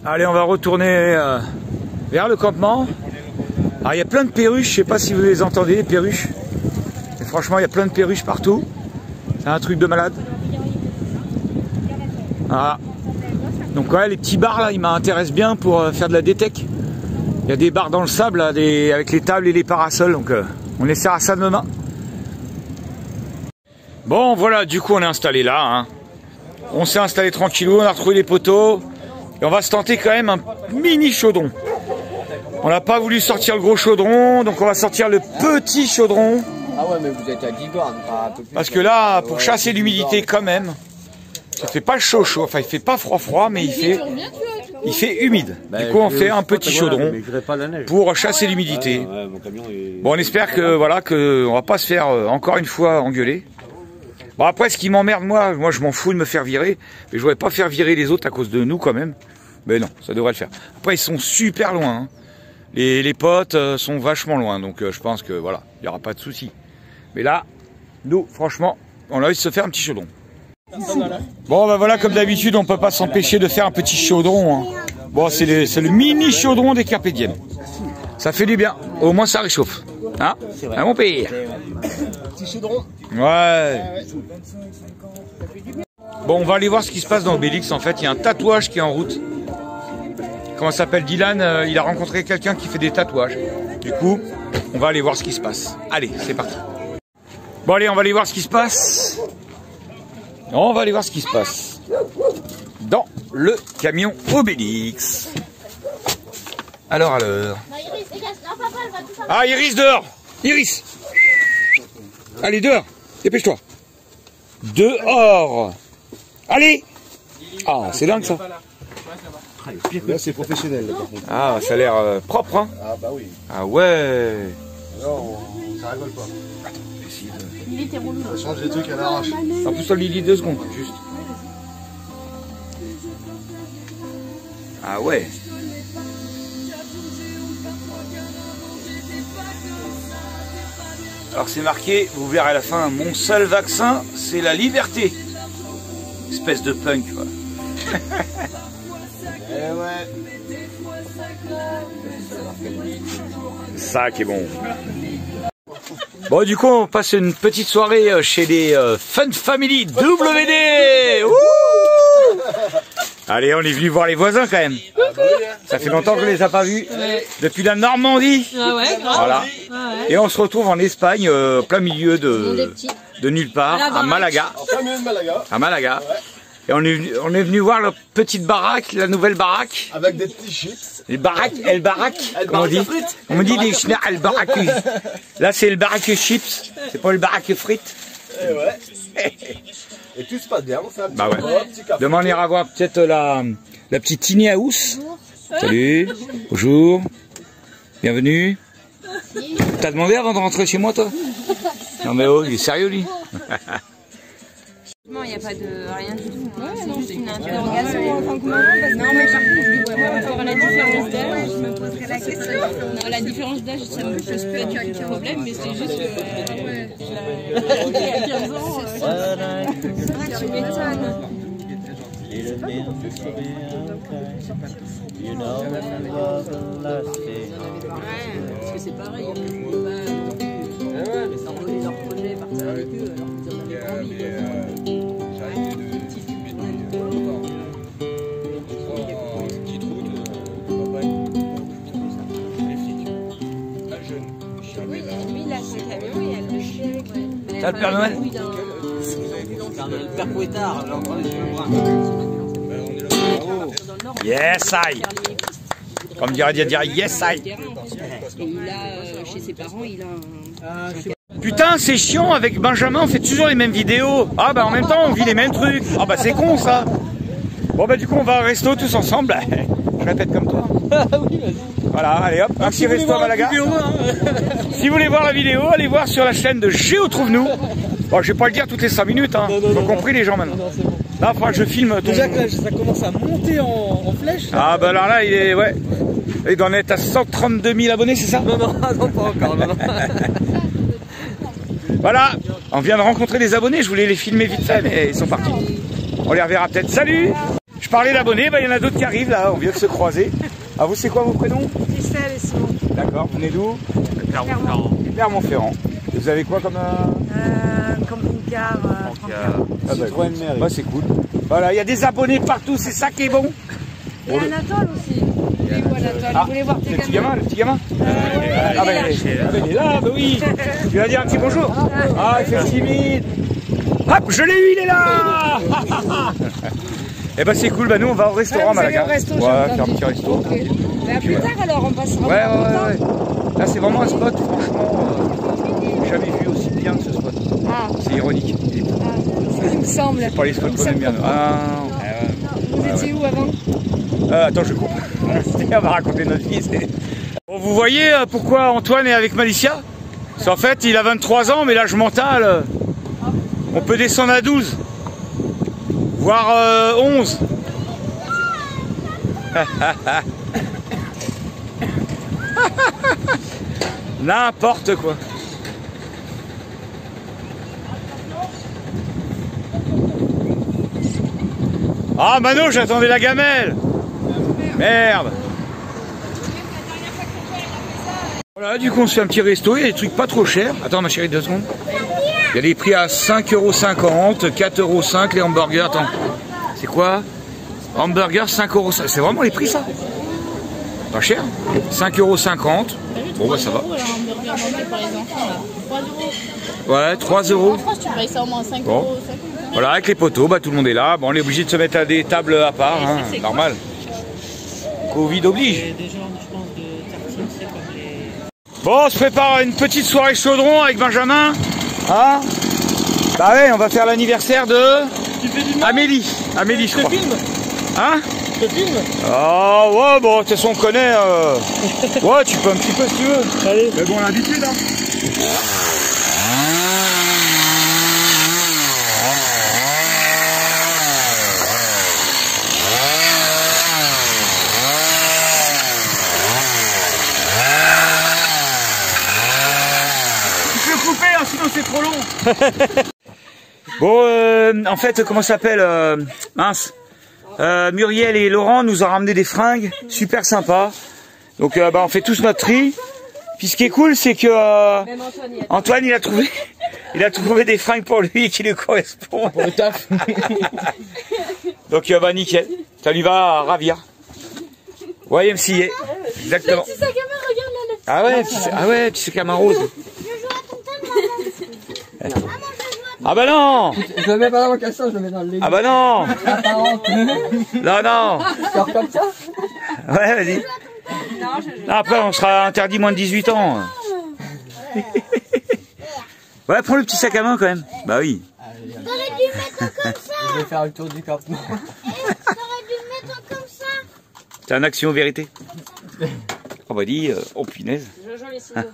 Allez, on va retourner euh, vers le campement. Alors il y a plein de perruches, je sais pas si vous les entendez, les perruches. Mais franchement, il y a plein de perruches partout. C'est un truc de malade. Voilà. Donc ouais, les petits bars là, ils m'intéressent bien pour euh, faire de la détec. Il y a des bars dans le sable là, des, avec les tables et les parasols, donc euh, on essaiera ça demain. Bon voilà, du coup on est installé là. Hein. On s'est installé tranquillou, on a retrouvé les poteaux. Et on va se tenter quand même un mini chaudron. On n'a pas voulu sortir le gros chaudron, donc on va sortir le petit chaudron. Ah ouais, mais vous êtes à dix bornes, pas un peu plus. Parce que là, pour chasser l'humidité quand même, ça fait pas chaud chaud, enfin il fait pas froid froid, mais il fait, il fait humide. Du coup on fait un petit chaudron pour chasser l'humidité. Bon, on espère que voilà, que on va pas se faire encore une fois engueuler. Bon après, ce qui m'emmerde moi, moi je m'en fous de me faire virer, mais je voudrais pas faire virer les autres à cause de nous quand même. Mais non, ça devrait le faire. Après ils sont super loin, hein. les, les potes euh, sont vachement loin, donc euh, je pense que voilà, il n'y aura pas de souci. Mais là, nous franchement, on a envie de se faire un petit chaudron. Bon ben voilà, comme d'habitude, on peut pas s'empêcher de faire un petit chaudron. Hein. Bon, c'est le, le mini chaudron des Carpe Diem. Ça fait du bien, au moins ça réchauffe. Hein, hein mon père. Petit chaudron. Ouais. Bon, on va aller voir ce qui se passe dans Obélix. En fait, il y a un tatouage qui est en route. Comment ça s'appelle, Dylan, euh, il a rencontré quelqu'un qui fait des tatouages. Du coup, on va aller voir ce qui se passe. Allez, c'est parti. Bon, allez, on va aller voir ce qui se passe. On va aller voir ce qui se passe dans le camion Obélix. Alors, alors. Ah, Iris, dehors. Iris. Allez, dehors. Dépêche-toi. Dehors. Allez. Ah, c'est dingue ça. Là, c'est professionnel, là, par contre. Ah, ça a l'air euh, propre, hein. Ah, bah oui. Ah ouais. Non, ça rigole pas. Il était relou. Ça change des trucs à l'arrache. En plus, on lit deux secondes, juste. Ah ouais. Alors c'est marqué, vous verrez à la fin, mon seul vaccin, c'est la liberté. Espèce de punk, quoi. Eh ouais. Ça qui est bon. Bon, du coup, on passe une petite soirée chez les euh, Fun Family W D. Ouh. Allez, on est venu voir les voisins quand même. Ça fait longtemps qu'on ne les a pas vus. Ouais. Depuis la Normandie. Ah ouais, grave. Voilà. Ah ouais. Et on se retrouve en Espagne, euh, plein milieu de, de nulle part, à Malaga. En plein milieu de Malaga. À Malaga. Ouais. Et on est, venu, on est venu voir la petite baraque, la nouvelle baraque. Avec des petits chips. Les baraques, El Baraque, comme on dit. On me dit les schna El Baraque. Là, c'est le baraque chips. C'est pas le baraque frites. Et ouais. Et tout se passe bien. On fait un petit, bah ouais. ouais. petit café. Demain, on ira voir peut-être la, la petite Tiny House. Salut. Bonjour. Bienvenue. T'as demandé avant de rentrer chez moi, toi? Non, mais oh, il est sérieux, lui. Il n'y a pas de rien du tout. Ouais, c'est juste une interrogation en tant que maman. Non, mais par contre, je vois pas encore la différence d'âge. Je me poserai la question. Non, la différence d'âge, ça me pose pas du tout de problème, mais c'est juste que. Ouais. Il y a quinze ans. Tu m'étonnes. Ouais, parce que c'est pareil. On peut pas envoyer leurs projets, partir avec eux, alors que ça n'a pas envie. T'as le Père Noël? Le Père Pouettard, j'ai encore les yeux bruns. Yes, I. Comme dirait dire yes, I. Et il a, euh, chez ses parents, il a un... Putain, c'est chiant, avec Benjamin, on fait toujours les mêmes vidéos. Ah bah en même temps, on vit les mêmes trucs. Ah bah c'est con ça. Bon bah du coup, on va au resto tous ensemble. Je répète comme toi. Oui, vas-y. Voilà, allez hop, un petit resto à Malaga. Si vous voulez voir la vidéo, allez voir sur la chaîne de Géo Trouve-nous. Bon, je vais pas le dire toutes les cinq minutes, hein. Ils ont compris les gens maintenant. Non, bon. Là, il faudra que je filme ton... Déjà que là, ça commence à monter en, en flèche. Là. Ah bah alors là, il est... Ouais. Il doit en être à cent trente-deux mille abonnés, c'est ça? Non, non, non, pas encore. Non, non. Voilà, on vient de rencontrer des abonnés, je voulais les filmer vite fait, mais ils sont partis. On les reverra peut-être. Salut! Je parlais d'abonnés, bah, il y en a d'autres qui arrivent là, on vient de se croiser. Ah, vous, c'est quoi vos prénoms? Christelle et Simon. D'accord, vous venez d'où? Clermont-Ferrand. Clermont-Ferrand. Vous avez quoi comme... Euh... Euh, camping-car, euh, trente-quatre. Ah bah, bah c'est cool. Voilà, il y a des abonnés partout, c'est ça qui est bon. Et bon, Anatole aussi. Et voilà, Anatole, ah, vous voulez voir tes le petit gamin, le petit gamin euh, ouais, ah, bah, il est là, il est là, bah oui. Tu vas dire un petit bonjour. Ah, il fait timide. Hop, je l'ai eu, il est là. Eh ben c'est cool, bah nous on va au restaurant ouais, Malaga. Au resto, ouais, faire un petit resto. Okay. Bah, plus tard alors, on passera. Ouais, ouais, ouais, ouais. Là c'est vraiment un spot, franchement, euh, j'ai jamais vu aussi bien que ce spot. Ah. C'est ironique. Ah, il me semble. C'est pas les spots qu'on aime bien. Ah, non. Vous étiez où avant? euh, Attends, je coupe. On va raconter notre vie. Bon, vous voyez pourquoi Antoine est avec Malicia? Parce qu'en fait, il a vingt-trois ans, mais l'âge mental, on peut descendre à douze. Voire euh, onze. N'importe quoi. Ah Mano, j'attendais la gamelle. Merde. Voilà, du coup on se fait un petit resto, il y a des trucs pas trop chers. Attends ma chérie, deux secondes. Il y a des prix à cinq euros cinquante, quatre euros cinq les hamburgers. Attends, c'est quoi? Hamburger cinq euros cinq. C'est vraiment les prix ça? Pas cher. cinq euros cinquante. Bon bah ça va. Ouais, trois euros. En France, tu payes ça au moins cinq bon. euros. Voilà, avec les poteaux, bah, tout le monde est là. Bon, on est obligé de se mettre à des tables à part, hein, normal. Covid oblige. Bon, on se prépare à une petite soirée chaudron avec Benjamin. Hein? Bah ouais, on va faire l'anniversaire de Amélie. Amélie, je crois. Je te filme. Hein? Je te filme. Ah ouais, bon, de toute façon on connaît. Euh... Ouais, tu peux un petit peu si tu veux. Allez. Mais bon, l'habitude, hein. Sinon c'est trop long. Bon, euh, en fait, comment ça s'appelle euh, mince. Euh, Muriel et Laurent nous ont ramené des fringues super sympas. Donc, euh, bah, on fait tous notre tri. Puis ce qui est cool, c'est que euh, Antoine, il a trouvé, il a trouvé des fringues pour lui qui lui correspondent. Pour le taf. Donc, euh, bah nickel. Ça lui va ravir. Ouais, M C, exactement. Ah ouais, petit, ah ouais, petit sac à main rose. Ah bah non! Je le mets pas dans mon casson, je le mets dans le lit. Ah bah non! Non, non! Sors comme ça? Ouais, vas-y. Non, après, on sera interdit moins de dix-huit ans. Ouais, prends le petit sac à main quand même. Bah oui. T'aurais dû mettre comme ça! Je vais faire le tour du campement. T'aurais dû mettre comme ça! C'est un action vérité. On va dire, oh punaise. Jojo les ciseaux.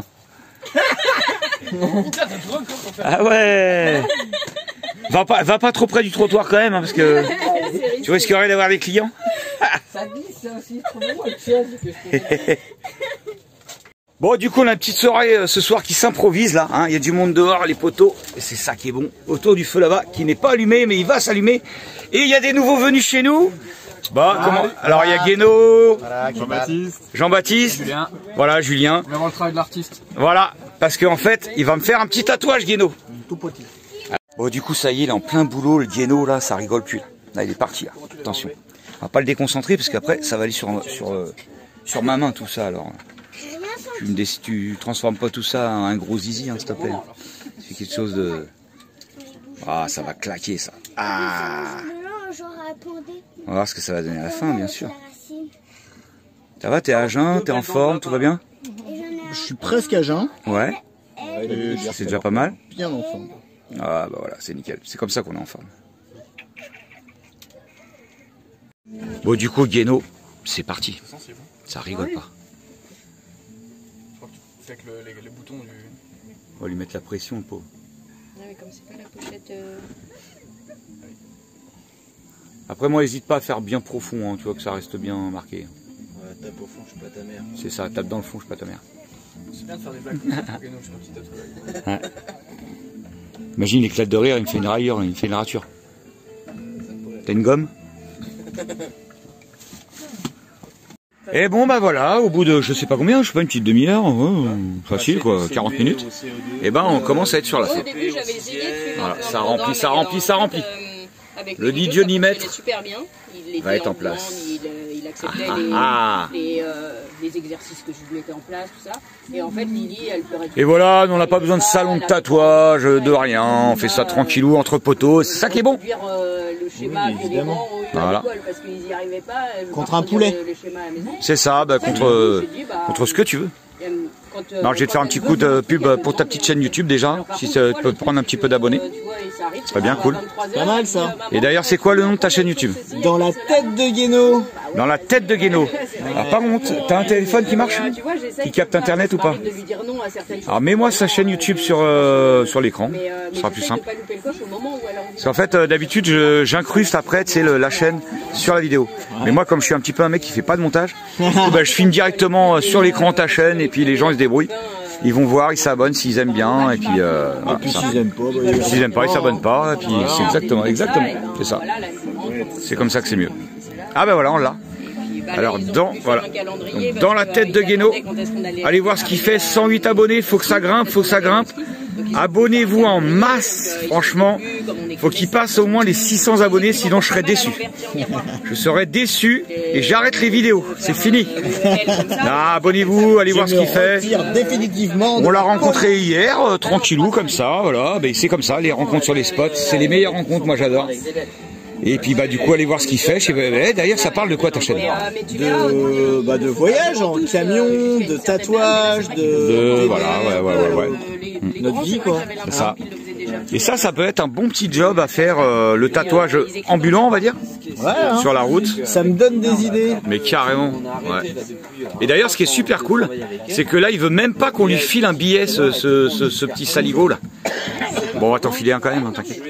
Ah ouais. Va pas, va pas trop près du trottoir quand même, hein, parce que tu risquerais d'avoir des clients. Ça glisse aussi, trop bon, le siège que je Bon, du coup, on a une petite soirée euh, ce soir qui s'improvise là. Hein. Il y a du monde dehors, les poteaux, et c'est ça qui est bon. Autour du feu là-bas, qui n'est pas allumé, mais il va s'allumer. Et il y a des nouveaux venus chez nous. Bah, ah, comment... Alors il y a Guéno, voilà, Jean-Baptiste, Jean-Baptiste, Julien. Voilà, Julien. On va voir le travail de l'artiste. Voilà, parce qu'en fait, il va me faire un petit tatouage, Guéno. Tout petit. Bon, du coup, ça y est, il est en plein boulot, le Guéno, là, ça rigole plus. Là, là il est parti, là. Attention. On va pas le déconcentrer, parce qu'après, ça va aller sur, sur, euh, sur ma main, tout ça, alors. Tu me dé... tu transformes pas tout ça en un gros zizi, hein, s'il te plaît. C'est quelque chose de... Ah, ça va claquer, ça. Ah. On va voir ce que ça va donner à la fin, bien sûr. Ça va, t'es à jeun, t'es en forme, tout va bien? Je suis presque à jeun. Ouais. Et c'est déjà pas mal. Bien en forme. Ah bah voilà, c'est nickel. C'est comme ça qu'on est en forme. Bon, du coup, Guéno, c'est parti. Ça rigole pas. Avec le, les, les boutons du... On va lui mettre la pression, le pauvre. Non, mais comme c'est pas la pochette... Euh... Après, moi, n'hésite pas à faire bien profond, hein, tu vois, que ça reste bien marqué. Ouais, tape au fond, je suis pas ta mère. C'est ça, tape dans le fond, je suis pas ta mère. C'est bien de faire des blagues comme ça pour Guéno, je fais un petit tatouage. Ouais. Imagine l'éclat de rire, il me fait une raillure, il me fait une rature. T'as une gomme? Et bon bah voilà, au bout de je sais pas combien, je sais pas une petite demi-heure, ouais, facile quoi, quarante minutes. Et ben on commence à être sur la scène. Voilà, ça remplit, ça remplit, ça remplit. Le D J Nimètre va être en place. Il acceptait ah, les, ah. les, euh, les exercices que je mettais en place, tout ça. Et en fait, Lily, elle peut récupérer. Et voilà, on n'a pas besoin de salon de tatouage, de rien. On fait ça tranquillou entre poteaux. C'est ça qui est bon. Euh, le schéma oui, évidemment. Voilà. Parce qu'ils n'y arrivaient pas. Contre un poulet. C'est ça, bah, contre, dit, bah, contre ce que tu veux. Quand, euh, non, je vais te faire un petit coup de pub pour ta petite chaîne YouTube déjà, si tu peux prendre un petit peu d'abonnés. Ce serait bien cool. Pas mal ça. Et d'ailleurs, c'est quoi le nom de ta chaîne YouTube? Dans la tête de Guéno. Dans la tête de Guéno. Alors par contre, t'as un téléphone qui marche? Qui capte internet ou pas? Alors mets-moi sa chaîne YouTube sur, euh, sur l'écran, ce sera plus simple. Parce qu'en fait, euh, d'habitude, j'incruste après tu sais, le, la chaîne sur la vidéo. Mais moi, comme je suis un petit peu un mec qui fait pas de montage, du coup, bah, je filme directement sur l'écran ta chaîne et puis les gens ils se débrouillent. Ils vont voir, ils s'abonnent s'ils aiment bien et puis euh, voilà, et puis s'ils aiment pas, bah, s'ils aiment pas, ils s'abonnent pas et puis c'est exactement, exactement, c'est ça. C'est comme ça que c'est mieux. Ah ben voilà, on l'a. Alors dans voilà, donc, dans la tête de Guéno, allez voir ce qu'il fait. cent huit abonnés, faut que ça grimpe, faut que ça grimpe. Abonnez-vous en masse, franchement. Faut qu'il passe au moins les six cents abonnés, sinon je serais déçu. Je serais déçu et j'arrête les vidéos. C'est fini. Ah, abonnez-vous, allez voir ce qu'il fait. Définitivement. On l'a rencontré hier, euh, tranquillou comme ça, voilà. Ben, c'est comme ça, les rencontres sur les spots, c'est les meilleures rencontres, moi j'adore. Et puis bah du coup allez voir ce qu'il fait. Eh, d'ailleurs ça parle de quoi ta chaîne? De bah de voyage en camion, de tatouage, de, de voilà ouais ouais ouais, ouais. Notre vie quoi. C'est ça. Et ça, ça peut être un bon petit job à faire, euh, le tatouage ambulant, on va dire, ouais, hein. Sur la route. Ça me donne des idées. Mais carrément. Ouais. Et d'ailleurs, ce qui est super cool, c'est que là, il veut même pas qu'on lui file un billet, ce, ce, ce, ce petit saligo là. Bon, on va t'en filer un quand même, hein, t'inquiète.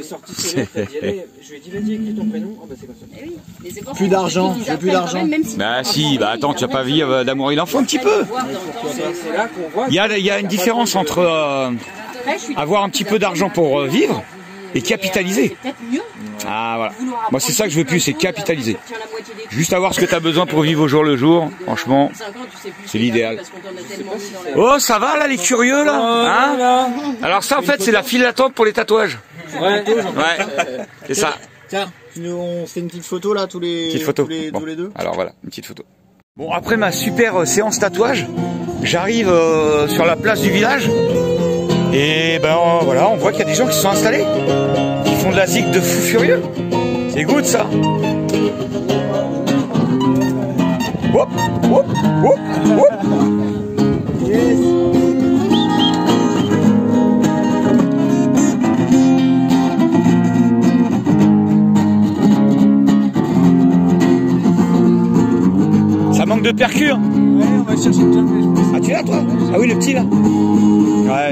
Plus d'argent, j'ai plus d'argent. Bah si, bah attends, tu as pas vu euh, d'amour, il en faut un petit peu. Il y a, il y a une différence entre euh, avoir un petit peu d'argent pour euh, vivre et capitaliser. Ah voilà. Moi c'est ça que je veux plus, c'est capitaliser. Juste avoir ce que tu as besoin pour vivre au jour le jour, franchement, c'est l'idéal. Oh ça va là les curieux là, hein? Alors ça en fait c'est la file d'attente pour les tatouages. Ouais, ouais. C'est ça. Tiens, on fait une petite photo là tous les, petite photo. Tous les, bon. tous les deux. Alors voilà, une petite photo. Bon après ma super euh, séance tatouage, j'arrive euh, sur la place du village et ben euh, voilà, on voit qu'il y a des gens qui se sont installés. Ils font de la zig de fou furieux. C'est good ça. Hop, hop, hop, hop. Yes. Ça manque de percure. Ouais, on va chercher le jamais, je pense. Ah, tu l'as toi? Ah oui, le petit là. Ouais.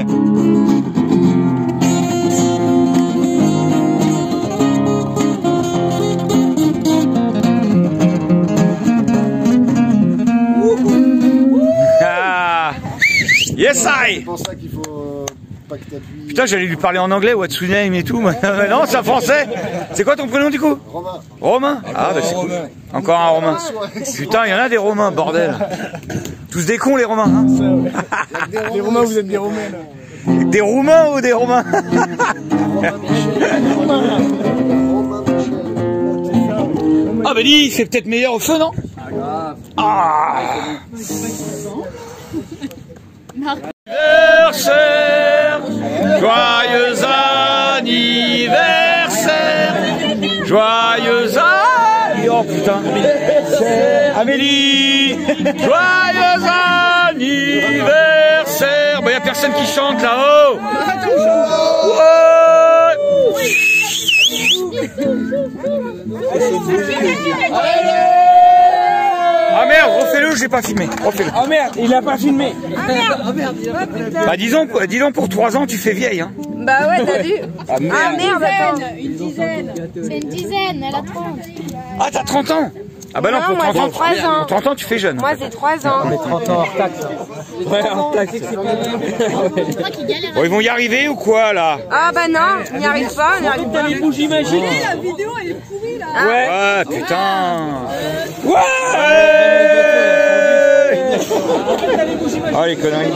Ah. Yes, I. C'est pour ça qu'il faut euh, pas que t'appuies. Putain, j'allais lui parler en anglais, what's your name et tout. Non, c'est en français. C'est quoi ton prénom du coup? Romain. Romain? Ah, bah c'est cool. Encore un Romain. Putain, il y en a des Romains, bordel. Tous des cons les Romains. Hein. Les Romains, vous êtes des Romains là. Des Roumains ou des Romains? Ah bah dis, c'est peut-être meilleur au feu, non? Ah. Anniversaire, joyeux anniversaire, joyeux anniversaire. Oh putain, Amélie, joyeux anniversaire. Bah y a personne qui chante là-haut. Ah merde, refais-le, j'ai pas filmé. Refais-le. Ah merde, il a pas filmé. Ah merde, ah merde. Bah disons, dis donc pour trois ans, tu fais vieille. Hein. Bah ouais, t'as vu. Ah merde, ah, merde attends. Une dizaine. C'est une dizaine, elle a trente. Ah t'as trente ans. Ah bah non, non pour trente moi, ans, trois ans. Pour trente ans, tu fais jeune. Moi, c'est trois ans. Mais trente ans hors taxe. Ouais, hors taxe. Bon, ils vont y arriver ou quoi, là? Ah bah non, on n'y arrive pas, on n'y arrive pas. Les bougies magiques. La vidéo, elle est pourrie, là. Ouais. Ouais, putain. Ouais. Oh les conneries.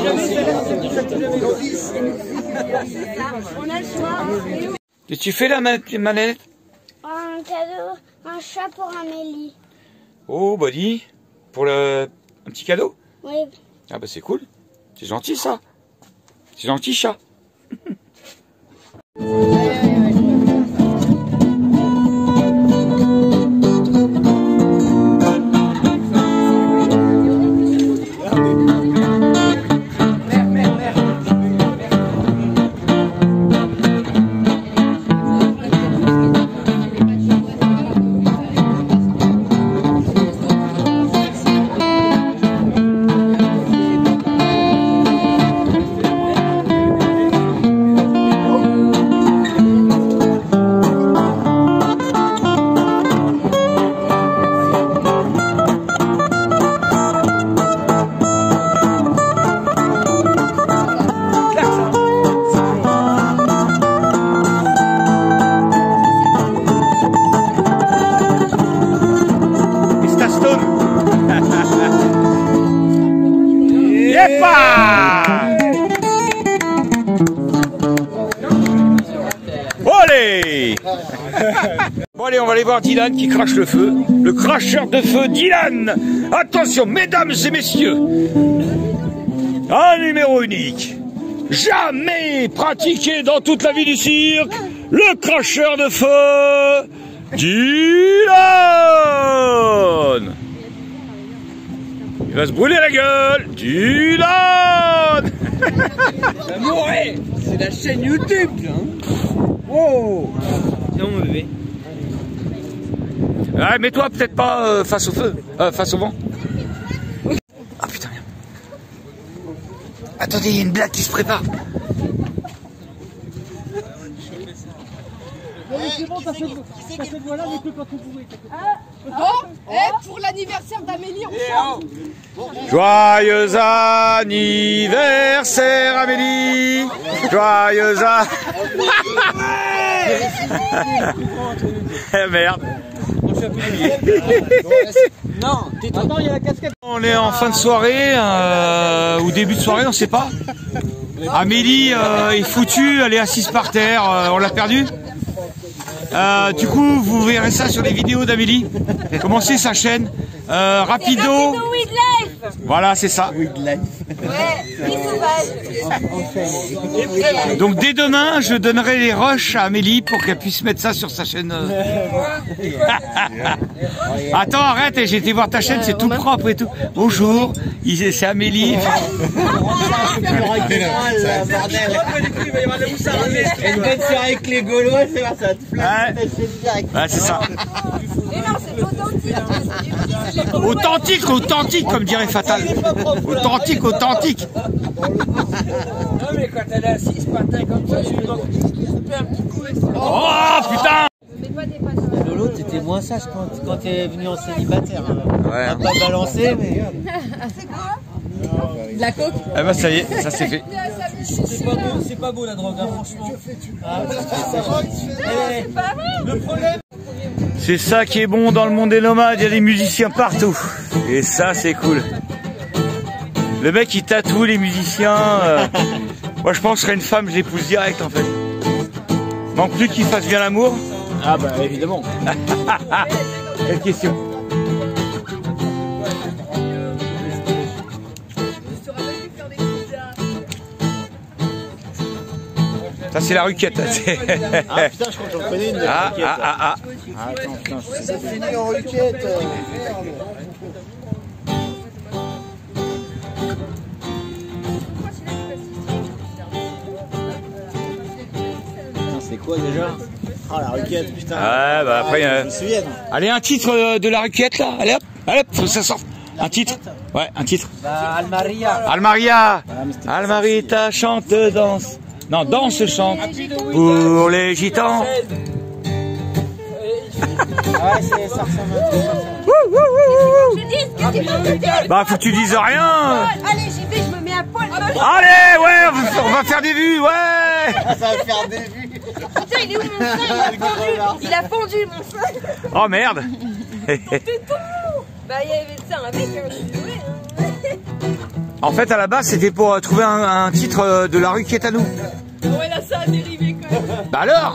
Qu'est-ce que tu fais là, Manette? Un cadeau, un chat pour Amélie. Oh, bah dis, pour le... un petit cadeau? Oui. Ah bah c'est cool. C'est gentil ça. C'est gentil chat. Allez. Bon allez, on va aller voir Dylan qui crache le feu. Le cracheur de feu Dylan. Attention, mesdames et messieurs. Un numéro unique. Jamais pratiqué dans toute la vie du cirque. Le cracheur de feu Dylan. Il va se brûler la gueule. Dylan. Amoré, c'est la chaîne YouTube, hein. Oh. Non, mon bébé. Ouais, mets-toi peut-être pas euh, face au feu, euh, face au vent. Ah putain, merde. Attendez, il y a une blague qui se prépare. C'est bon, t'as cette voix-là, mais que quand tu bourré. Bon, eh, pour l'anniversaire d'Amélie, on chante. Joyeux anniversaire Amélie. Joyeux anniversaire. Merde. Non, attends, il y a la casquette. On est en fin de soirée, euh, ou début de soirée, on sait pas. Amélie euh, est foutue, elle est assise par terre, euh, on l'a perdue. Euh, du coup, vous verrez ça sur les vidéos d'Amélie. Comment c'est sa chaîne euh, Rapido. Rapido with life. Voilà, c'est ça. Ouais, vie sauvage. Donc dès demain, je donnerai les rushs à Amélie pour qu'elle puisse mettre ça sur sa chaîne. Attends, arrête, j'ai été voir ta chaîne, c'est tout propre et tout. Bonjour, c'est Amélie. Une bonne soirée avec les Gaulois, c'est ça te flatte. Ouais, c'est ça. Mais non, c'est authentique. Authentique, authentique, comme dirait Fatal. Authentique, authentique. Non, mais quand elle est assise, patin comme ça, je suis dans un petit coup. Oh putain! Lolo, t'étais moins sage quand, quand t'es venu en célibataire. Ouais. On t'a pas balancé, mais. C'est quoi? De la coke? Eh ben ça y est, ça c'est fait. C'est pas beau, c'est pas beau la drogue, hein, franchement. Ah, C'est pas vrai. le problème. C'est ça qui est bon dans le monde des nomades, il y a des musiciens partout. Et ça c'est cool. Le mec il tatoue les musiciens. Euh... Moi je pense que je serais une femme, je l'épouse direct en fait. Manque plus qu'il fasse bien l'amour. Ah bah évidemment. Quelle question. Ça c'est la ruquette. Ah putain, je crois que j'en connais une. Ah ah ah ah. Attends, putain, ça finit en ruquette. C'est quoi déjà? Ah la ruquette, putain. Ah bah après. Ah, euh... ils se souviennent. Allez, un titre de la ruquette là. Allez hop, allez hop, faut que ça sorte. Un titre. Ouais, un titre. Bah, Almaria. Almaria. Almarita chante, danse. Non, danse, chante. Pour les gitans. Ah ouais, c'est ça ressemble à ça. Je dis ce que tu peux me dire. Bah faut que tu dises rien. Allez, j'y vais, je me mets à poil. Allez, ouais, on va faire des vues, ouais. Ça va faire des vues. Putain, il est où mon sein? Il a fondu, il a fondu mon sein. Oh merde. Ton téton. Bah il y avait ça un mec, hein, désolé. En fait, à la base, c'était pour euh, trouver un, un titre euh, de la rue qui est à nous. Ouais, là ça a dérivé quand même. Bah alors.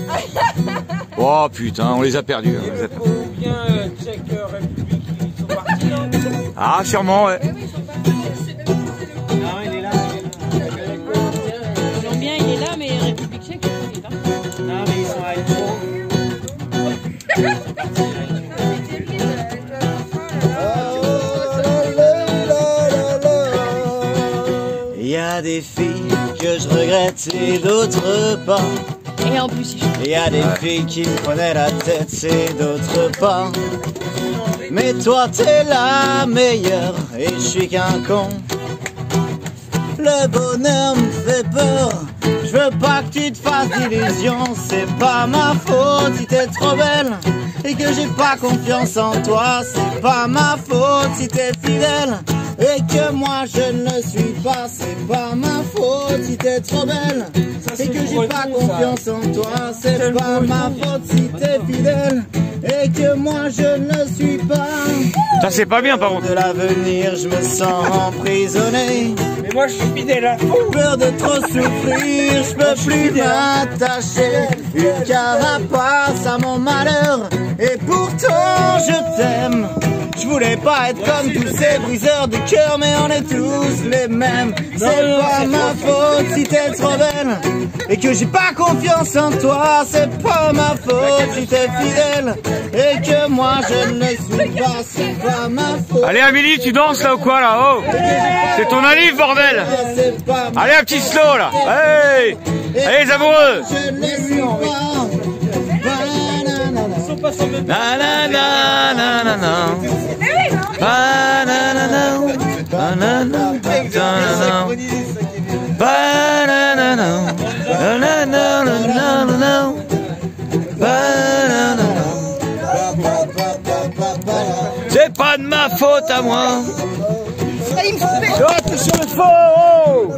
Oh putain, on les a perdus. On les a perdus. Ou bien euh, Tchèque euh, République, ils sont partis. Hein. Ah, sûrement, ouais. Oui, ils sont partis. Non, il est là. Colombien, il est là, mais République tchèque, il est parti. Non, mais ils sont à Helsinki. Il y a des filles que je regrette et d'autres pas. Et en plus, Il y a des filles qui me prenaient la tête et d'autres pas. Mais toi t'es la meilleure et je suis qu'un con. Le bonheur me fait peur, je veux pas que tu te fasses d'illusions. C'est pas ma faute si t'es trop belle et que j'ai pas confiance en toi. C'est pas ma faute si t'es fidèle et que moi je ne le suis pas. C'est pas ma faute si t'es trop belle et que j'ai pas confiance en toi. C'est pas ma faute si t'es fidèle et que moi je ne le suis pas. Ça c'est pas bien par contre. De l'avenir je me sens emprisonné. Mais moi je suis fidèle à fond. Peur de trop souffrir, je peux plus m'attacher. Une carapace à mon malheur et pourtant je t'aime. Je voulais pas être comme tous ces briseurs de cœur, mais on est tous les mêmes. C'est pas ma faute si t'es trop belle et que j'ai pas confiance en toi. C'est pas ma faute si t'es fidèle et que moi je ne le suis pas. C'est pas ma faute. Allez Amélie, tu danses là ou quoi là? Oh, c'est ton anniv bordel. Allez un petit slow là. Hey, allez les amoureux. Je ne le suis pas. Na na na na na na. Ba na na na. Ba na na na na. Ba na na na. Na na na na na na. Ba na na na. C'est pas de ma faute à moi. Oh, t'es sur le feu. Oh,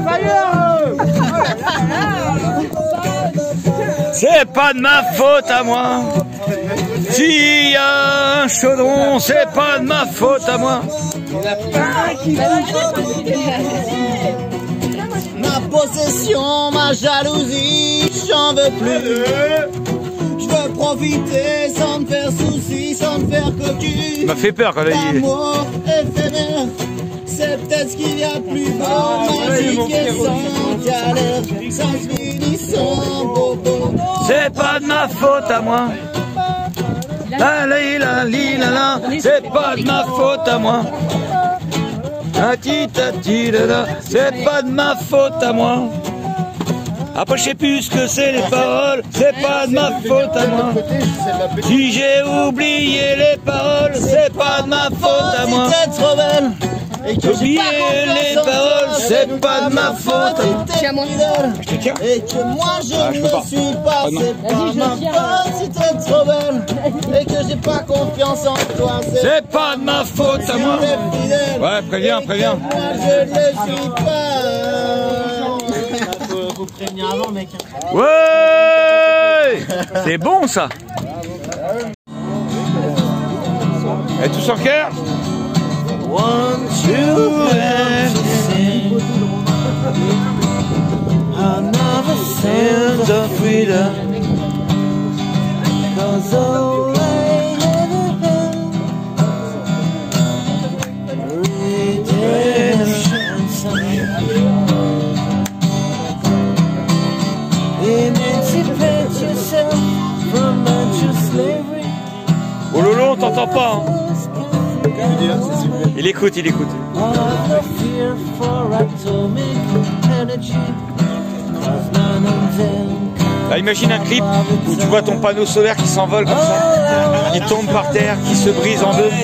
c'est pas de ma faute à moi. S'il y a un chaudron, c'est pas de ma faute à moi. Ma possession, ma jalousie, j'en veux plus. Je veux profiter sans me faire souci, sans me faire cocu. m'a fait peur quand elle a dit. L'amour éphémère, c'est peut-être ce qu'il y a de plus beau. Magique et sans galère, sans fini, sans bobo. C'est pas de ma faute à moi. La la la la la, c'est pas de ma faute à moi. La ti ta ti la la, c'est pas de ma faute à moi. Après je sais plus ce que c'est les paroles, c'est pas de ma faute à moi. Si j'ai oublié les paroles, c'est pas de ma faute à moi. Trop belle. Oublier les paroles, c'est pas de ma faute. Tiens-moi. Je te tiens. Et que moi je ah, je ne peux pas. suis pas, Oh, c'est pas ma faute si t'es trop belle. Et que j'ai pas confiance en toi, c'est pas de ma faute à moi. Ouais, préviens, préviens. Moi je ne suis pas. Faut, faut prévenir avant, mec. Ouais, c'est bon ça. Et tous en cœur. One, two, and sing another sense of freedom. Cause all I redemption. Emancipate yourself from mental slavery. Oh lolo, on t'entend pas. Hein. Il écoute, il écoute. Là, imagine un clip où tu vois ton panneau solaire qui s'envole comme ça, qui tombe par terre, qui se brise en deux.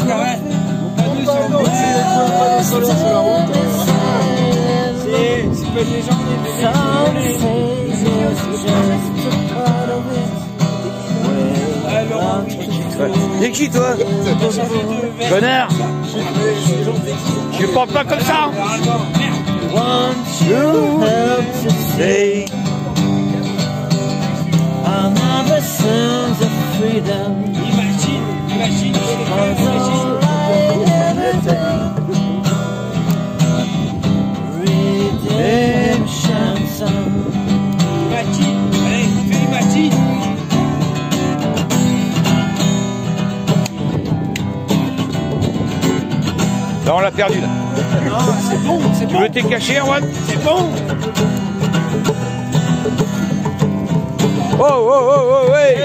T'es qui toi? Connard! Je parle pas comme ça! Want you help to say I'll never sense of freedom. Imagine, imagine, imagine. Redemption song. Imagine, allez, fais imagine. Là, on l'a perdu là. Non, c'est bon, c'est Tu bon. veux t'es caché, Erwan? C'est bon. Oh, oh, oh, oh, ouais.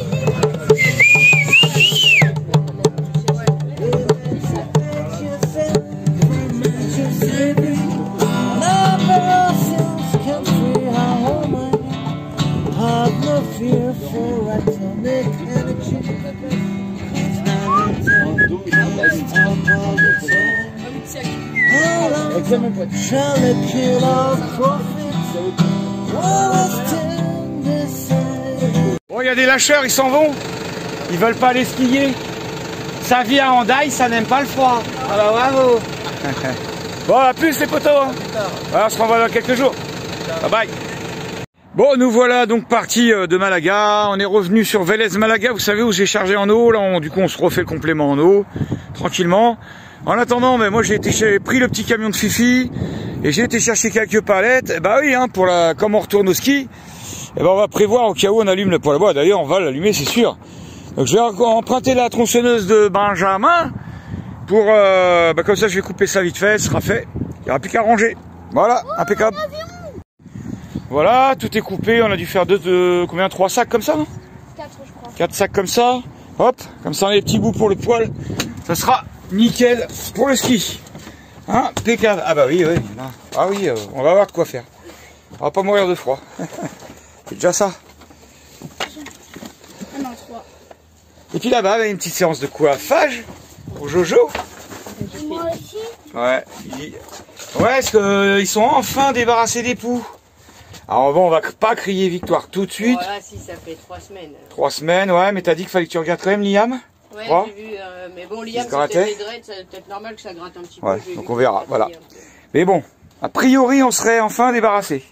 Bon, il y a des lâcheurs, ils s'en vont. Ils veulent pas aller skier. Ça vit à Hendaye, ça n'aime pas le froid. Ah bah bravo. Bon, à plus les potos. Alors, on se revoit dans quelques jours. Bye bye. Bon, nous voilà donc partis de Malaga. On est revenu sur Vélez Malaga, vous savez, où j'ai chargé en eau. Là, on, du coup, on se refait le complément en eau, tranquillement. En attendant, mais moi, j'ai été j'ai pris le petit camion de Fifi et j'ai été chercher quelques palettes. Bah oui, hein, pour la, comme on retourne au ski, eh ben, on va prévoir au cas où on allume le poêle à bois. D'ailleurs, on va l'allumer, c'est sûr. Donc, je vais emprunter la tronçonneuse de Benjamin pour, euh, bah, comme ça, je vais couper ça vite fait, ce sera fait. Il n'y aura plus qu'à ranger. Voilà, impeccable. Voilà, tout est coupé. On a dû faire deux, deux combien, trois sacs comme ça, non? Quatre, je crois. Quatre sacs comme ça. Hop, comme ça, on a les petits bouts pour le poêle. Ça sera nickel pour le ski. Hein, impeccable. Ah bah oui, oui. Ah oui, euh, on va avoir de quoi faire. On va pas mourir de froid. C'est déjà ça. Ah non, trois. Et puis là-bas, il y a une petite séance de coiffage pour Jojo. Moi aussi. Ouais, il... ouais, est-ce qu'ils sont enfin débarrassés des poux? Alors bon, on va pas crier victoire tout de suite. Voilà, si ça fait trois semaines. Trois semaines, ouais, mais t'as dit qu'il fallait que tu regardes quand même Liam. Ouais, Trois. j'ai vu, euh, mais bon, Liam, c'est grattait. peut-être les dreads, c'est peut-être normal que ça gratte un petit Ouais, peu. donc on verra, voilà. Mais bon, a priori, on serait enfin débarrassé.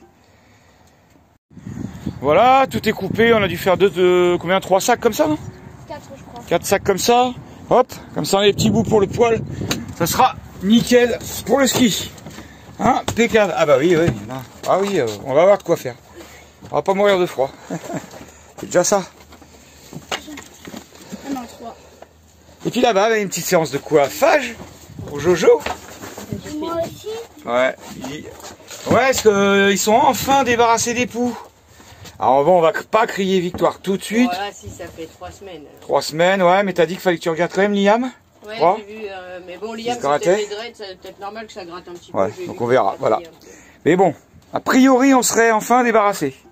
Voilà, tout est coupé. On a dû faire deux, deux combien, trois sacs comme ça, non? Quatre, je crois. Quatre sacs comme ça. Hop, comme ça, on a les petits bouts pour le poêle. Ça sera nickel pour le ski. Hein, impeccable. Ah bah oui, oui. Ah oui, euh, on va avoir de quoi faire. On va pas mourir de froid. C'est déjà ça. Ah non, trois. Et puis là-bas, il y a une petite séance de coiffage pour Jojo. Moi aussi. Ouais, il... ouais, est-ce qu'ils sont enfin débarrassés des poux? Alors bon, on va pas crier victoire tout de suite. Voilà, si ça fait trois semaines. Trois semaines, ouais, mais t'as dit qu'il fallait que tu regardes quand même Liam. Ouais, Trois. j'ai vu, euh, mais bon, Liam, c'est grattait. peut-être les dreads, c'est peut-être normal que ça gratte un petit Ouais, peu. donc on verra, voilà. Mais bon, a priori, on serait enfin débarrassé.